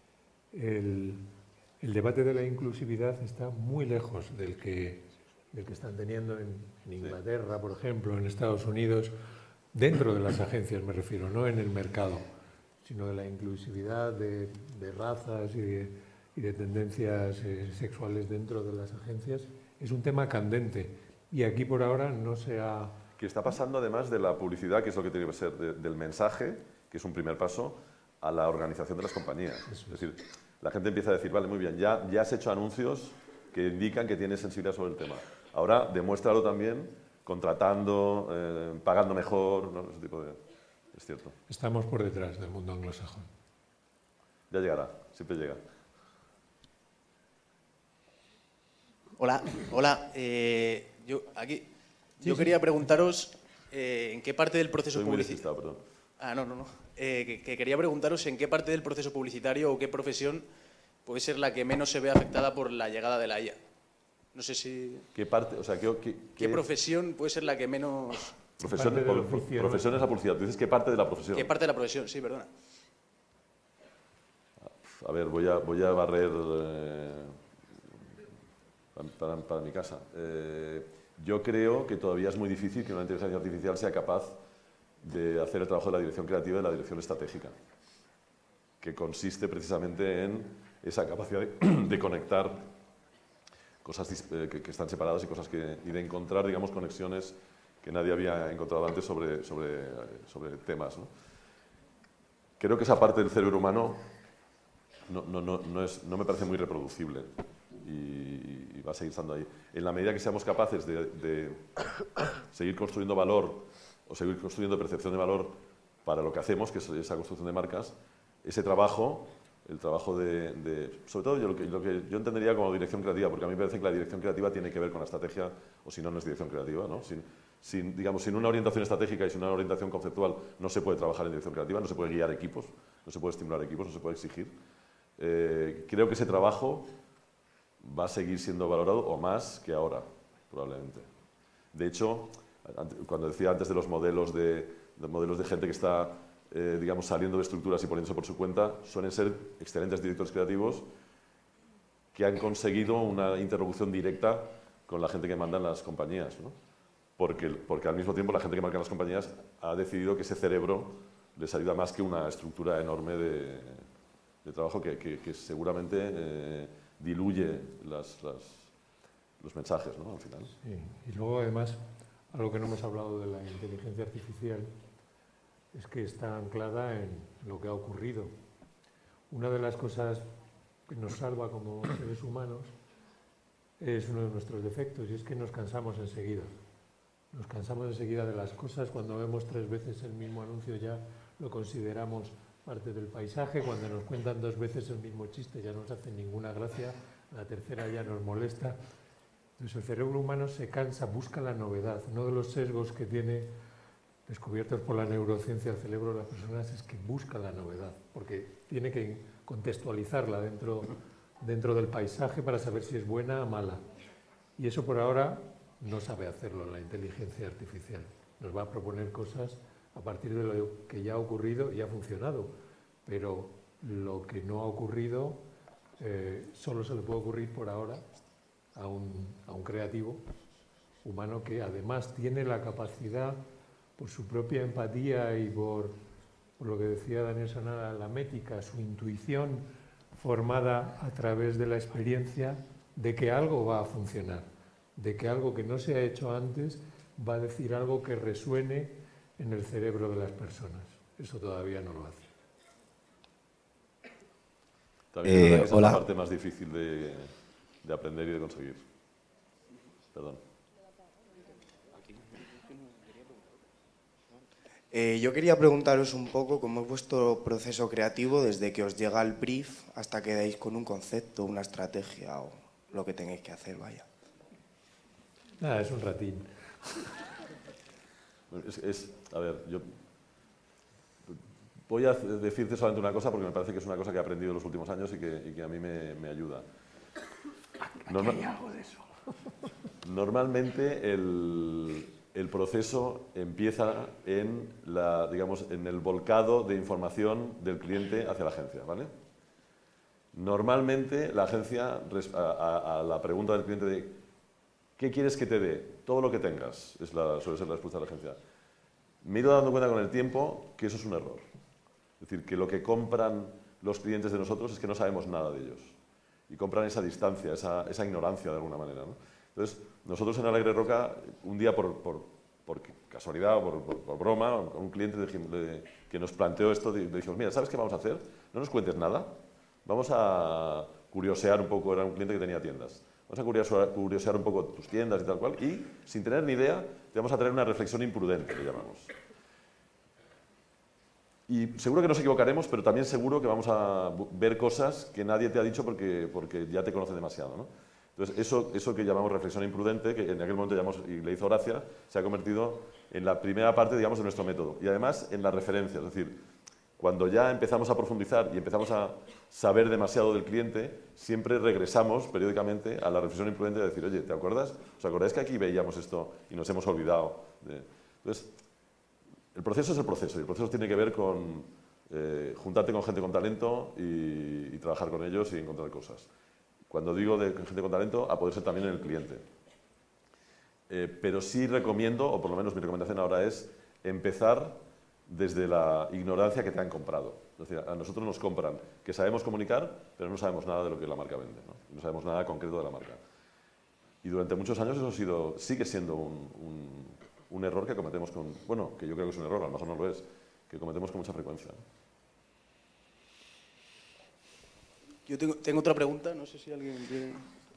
S4: el, el debate de la inclusividad está muy lejos del que, del que están teniendo en, en Inglaterra, sí. Por ejemplo, en Estados Unidos, dentro de las agencias me refiero, no en el mercado, sino de la inclusividad de, de razas y de, y de tendencias eh, sexuales dentro de las agencias. Es un tema candente y aquí por ahora no se ha...
S5: Que está pasando además de la publicidad, que es lo que tiene que ser, de, del mensaje, que es un primer paso, a la organización de las compañías. Eso es. Es decir, la gente empieza a decir, vale, muy bien, ya, ya has hecho anuncios que indican que tienes sensibilidad sobre el tema. Ahora, demuéstralo también contratando, eh, pagando mejor, ¿no? Ese tipo de... Es cierto.
S4: Estamos por detrás del mundo anglosajón.
S5: Ya llegará, siempre llega.
S9: Hola, hola. Eh, yo aquí,
S4: sí,
S9: yo
S4: sí.
S9: quería preguntaros eh, ¿en qué parte del proceso publicitario?
S5: perdón.
S9: Ah, no, no, no. Eh, que, que quería preguntaros en qué parte del proceso publicitario o qué profesión puede ser la que menos se ve afectada por la llegada de la I A. No sé si...
S5: ¿Qué parte? O sea, ¿qué, qué,
S9: ¿Qué profesión puede ser la que menos...?
S5: Profesión, por, por, profesión es la publicidad. Tú dices, ¿qué parte de la profesión?
S9: ¿Qué parte de la profesión? Sí, perdona.
S5: A ver, voy a, voy a barrer eh, para, para mi casa. Eh, yo creo que todavía es muy difícil que una inteligencia artificial sea capaz de hacer el trabajo de la dirección creativa y de la dirección estratégica, que consiste precisamente en esa capacidad de, de conectar cosas eh, que, que están separadas y, cosas que, y de encontrar, digamos, conexiones que nadie había encontrado antes sobre, sobre, sobre temas, ¿no? Creo que esa parte del cerebro humano no, no, no, no, es, no me parece muy reproducible y, y va a seguir estando ahí. En la medida que seamos capaces de, de seguir construyendo valor o seguir construyendo percepción de valor para lo que hacemos, que es esa construcción de marcas, ese trabajo, el trabajo de... de sobre todo yo, lo, que, lo que yo entendería como dirección creativa, porque a mí me parece que la dirección creativa tiene que ver con la estrategia, o si no, no es dirección creativa, ¿no? Sin, sin, digamos, sin una orientación estratégica y sin una orientación conceptual no se puede trabajar en dirección creativa, no se puede guiar equipos, no se puede estimular equipos, no se puede exigir. Eh, creo que ese trabajo va a seguir siendo valorado o más que ahora, probablemente. De hecho, cuando decía antes de los modelos de, de, modelos de gente que está, eh, digamos, saliendo de estructuras y poniéndose por su cuenta, suelen ser excelentes directores creativos que han conseguido una interlocución directa con la gente que manda en las compañías, ¿no? Porque, porque al mismo tiempo la gente que marca en las compañías ha decidido que ese cerebro les ayuda más que una estructura enorme de, de trabajo que, que, que seguramente eh, diluye las, las, los mensajes, ¿no? Al final.
S4: Sí. Y luego, además, algo que no hemos hablado de la inteligencia artificial es que está anclada en lo que ha ocurrido. Una de las cosas que nos salva como seres humanos es uno de nuestros defectos, y es que nos cansamos enseguida. Nos cansamos enseguida de las cosas. Cuando vemos tres veces el mismo anuncio ya lo consideramos parte del paisaje. Cuando nos cuentan dos veces el mismo chiste ya no nos hace ninguna gracia. La tercera ya nos molesta. Entonces el cerebro humano se cansa, busca la novedad. Uno de los sesgos que tiene, descubiertos por la neurociencia, el cerebro de las personas es que busca la novedad, porque tiene que contextualizarla dentro, dentro del paisaje para saber si es buena o mala. Y eso por ahora no sabe hacerlo la inteligencia artificial. Nos va a proponer cosas a partir de lo que ya ha ocurrido y ha funcionado, pero lo que no ha ocurrido eh, solo se le puede ocurrir por ahora a un, a un creativo humano que además tiene la capacidad, por su propia empatía y por, por lo que decía Daniel Sonara, la mética, su intuición formada a través de la experiencia de que algo va a funcionar, de que algo que no se ha hecho antes va a decir algo que resuene en el cerebro de las personas. Eso todavía no lo hace.
S5: También eh, esa es la parte más difícil de, de aprender y de conseguir. Perdón.
S10: Eh, yo quería preguntaros un poco cómo es vuestro proceso creativo desde que os llega el brief hasta que dais con un concepto, una estrategia o lo que tengáis que hacer, vaya.
S4: Nada, es un ratín.
S5: Es, es, a ver, yo voy a decirte solamente una cosa porque me parece que es una cosa que he aprendido en los últimos años y que, y que a mí me, me ayuda. Normal,
S1: ¿Hay algo de eso?
S5: Normalmente el, el proceso empieza en, la, digamos, en el volcado de información del cliente hacia la agencia, ¿vale? Normalmente la agencia, a, a, a la pregunta del cliente de ¿qué quieres que te dé? Todo lo que tengas, es la, suele ser la respuesta de la agencia. Me he ido dando cuenta con el tiempo que eso es un error. Es decir, que lo que compran los clientes de nosotros es que no sabemos nada de ellos. Y compran esa distancia, esa, esa ignorancia de alguna manera, ¿no? Entonces, nosotros en Alegre Roca, un día por, por, por casualidad o por, por, por broma, un cliente de, de, que nos planteó esto, le dijimos, mira, ¿sabes qué vamos a hacer? No nos cuentes nada, vamos a curiosear un poco, era un cliente que tenía tiendas. Vamos a curiosear, curiosear un poco tus tiendas y tal cual, y sin tener ni idea, te vamos a traer una reflexión imprudente, le llamamos. Y seguro que nos equivocaremos, pero también seguro que vamos a ver cosas que nadie te ha dicho porque, porque ya te conoce demasiado, ¿no? Entonces, eso, eso que llamamos reflexión imprudente, que en aquel momento llamamos, y le hizo gracia, se ha convertido en la primera parte, digamos, de nuestro método. Y además en la referencia, es decir, cuando ya empezamos a profundizar y empezamos a saber demasiado del cliente, siempre regresamos periódicamente a la reflexión imprudente de decir, oye, ¿te acuerdas? ¿Os acordáis que aquí veíamos esto y nos hemos olvidado? De... Entonces, el proceso es el proceso, y el proceso tiene que ver con eh, juntarte con gente con talento y, y trabajar con ellos y encontrar cosas. Cuando digo de gente con talento, a poder ser también en el cliente. Eh, pero sí recomiendo, o por lo menos mi recomendación ahora es, empezar desde la ignorancia que te han comprado. Es decir, a nosotros nos compran que sabemos comunicar, pero no sabemos nada de lo que la marca vende, ¿no? No sabemos nada concreto de la marca. Y durante muchos años eso ha sido, sigue siendo un, un, un error que cometemos con... Bueno, que yo creo que es un error, a lo mejor no lo es, que cometemos con mucha frecuencia.
S9: Yo tengo, tengo otra pregunta, no sé si alguien quiere...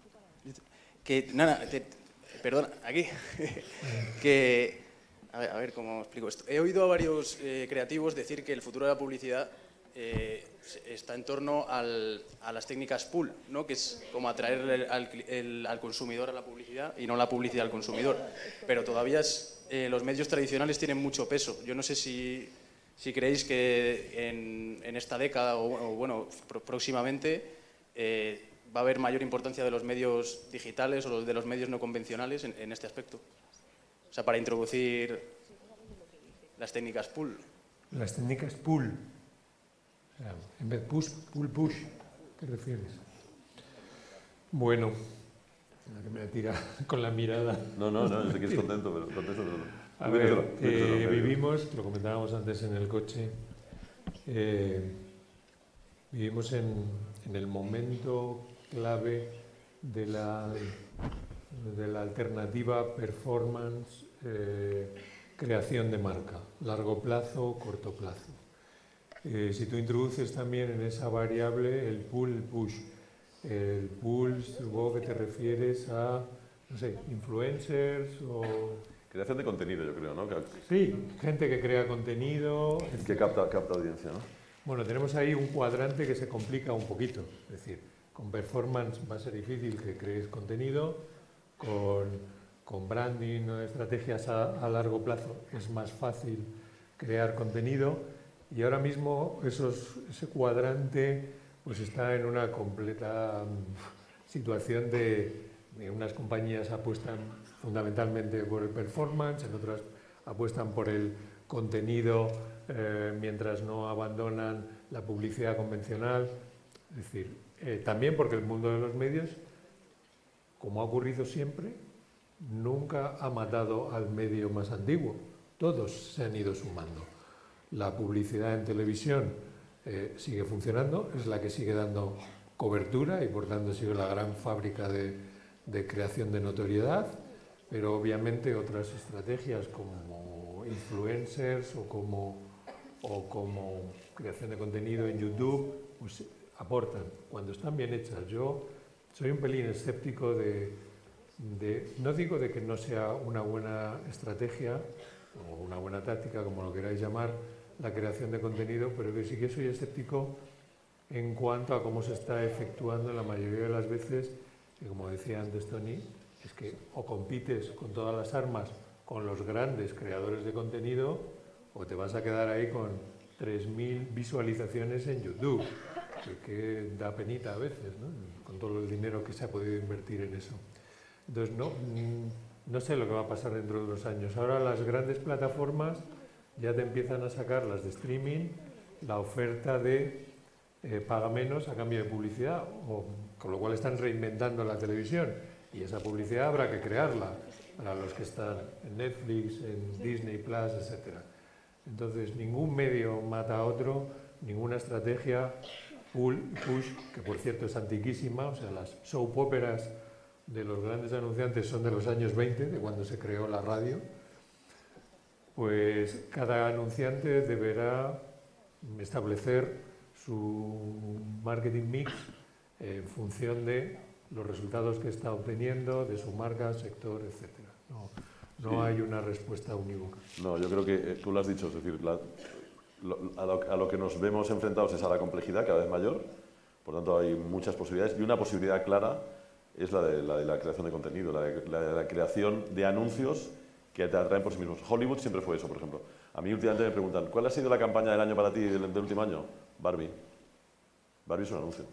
S9: Que, nada, te, perdona, aquí. que, a ver, a ver cómo explico esto. He oído a varios eh, creativos decir que el futuro de la publicidad eh, está en torno al, a las técnicas pull, ¿no? Que es como atraer al, el, al consumidor a la publicidad y no la publicidad al consumidor. Pero todavía es, eh, los medios tradicionales tienen mucho peso. Yo no sé si... Si creéis que en, en esta década o, o bueno, próximamente eh, va a haber mayor importancia de los medios digitales o de los medios no convencionales en, en este aspecto. O sea, para introducir las técnicas pull.
S4: Las técnicas pull. O sea, en vez de push, pull, push. ¿Qué refieres? Bueno, la que me tira con la mirada.
S5: No, no, no, sé que es contento, pero contento, pero...
S4: A ver, eh, vivimos, lo comentábamos antes en el coche, eh, vivimos en, en el momento clave de la, de la alternativa performance, eh, creación de marca, largo plazo, corto plazo. Eh, si tú introduces también en esa variable el pull, el push, el pull, supongo que te refieres a, no sé, influencers o...
S5: Creación de contenido, yo creo, ¿no? Que,
S4: sí, gente que crea contenido.
S5: Que capta, capta audiencia, ¿no?
S4: Bueno, tenemos ahí un cuadrante que se complica un poquito. Es decir, con performance va a ser difícil que crees contenido, con, con branding o estrategias a, a largo plazo es más fácil crear contenido, y ahora mismo esos, ese cuadrante pues está en una completa um, situación de, de unas compañías apuestan fundamentalmente por el performance, en otras apuestan por el contenido eh, mientras no abandonan la publicidad convencional. Es decir, eh, también porque el mundo de los medios, como ha ocurrido siempre, nunca ha matado al medio más antiguo. Todos se han ido sumando. La publicidad en televisión eh, sigue funcionando, es la que sigue dando cobertura y por tanto sigue la gran fábrica de, de creación de notoriedad. Pero obviamente otras estrategias como influencers o como, o como creación de contenido en YouTube pues aportan cuando están bien hechas. Yo soy un pelín escéptico de, de, no digo de que no sea una buena estrategia o una buena táctica, como lo queráis llamar, la creación de contenido, pero que sí que soy escéptico en cuanto a cómo se está efectuando la mayoría de las veces, y como decía antes Tony, es que o compites con todas las armas con los grandes creadores de contenido o te vas a quedar ahí con tres mil visualizaciones en YouTube, que, que da penita a veces, ¿no? Con todo el dinero que se ha podido invertir en eso. Entonces, no, no sé lo que va a pasar dentro de unos años. Ahora las grandes plataformas ya te empiezan a sacar, las de streaming, la oferta de eh, paga menos a cambio de publicidad, o, con lo cual están reinventando la televisión. Y esa publicidad habrá que crearla para los que están en Netflix, en Disney Plus, etcétera. Entonces, ningún medio mata a otro, ninguna estrategia pull, push, que por cierto es antiquísima, o sea, las soap operas de los grandes anunciantes son de los años veinte, de cuando se creó la radio. Pues cada anunciante deberá establecer su marketing mix en función de los resultados que está obteniendo, de su marca, sector, etcétera. No, no sí. Hay una respuesta unívoca.
S5: No, yo creo que eh, tú lo has dicho, es decir, la, lo, a, lo, a lo que nos vemos enfrentados es a la complejidad cada vez mayor, por tanto hay muchas posibilidades, y una posibilidad clara es la de la, de la creación de contenido, la de, la de la creación de anuncios que te atraen por sí mismos. Hollywood siempre fue eso, por ejemplo. A mí últimamente me preguntan, ¿cuál ha sido la campaña del año para ti, del, del último año? Barbie. Barbie es un anuncio.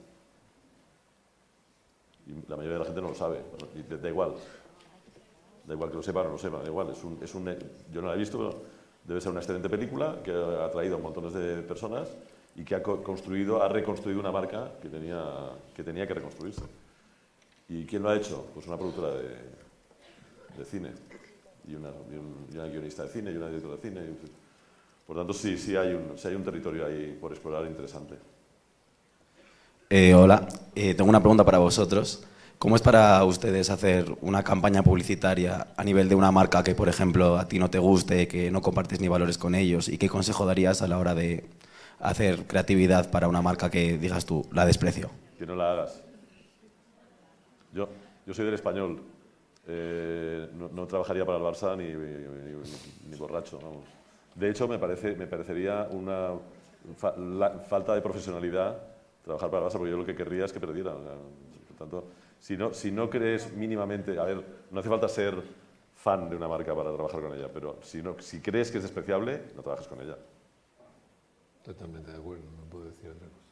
S5: Y la mayoría de la gente no lo sabe, y da igual. Da igual que lo sepa o no lo sepa, da igual. Es un, es un, yo no la he visto, pero debe ser una excelente película que ha atraído a montones de personas y que ha construido, ha reconstruido una marca que tenía que, tenía que reconstruirse. ¿Y quién lo ha hecho? Pues una productora de, de cine. Y una, y, un, y una guionista de cine y una directora de cine. Y, por tanto, sí, sí hay, un, sí hay un territorio ahí por explorar interesante.
S11: Eh, hola, eh, tengo una pregunta para vosotros. ¿Cómo es para ustedes hacer una campaña publicitaria a nivel de una marca que, por ejemplo, a ti no te guste, que no compartes ni valores con ellos? ¿Y qué consejo darías a la hora de hacer creatividad para una marca que digas tú, la desprecio?
S5: Que no la hagas. Yo, yo soy del Español. Eh, no, no trabajaría para el Barça ni, ni, ni, ni borracho, vamos. De hecho, me, parece, me parecería una fa, la, falta de profesionalidad trabajar para el Barça, porque yo lo que querría es que perdiera. Por tanto, si no, si no crees mínimamente... A ver, no hace falta ser fan de una marca para trabajar con ella, pero si, no, si crees que es despreciable, no trabajes con ella.
S4: Totalmente de acuerdo, no puedo decir otra cosa.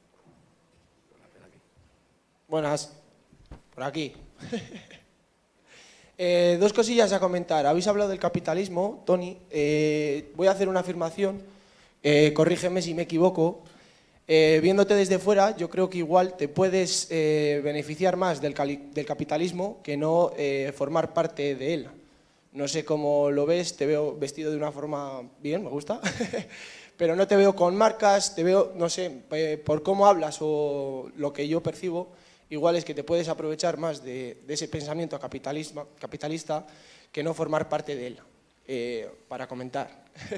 S12: Buenas, por aquí. Eh, dos cosillas a comentar. Habéis hablado del capitalismo, Tony. Eh, voy a hacer una afirmación, eh, corrígeme si me equivoco. Eh, viéndote desde fuera, yo creo que igual te puedes eh, beneficiar más del, del capitalismo que no eh, formar parte de él. No sé cómo lo ves, te veo vestido de una forma bien, me gusta, pero no te veo con marcas, te veo, no sé, eh, por cómo hablas o lo que yo percibo, igual es que te puedes aprovechar más de, de ese pensamiento capitalista que no formar parte de él, eh, para comentar.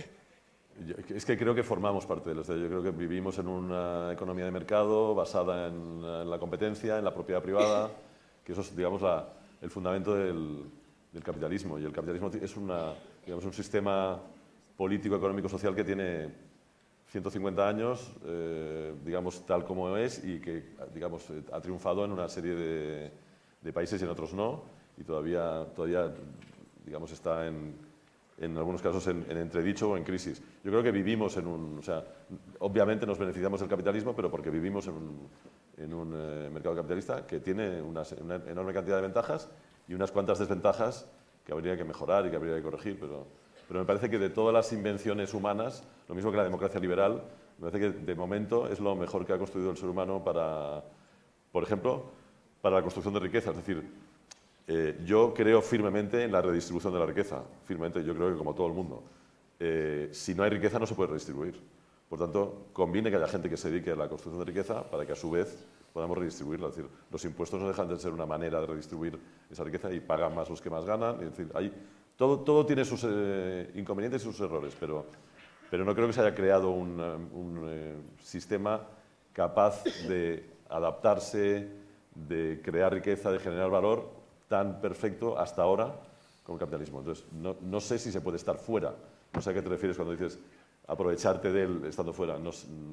S5: Es que creo que formamos parte de él. Yo creo que vivimos en una economía de mercado basada en, en la competencia, en la propiedad privada, que eso es, digamos, la, el fundamento del, del capitalismo. Y el capitalismo es una, digamos, un sistema político, económico, social que tiene ciento cincuenta años, eh, digamos, tal como es, y que, digamos, ha triunfado en una serie de, de países y en otros no, y todavía, todavía digamos, está en, en algunos casos en, en entredicho o en crisis. Yo creo que vivimos en un... O sea, obviamente nos beneficiamos del capitalismo, pero porque vivimos en un, en un eh, mercado capitalista que tiene una, una enorme cantidad de ventajas y unas cuantas desventajas que habría que mejorar y que habría que corregir, pero... Pero me parece que de todas las invenciones humanas, lo mismo que la democracia liberal, me parece que de momento es lo mejor que ha construido el ser humano para, por ejemplo, para la construcción de riqueza. Es decir, eh, yo creo firmemente en la redistribución de la riqueza. Firmemente, yo creo que como todo el mundo. Eh, si no hay riqueza no se puede redistribuir. Por tanto, conviene que haya gente que se dedique a la construcción de riqueza para que a su vez podamos redistribuirla. Es decir, los impuestos no dejan de ser una manera de redistribuir esa riqueza y pagan más los que más ganan. Es decir, hay... Todo, todo tiene sus eh, inconvenientes y sus errores, pero, pero no creo que se haya creado un, un eh, sistema capaz de adaptarse, de crear riqueza, de generar valor tan perfecto hasta ahora como el capitalismo. Entonces, no, no sé si se puede estar fuera. No sé a qué te refieres cuando dices aprovecharte de él estando fuera. No,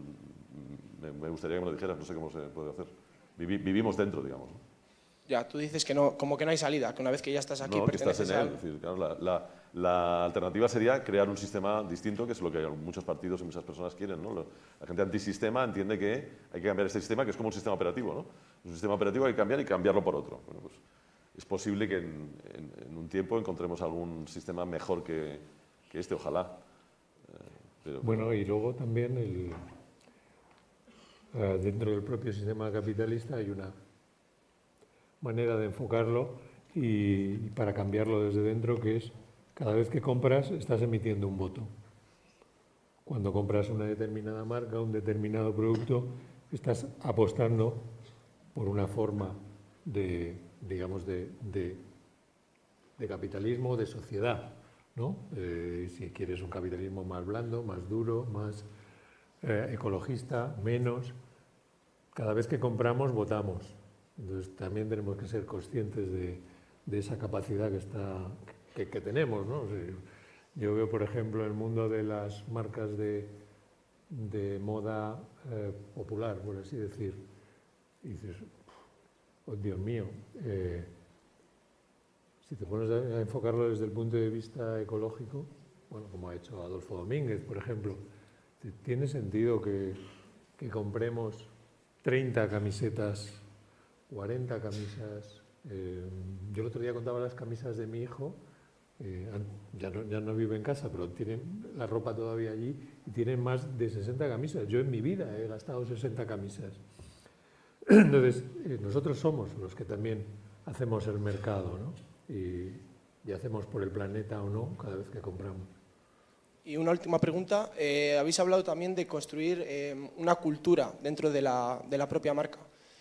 S5: me, me gustaría que me lo dijeras, no sé cómo se puede hacer. Vivi, vivimos dentro, digamos, ¿no?
S12: Ya, tú dices que no, como que no hay salida, que una vez que ya estás aquí...
S5: No, que estás en él. Es decir, claro, la, la, la alternativa sería crear un sistema distinto, que es lo que muchos partidos y muchas personas quieren, ¿no? La gente antisistema entiende que hay que cambiar este sistema, que es como un sistema operativo, ¿no? Un sistema operativo hay que cambiar y cambiarlo por otro. Bueno, pues es posible que en, en, en un tiempo encontremos algún sistema mejor que, que este, ojalá. Eh, pero,
S4: bueno, y luego también el, uh, dentro del propio sistema capitalista hay una manera de enfocarlo y, y para cambiarlo desde dentro, que es cada vez que compras estás emitiendo un voto. Cuando compras una determinada marca, un determinado producto, estás apostando por una forma de, digamos, de, de, de capitalismo, de sociedad, ¿no? Eh, si quieres un capitalismo más blando, más duro, más eh, ecologista, menos. Cada vez que compramos, votamos. Entonces también tenemos que ser conscientes de, de esa capacidad que, está, que, que tenemos, ¿no? O sea, yo veo, por ejemplo, el mundo de las marcas de, de moda eh, popular, por así decir, y dices, oh Dios mío, eh, si te pones a enfocarlo desde el punto de vista ecológico, bueno, como ha hecho Adolfo Domínguez, por ejemplo, ¿tiene sentido que, que compremos treinta camisetas, cuarenta camisas? Eh, yo el otro día contaba las camisas de mi hijo, eh, ya, no, ya no vive en casa, pero tienen la ropa todavía allí y tienen más de sesenta camisas. Yo en mi vida he gastado sesenta camisas. Entonces, eh, nosotros somos los que también hacemos el mercado, ¿no? Y, y hacemos por el planeta o no cada vez que compramos.
S12: Y una última pregunta, eh, habéis hablado también de construir eh, una cultura dentro de la, de la propia marca.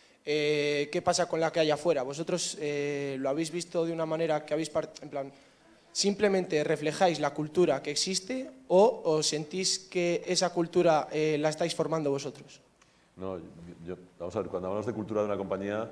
S12: Eh, ¿Qué pasa con la que hay afuera? ¿Vosotros eh, lo habéis visto de una manera que habéis, en plan, simplemente reflejáis la cultura que existe o os sentís que esa cultura eh, la estáis formando vosotros?
S5: No, yo, vamos a ver, cuando hablamos de cultura de una compañía,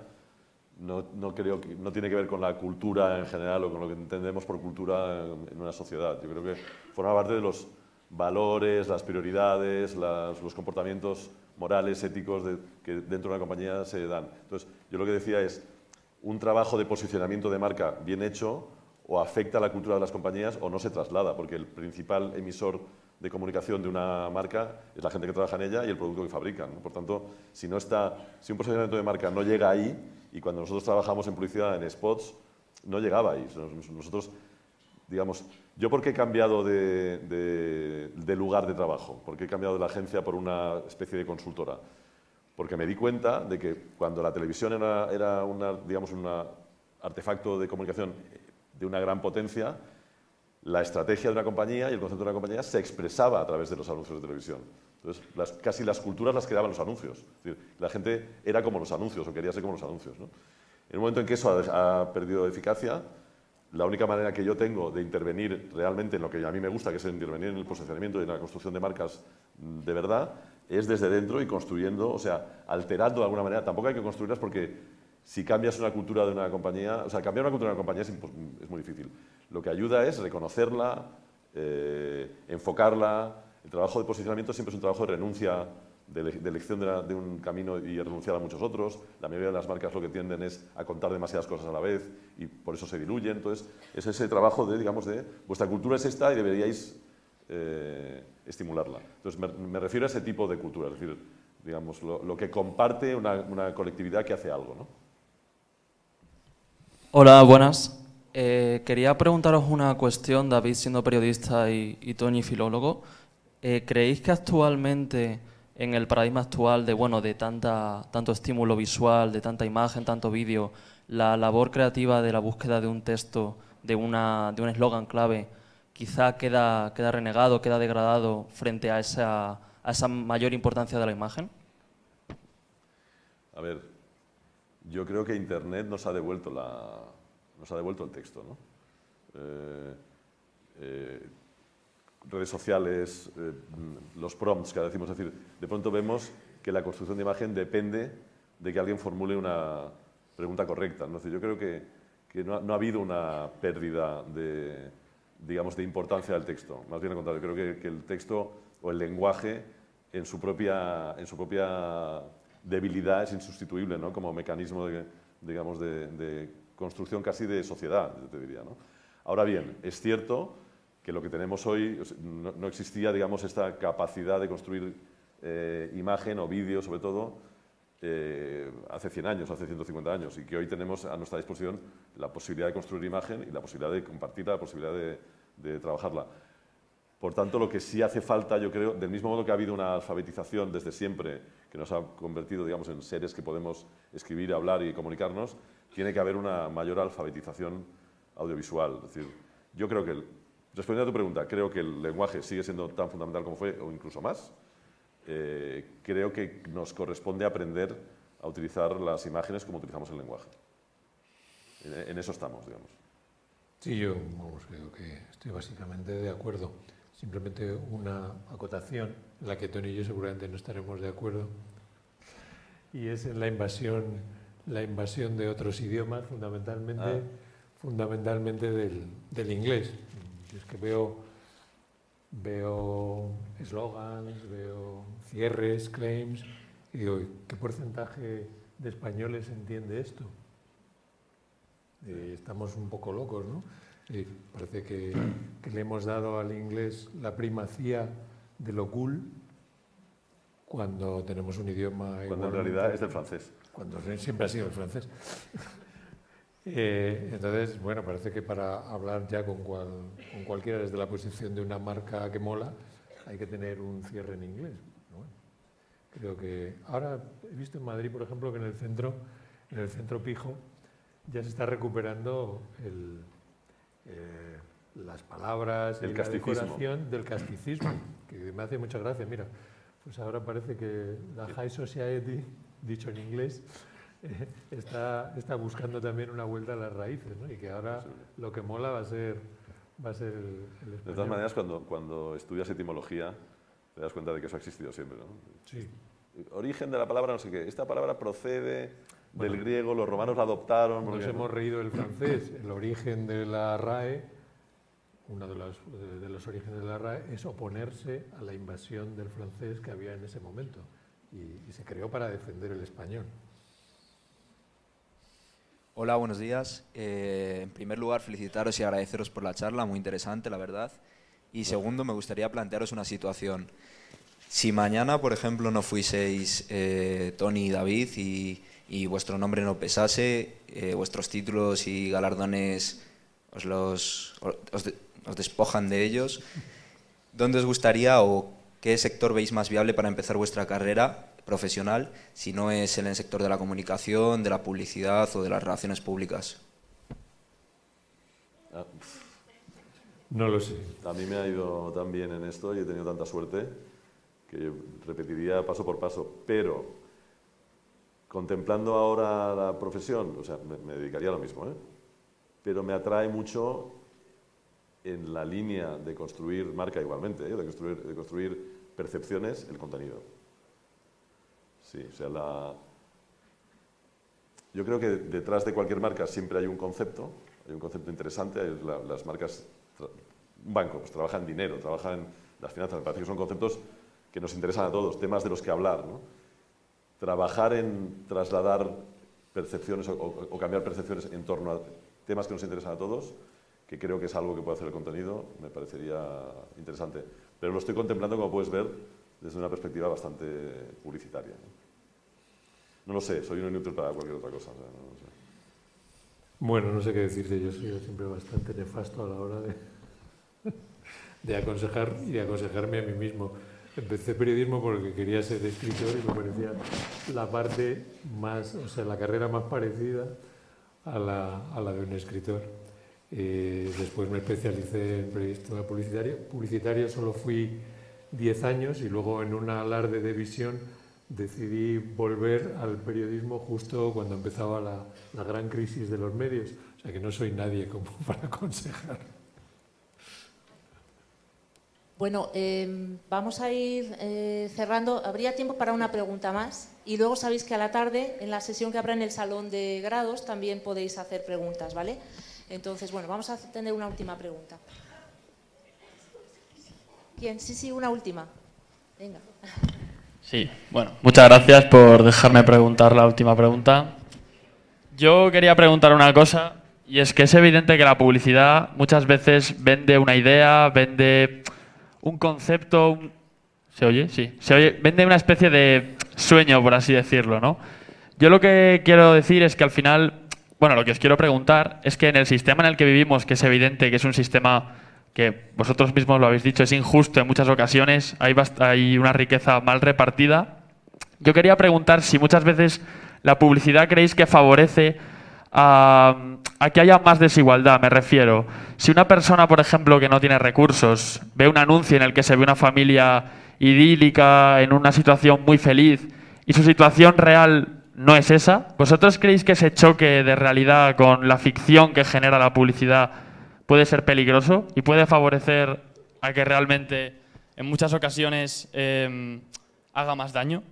S5: no, no creo que no tiene que ver con la cultura en general o con lo que entendemos por cultura en, en una sociedad. Yo creo que forma parte de los valores, las prioridades, las, los comportamientos morales, éticos de, que dentro de una compañía se dan. Entonces, yo lo que decía es, un trabajo de posicionamiento de marca bien hecho o afecta a la cultura de las compañías o no se traslada, porque el principal emisor de comunicación de una marca es la gente que trabaja en ella y el producto que fabrican, ¿no? Por tanto, si, no está, si un posicionamiento de marca no llega ahí, y cuando nosotros trabajamos en publicidad, en spots, no llegaba ahí. Nosotros, digamos, ¿yo por qué he cambiado de, de, de lugar de trabajo? ¿Por qué he cambiado de la agencia por una especie de consultora? Porque me di cuenta de que cuando la televisión era, era una, digamos, un artefacto de comunicación de una gran potencia, la estrategia de una compañía y el concepto de una compañía se expresaba a través de los anuncios de televisión. Entonces, las, casi las culturas las creaban los anuncios. Es decir, la gente era como los anuncios o quería ser como los anuncios, ¿no? En el momento en que eso ha, ha perdido eficacia, la única manera que yo tengo de intervenir realmente en lo que a mí me gusta, que es intervenir en el posicionamiento y en la construcción de marcas de verdad, es desde dentro y construyendo, o sea, alterando de alguna manera. Tampoco hay que construirlas porque si cambias una cultura de una compañía, o sea, cambiar una cultura de una compañía es, es muy difícil. Lo que ayuda es reconocerla, eh, enfocarla. El trabajo de posicionamiento siempre es un trabajo de renuncia, de, de elección de, la, de un camino y renunciar a muchos otros. La mayoría de las marcas lo que tienden es a contar demasiadas cosas a la vez y por eso se diluyen. Entonces, es ese trabajo de, digamos, de vuestra cultura es esta y deberíais eh, estimularla. Entonces, me, me refiero a ese tipo de cultura, es decir, digamos, lo, lo que comparte una, una colectividad que hace algo, ¿no?
S13: Hola, buenas. Eh, quería preguntaros una cuestión, David siendo periodista y, y Tony filólogo. Eh, ¿Creéis que actualmente, en el paradigma actual de, bueno, de tanta, tanto estímulo visual, de tanta imagen, tanto vídeo, la labor creativa de la búsqueda de un texto, de una de un eslogan clave, quizá queda, queda renegado, queda degradado frente a esa, a esa mayor importancia de la imagen?
S5: A ver, yo creo que Internet nos ha devuelto, la, nos ha devuelto el texto, ¿no? Eh, eh, redes sociales, eh, los prompts que decimos, es decir, de pronto vemos que la construcción de imagen depende de que alguien formule una pregunta correcta, ¿no? Es decir, yo creo que, que no, ha, no ha habido una pérdida de, digamos, de importancia del texto, más bien al contrario, creo que, que el texto o el lenguaje en su propia, en su propia debilidad es insustituible, ¿no? Como mecanismo de, digamos, de, de construcción casi de sociedad, te diría, ¿no? Ahora bien, es cierto que lo que tenemos hoy, no, no existía, digamos, esta capacidad de construir eh, imagen o vídeo, sobre todo, eh, hace cien años, hace ciento cincuenta años, y que hoy tenemos a nuestra disposición la posibilidad de construir imagen y la posibilidad de compartirla, la posibilidad de, de trabajarla. Por tanto, lo que sí hace falta, yo creo, del mismo modo que ha habido una alfabetización desde siempre, que nos ha convertido, digamos, en seres que podemos escribir, hablar y comunicarnos, tiene que haber una mayor alfabetización audiovisual. Es decir, yo creo que, el, respondiendo a tu pregunta, creo que el lenguaje sigue siendo tan fundamental como fue, o incluso más. Eh, creo que nos corresponde aprender a utilizar las imágenes como utilizamos el lenguaje. En, en eso estamos, digamos.
S4: Sí, yo vamos, creo que estoy básicamente de acuerdo. Simplemente una acotación en la que Tony y yo seguramente no estaremos de acuerdo, y es en la invasión, la invasión de otros idiomas, fundamentalmente, ah. fundamentalmente del, del inglés. Yo es que veo veo eslogans, veo cierres, claims, y digo, ¿qué porcentaje de españoles entiende esto? Eh, estamos un poco locos, ¿no? Eh, parece que, que le hemos dado al inglés la primacía de lo cool cuando tenemos un idioma...
S5: Cuando en realidad es del francés.
S4: Cuando siempre ha sido el francés. eh, entonces, bueno, parece que para hablar ya con, cual, con cualquiera desde la posición de una marca que mola, hay que tener un cierre en inglés. Bueno, creo que... Ahora he visto en Madrid, por ejemplo, que en el centro, en el centro Pijo, ya se está recuperando el, eh, las palabras y la decoración del casticismo, que me hace mucha gracia. Mira, pues ahora parece que la High Society, dicho en inglés, eh, está, está buscando también una vuelta a las raíces, ¿no? Y que ahora lo que mola va a ser, va a ser el, el español.
S5: De todas maneras, cuando, cuando estudias etimología, te das cuenta de que eso ha existido siempre, ¿no?
S4: Sí.
S5: Origen de la palabra, no sé qué. Esta palabra procede del griego, los romanos la adoptaron.
S4: Nos hemos reído del francés. El origen de la R A E, uno de los, de los orígenes de la R A E, es oponerse a la invasión del francés que había en ese momento. Y, y se creó para defender el español.
S14: Hola, buenos días. Eh, en primer lugar, felicitaros y agradeceros por la charla, muy interesante, la verdad. Y segundo, me gustaría plantearos una situación. Si mañana, por ejemplo, no fuiseis eh, Tony y David y, y vuestro nombre no pesase, eh, vuestros títulos y galardones os, los, os, de, os despojan de ellos, ¿dónde os gustaría o qué sector veis más viable para empezar vuestra carrera profesional, si no es en el sector de la comunicación, de la publicidad o de las relaciones públicas?
S5: Ah,
S4: no lo sé.
S5: A mí me ha ido tan bien en esto y he tenido tanta suerte que repetiría paso por paso, pero contemplando ahora la profesión, o sea, me, me dedicaría a lo mismo, ¿eh? Pero me atrae mucho en la línea de construir marca igualmente, ¿eh? de, construir, de construir percepciones, el contenido. Sí, o sea, la... yo creo que detrás de cualquier marca siempre hay un concepto, hay un concepto interesante, hay la, las marcas, un banco, pues trabajan dinero, trabajan las finanzas, me parece que son conceptos que nos interesan a todos, temas de los que hablar, ¿no? Trabajar en trasladar percepciones o, o, o cambiar percepciones en torno a temas que nos interesan a todos, que creo que es algo que puede hacer el contenido, me parecería interesante. Pero lo estoy contemplando, como puedes ver, desde una perspectiva bastante publicitaria, ¿no? No lo sé, soy un inútil para cualquier otra cosa. O sea, no, no sé.
S4: Bueno, no sé qué decirte, yo soy siempre bastante nefasto a la hora de, de aconsejar y de aconsejarme a mí mismo. Empecé periodismo porque quería ser escritor y me parecía la parte más, o sea, la carrera más parecida a la, a la de un escritor. Eh, después me especialicé en periodismo publicitario. Publicitario solo fui diez años y luego en un alarde de visión decidí volver al periodismo justo cuando empezaba la, la gran crisis de los medios. O sea que no soy nadie como para aconsejar.
S2: Bueno, eh, vamos a ir eh, cerrando. Habría tiempo para una pregunta más. Y luego sabéis que a la tarde, en la sesión que habrá en el salón de grados, también podéis hacer preguntas, ¿vale? Entonces, bueno, vamos a tener una última pregunta. ¿Quién? Sí, sí, una última. Venga.
S15: Sí, bueno, muchas gracias por dejarme preguntar la última pregunta. Yo quería preguntar una cosa, y es que es evidente que la publicidad muchas veces vende una idea, vende un concepto, un... ¿se oye? Sí, se oye, vende una especie de sueño, por así decirlo, ¿no? Yo lo que quiero decir es que al final, bueno, lo que os quiero preguntar es que en el sistema en el que vivimos, que es evidente que es un sistema que vosotros mismos lo habéis dicho, es injusto en muchas ocasiones, hay, hay una riqueza mal repartida. Yo quería preguntar si muchas veces la publicidad creéis que favorece a, a que haya más desigualdad, me refiero. Si una persona, por ejemplo, que no tiene recursos, ve un anuncio en el que se ve una familia idílica, en una situación muy feliz, y su situación real no es esa, ¿vosotros creéis que ese choque de realidad con la ficción que genera la publicidad puede ser peligroso y puede favorecer a que realmente en muchas ocasiones eh, haga más daño?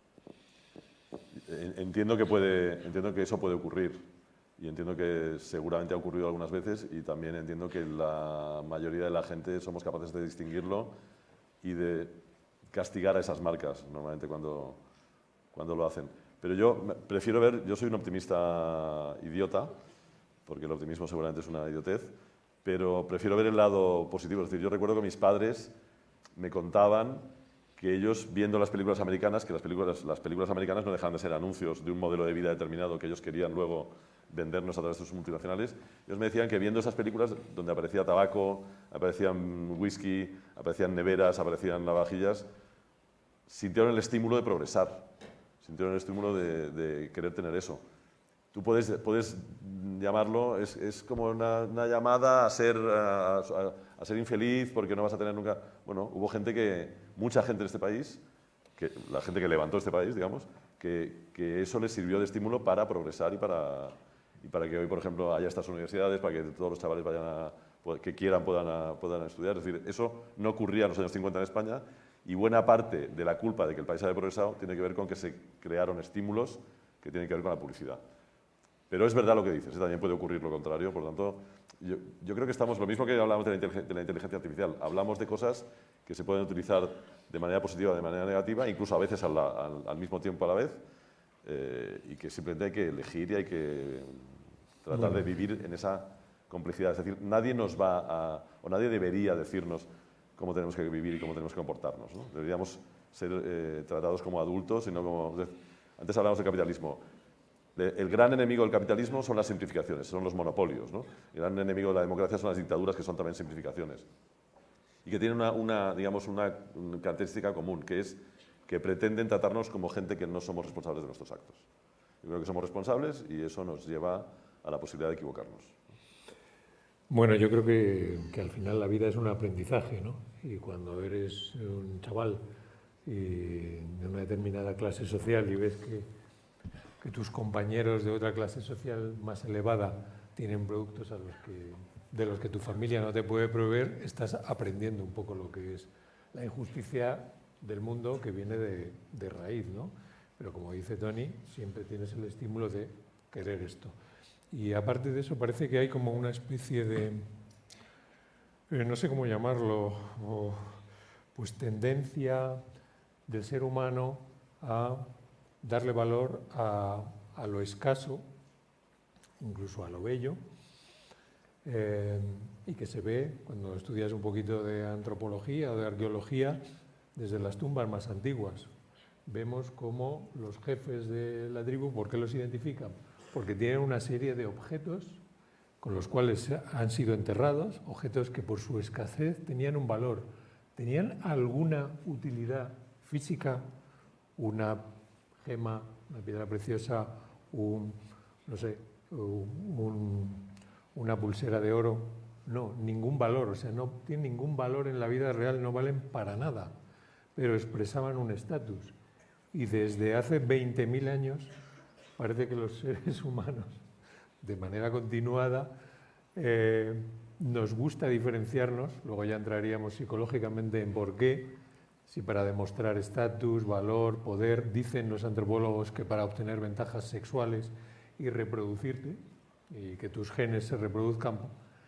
S5: Entiendo que, puede, entiendo que eso puede ocurrir y entiendo que seguramente ha ocurrido algunas veces y también entiendo que la mayoría de la gente somos capaces de distinguirlo y de castigar a esas marcas normalmente cuando, cuando lo hacen. Pero yo prefiero ver, yo soy un optimista idiota porque el optimismo seguramente es una idiotez, pero prefiero ver el lado positivo. Es decir, yo recuerdo que mis padres me contaban que ellos, viendo las películas americanas, que las películas, las películas americanas no dejan de ser anuncios de un modelo de vida determinado que ellos querían luego vendernos a través de sus multinacionales, ellos me decían que viendo esas películas donde aparecía tabaco, aparecían whisky, aparecían neveras, aparecían lavavajillas, sintieron el estímulo de progresar, sintieron el estímulo de, de querer tener eso. Tú puedes, puedes llamarlo, es, es como una, una llamada a ser, a, a, a ser infeliz porque no vas a tener nunca... Bueno, hubo gente que, mucha gente en este país, que, la gente que levantó este país, digamos, que, que eso les sirvió de estímulo para progresar y para, y para que hoy, por ejemplo, haya estas universidades, para que todos los chavales vayan a, que quieran puedan, a, puedan estudiar. Es decir, eso no ocurría en los años cincuenta en España y buena parte de la culpa de que el país haya progresado tiene que ver con que se crearon estímulos que tienen que ver con la publicidad. Pero es verdad lo que dices, también puede ocurrir lo contrario, por lo tanto, yo, yo creo que estamos, lo mismo que hablamos de la, inteligencia, de la inteligencia artificial, hablamos de cosas que se pueden utilizar de manera positiva o de manera negativa, incluso a veces al, al, al mismo tiempo a la vez, eh, y que simplemente hay que elegir y hay que tratar de vivir en esa complejidad. Es decir, nadie nos va a, o nadie debería decirnos cómo tenemos que vivir y cómo tenemos que comportarnos, ¿no? Deberíamos ser eh, tratados como adultos y no como... Antes hablamos del capitalismo. El gran enemigo del capitalismo son las simplificaciones, son los monopolios, ¿no? El gran enemigo de la democracia son las dictaduras, que son también simplificaciones. Y que tienen una, una, digamos, una característica común, que es que pretenden tratarnos como gente que no somos responsables de nuestros actos. Yo creo que somos responsables y eso nos lleva a la posibilidad de equivocarnos.
S4: Bueno, yo creo que, que al final la vida es un aprendizaje, ¿no? Y cuando eres un chaval y de una determinada clase social y ves que que tus compañeros de otra clase social más elevada tienen productos a los que, de los que tu familia no te puede proveer, estás aprendiendo un poco lo que es la injusticia del mundo que viene de, de raíz, ¿no? Pero como dice Tony, siempre tienes el estímulo de querer esto. Y aparte de eso parece que hay como una especie de, eh, no sé cómo llamarlo, o, pues tendencia del ser humano a darle valor a, a lo escaso, incluso a lo bello, eh, y que se ve cuando estudias un poquito de antropología o de arqueología desde las tumbas más antiguas. Vemos cómo los jefes de la tribu, ¿por qué los identifican? Porque tienen una serie de objetos con los cuales han sido enterrados, objetos que por su escasez tenían un valor, tenían alguna utilidad física, una gema, una piedra preciosa, un, no sé, un, una pulsera de oro. No, ningún valor, o sea, no tienen ningún valor en la vida real, no valen para nada, pero expresaban un estatus. Y desde hace veinte mil años parece que los seres humanos, de manera continuada, eh, nos gusta diferenciarnos, luego ya entraríamos psicológicamente en por qué. Si para demostrar estatus, valor, poder, dicen los antropólogos que para obtener ventajas sexuales y reproducirte, y que tus genes se reproduzcan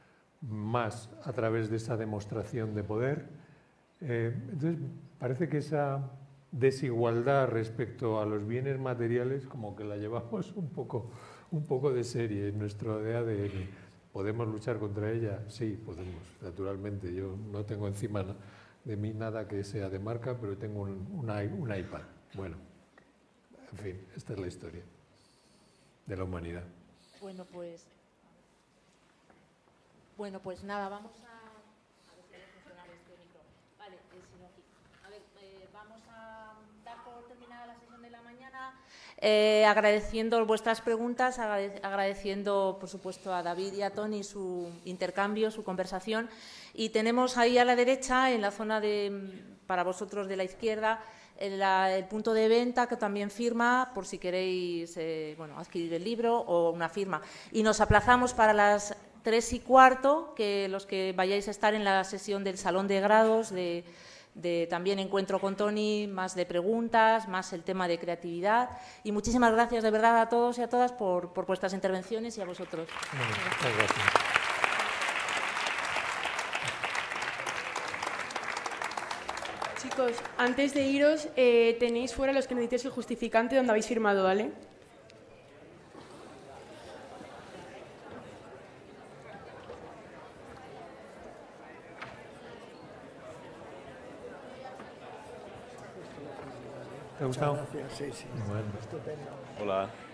S4: más a través de esa demostración de poder. Eh, entonces, parece que esa desigualdad respecto a los bienes materiales como que la llevamos un poco, un poco de serie en nuestro A D N. ¿Podemos luchar contra ella? Sí, podemos, naturalmente. Yo no tengo encima de mí nada que sea de marca, pero tengo un, un, un iPad. Bueno, en fin, esta es la historia de la humanidad.
S2: Bueno, pues, bueno, pues nada, vamos a... A ver si puede funcionar este micro. Vale, eh, si no aquí. A ver, eh, vamos a dar por terminada la sesión de la mañana, eh, agradeciendo vuestras preguntas, agradeciendo, por supuesto, a David y a Tony su intercambio, su conversación. Y tenemos ahí a la derecha, en la zona de, para vosotros de la izquierda, el, el punto de venta que también firma, por si queréis eh, bueno, adquirir el libro o una firma. Y nos aplazamos para las tres y cuarto, que los que vayáis a estar en la sesión del Salón de Grados, de, de también encuentro con Tony, más de preguntas, más el tema de creatividad. Y muchísimas gracias de verdad a todos y a todas por, por vuestras intervenciones y a vosotros.
S4: Muchas gracias.
S16: Chicos, antes de iros, eh, tenéis fuera los que necesitéis el justificante donde habéis firmado, ¿vale?
S4: ¿Te ha gustado?
S1: Muchas gracias, sí, sí.
S4: Bueno.
S1: Estupendo.
S5: Hola.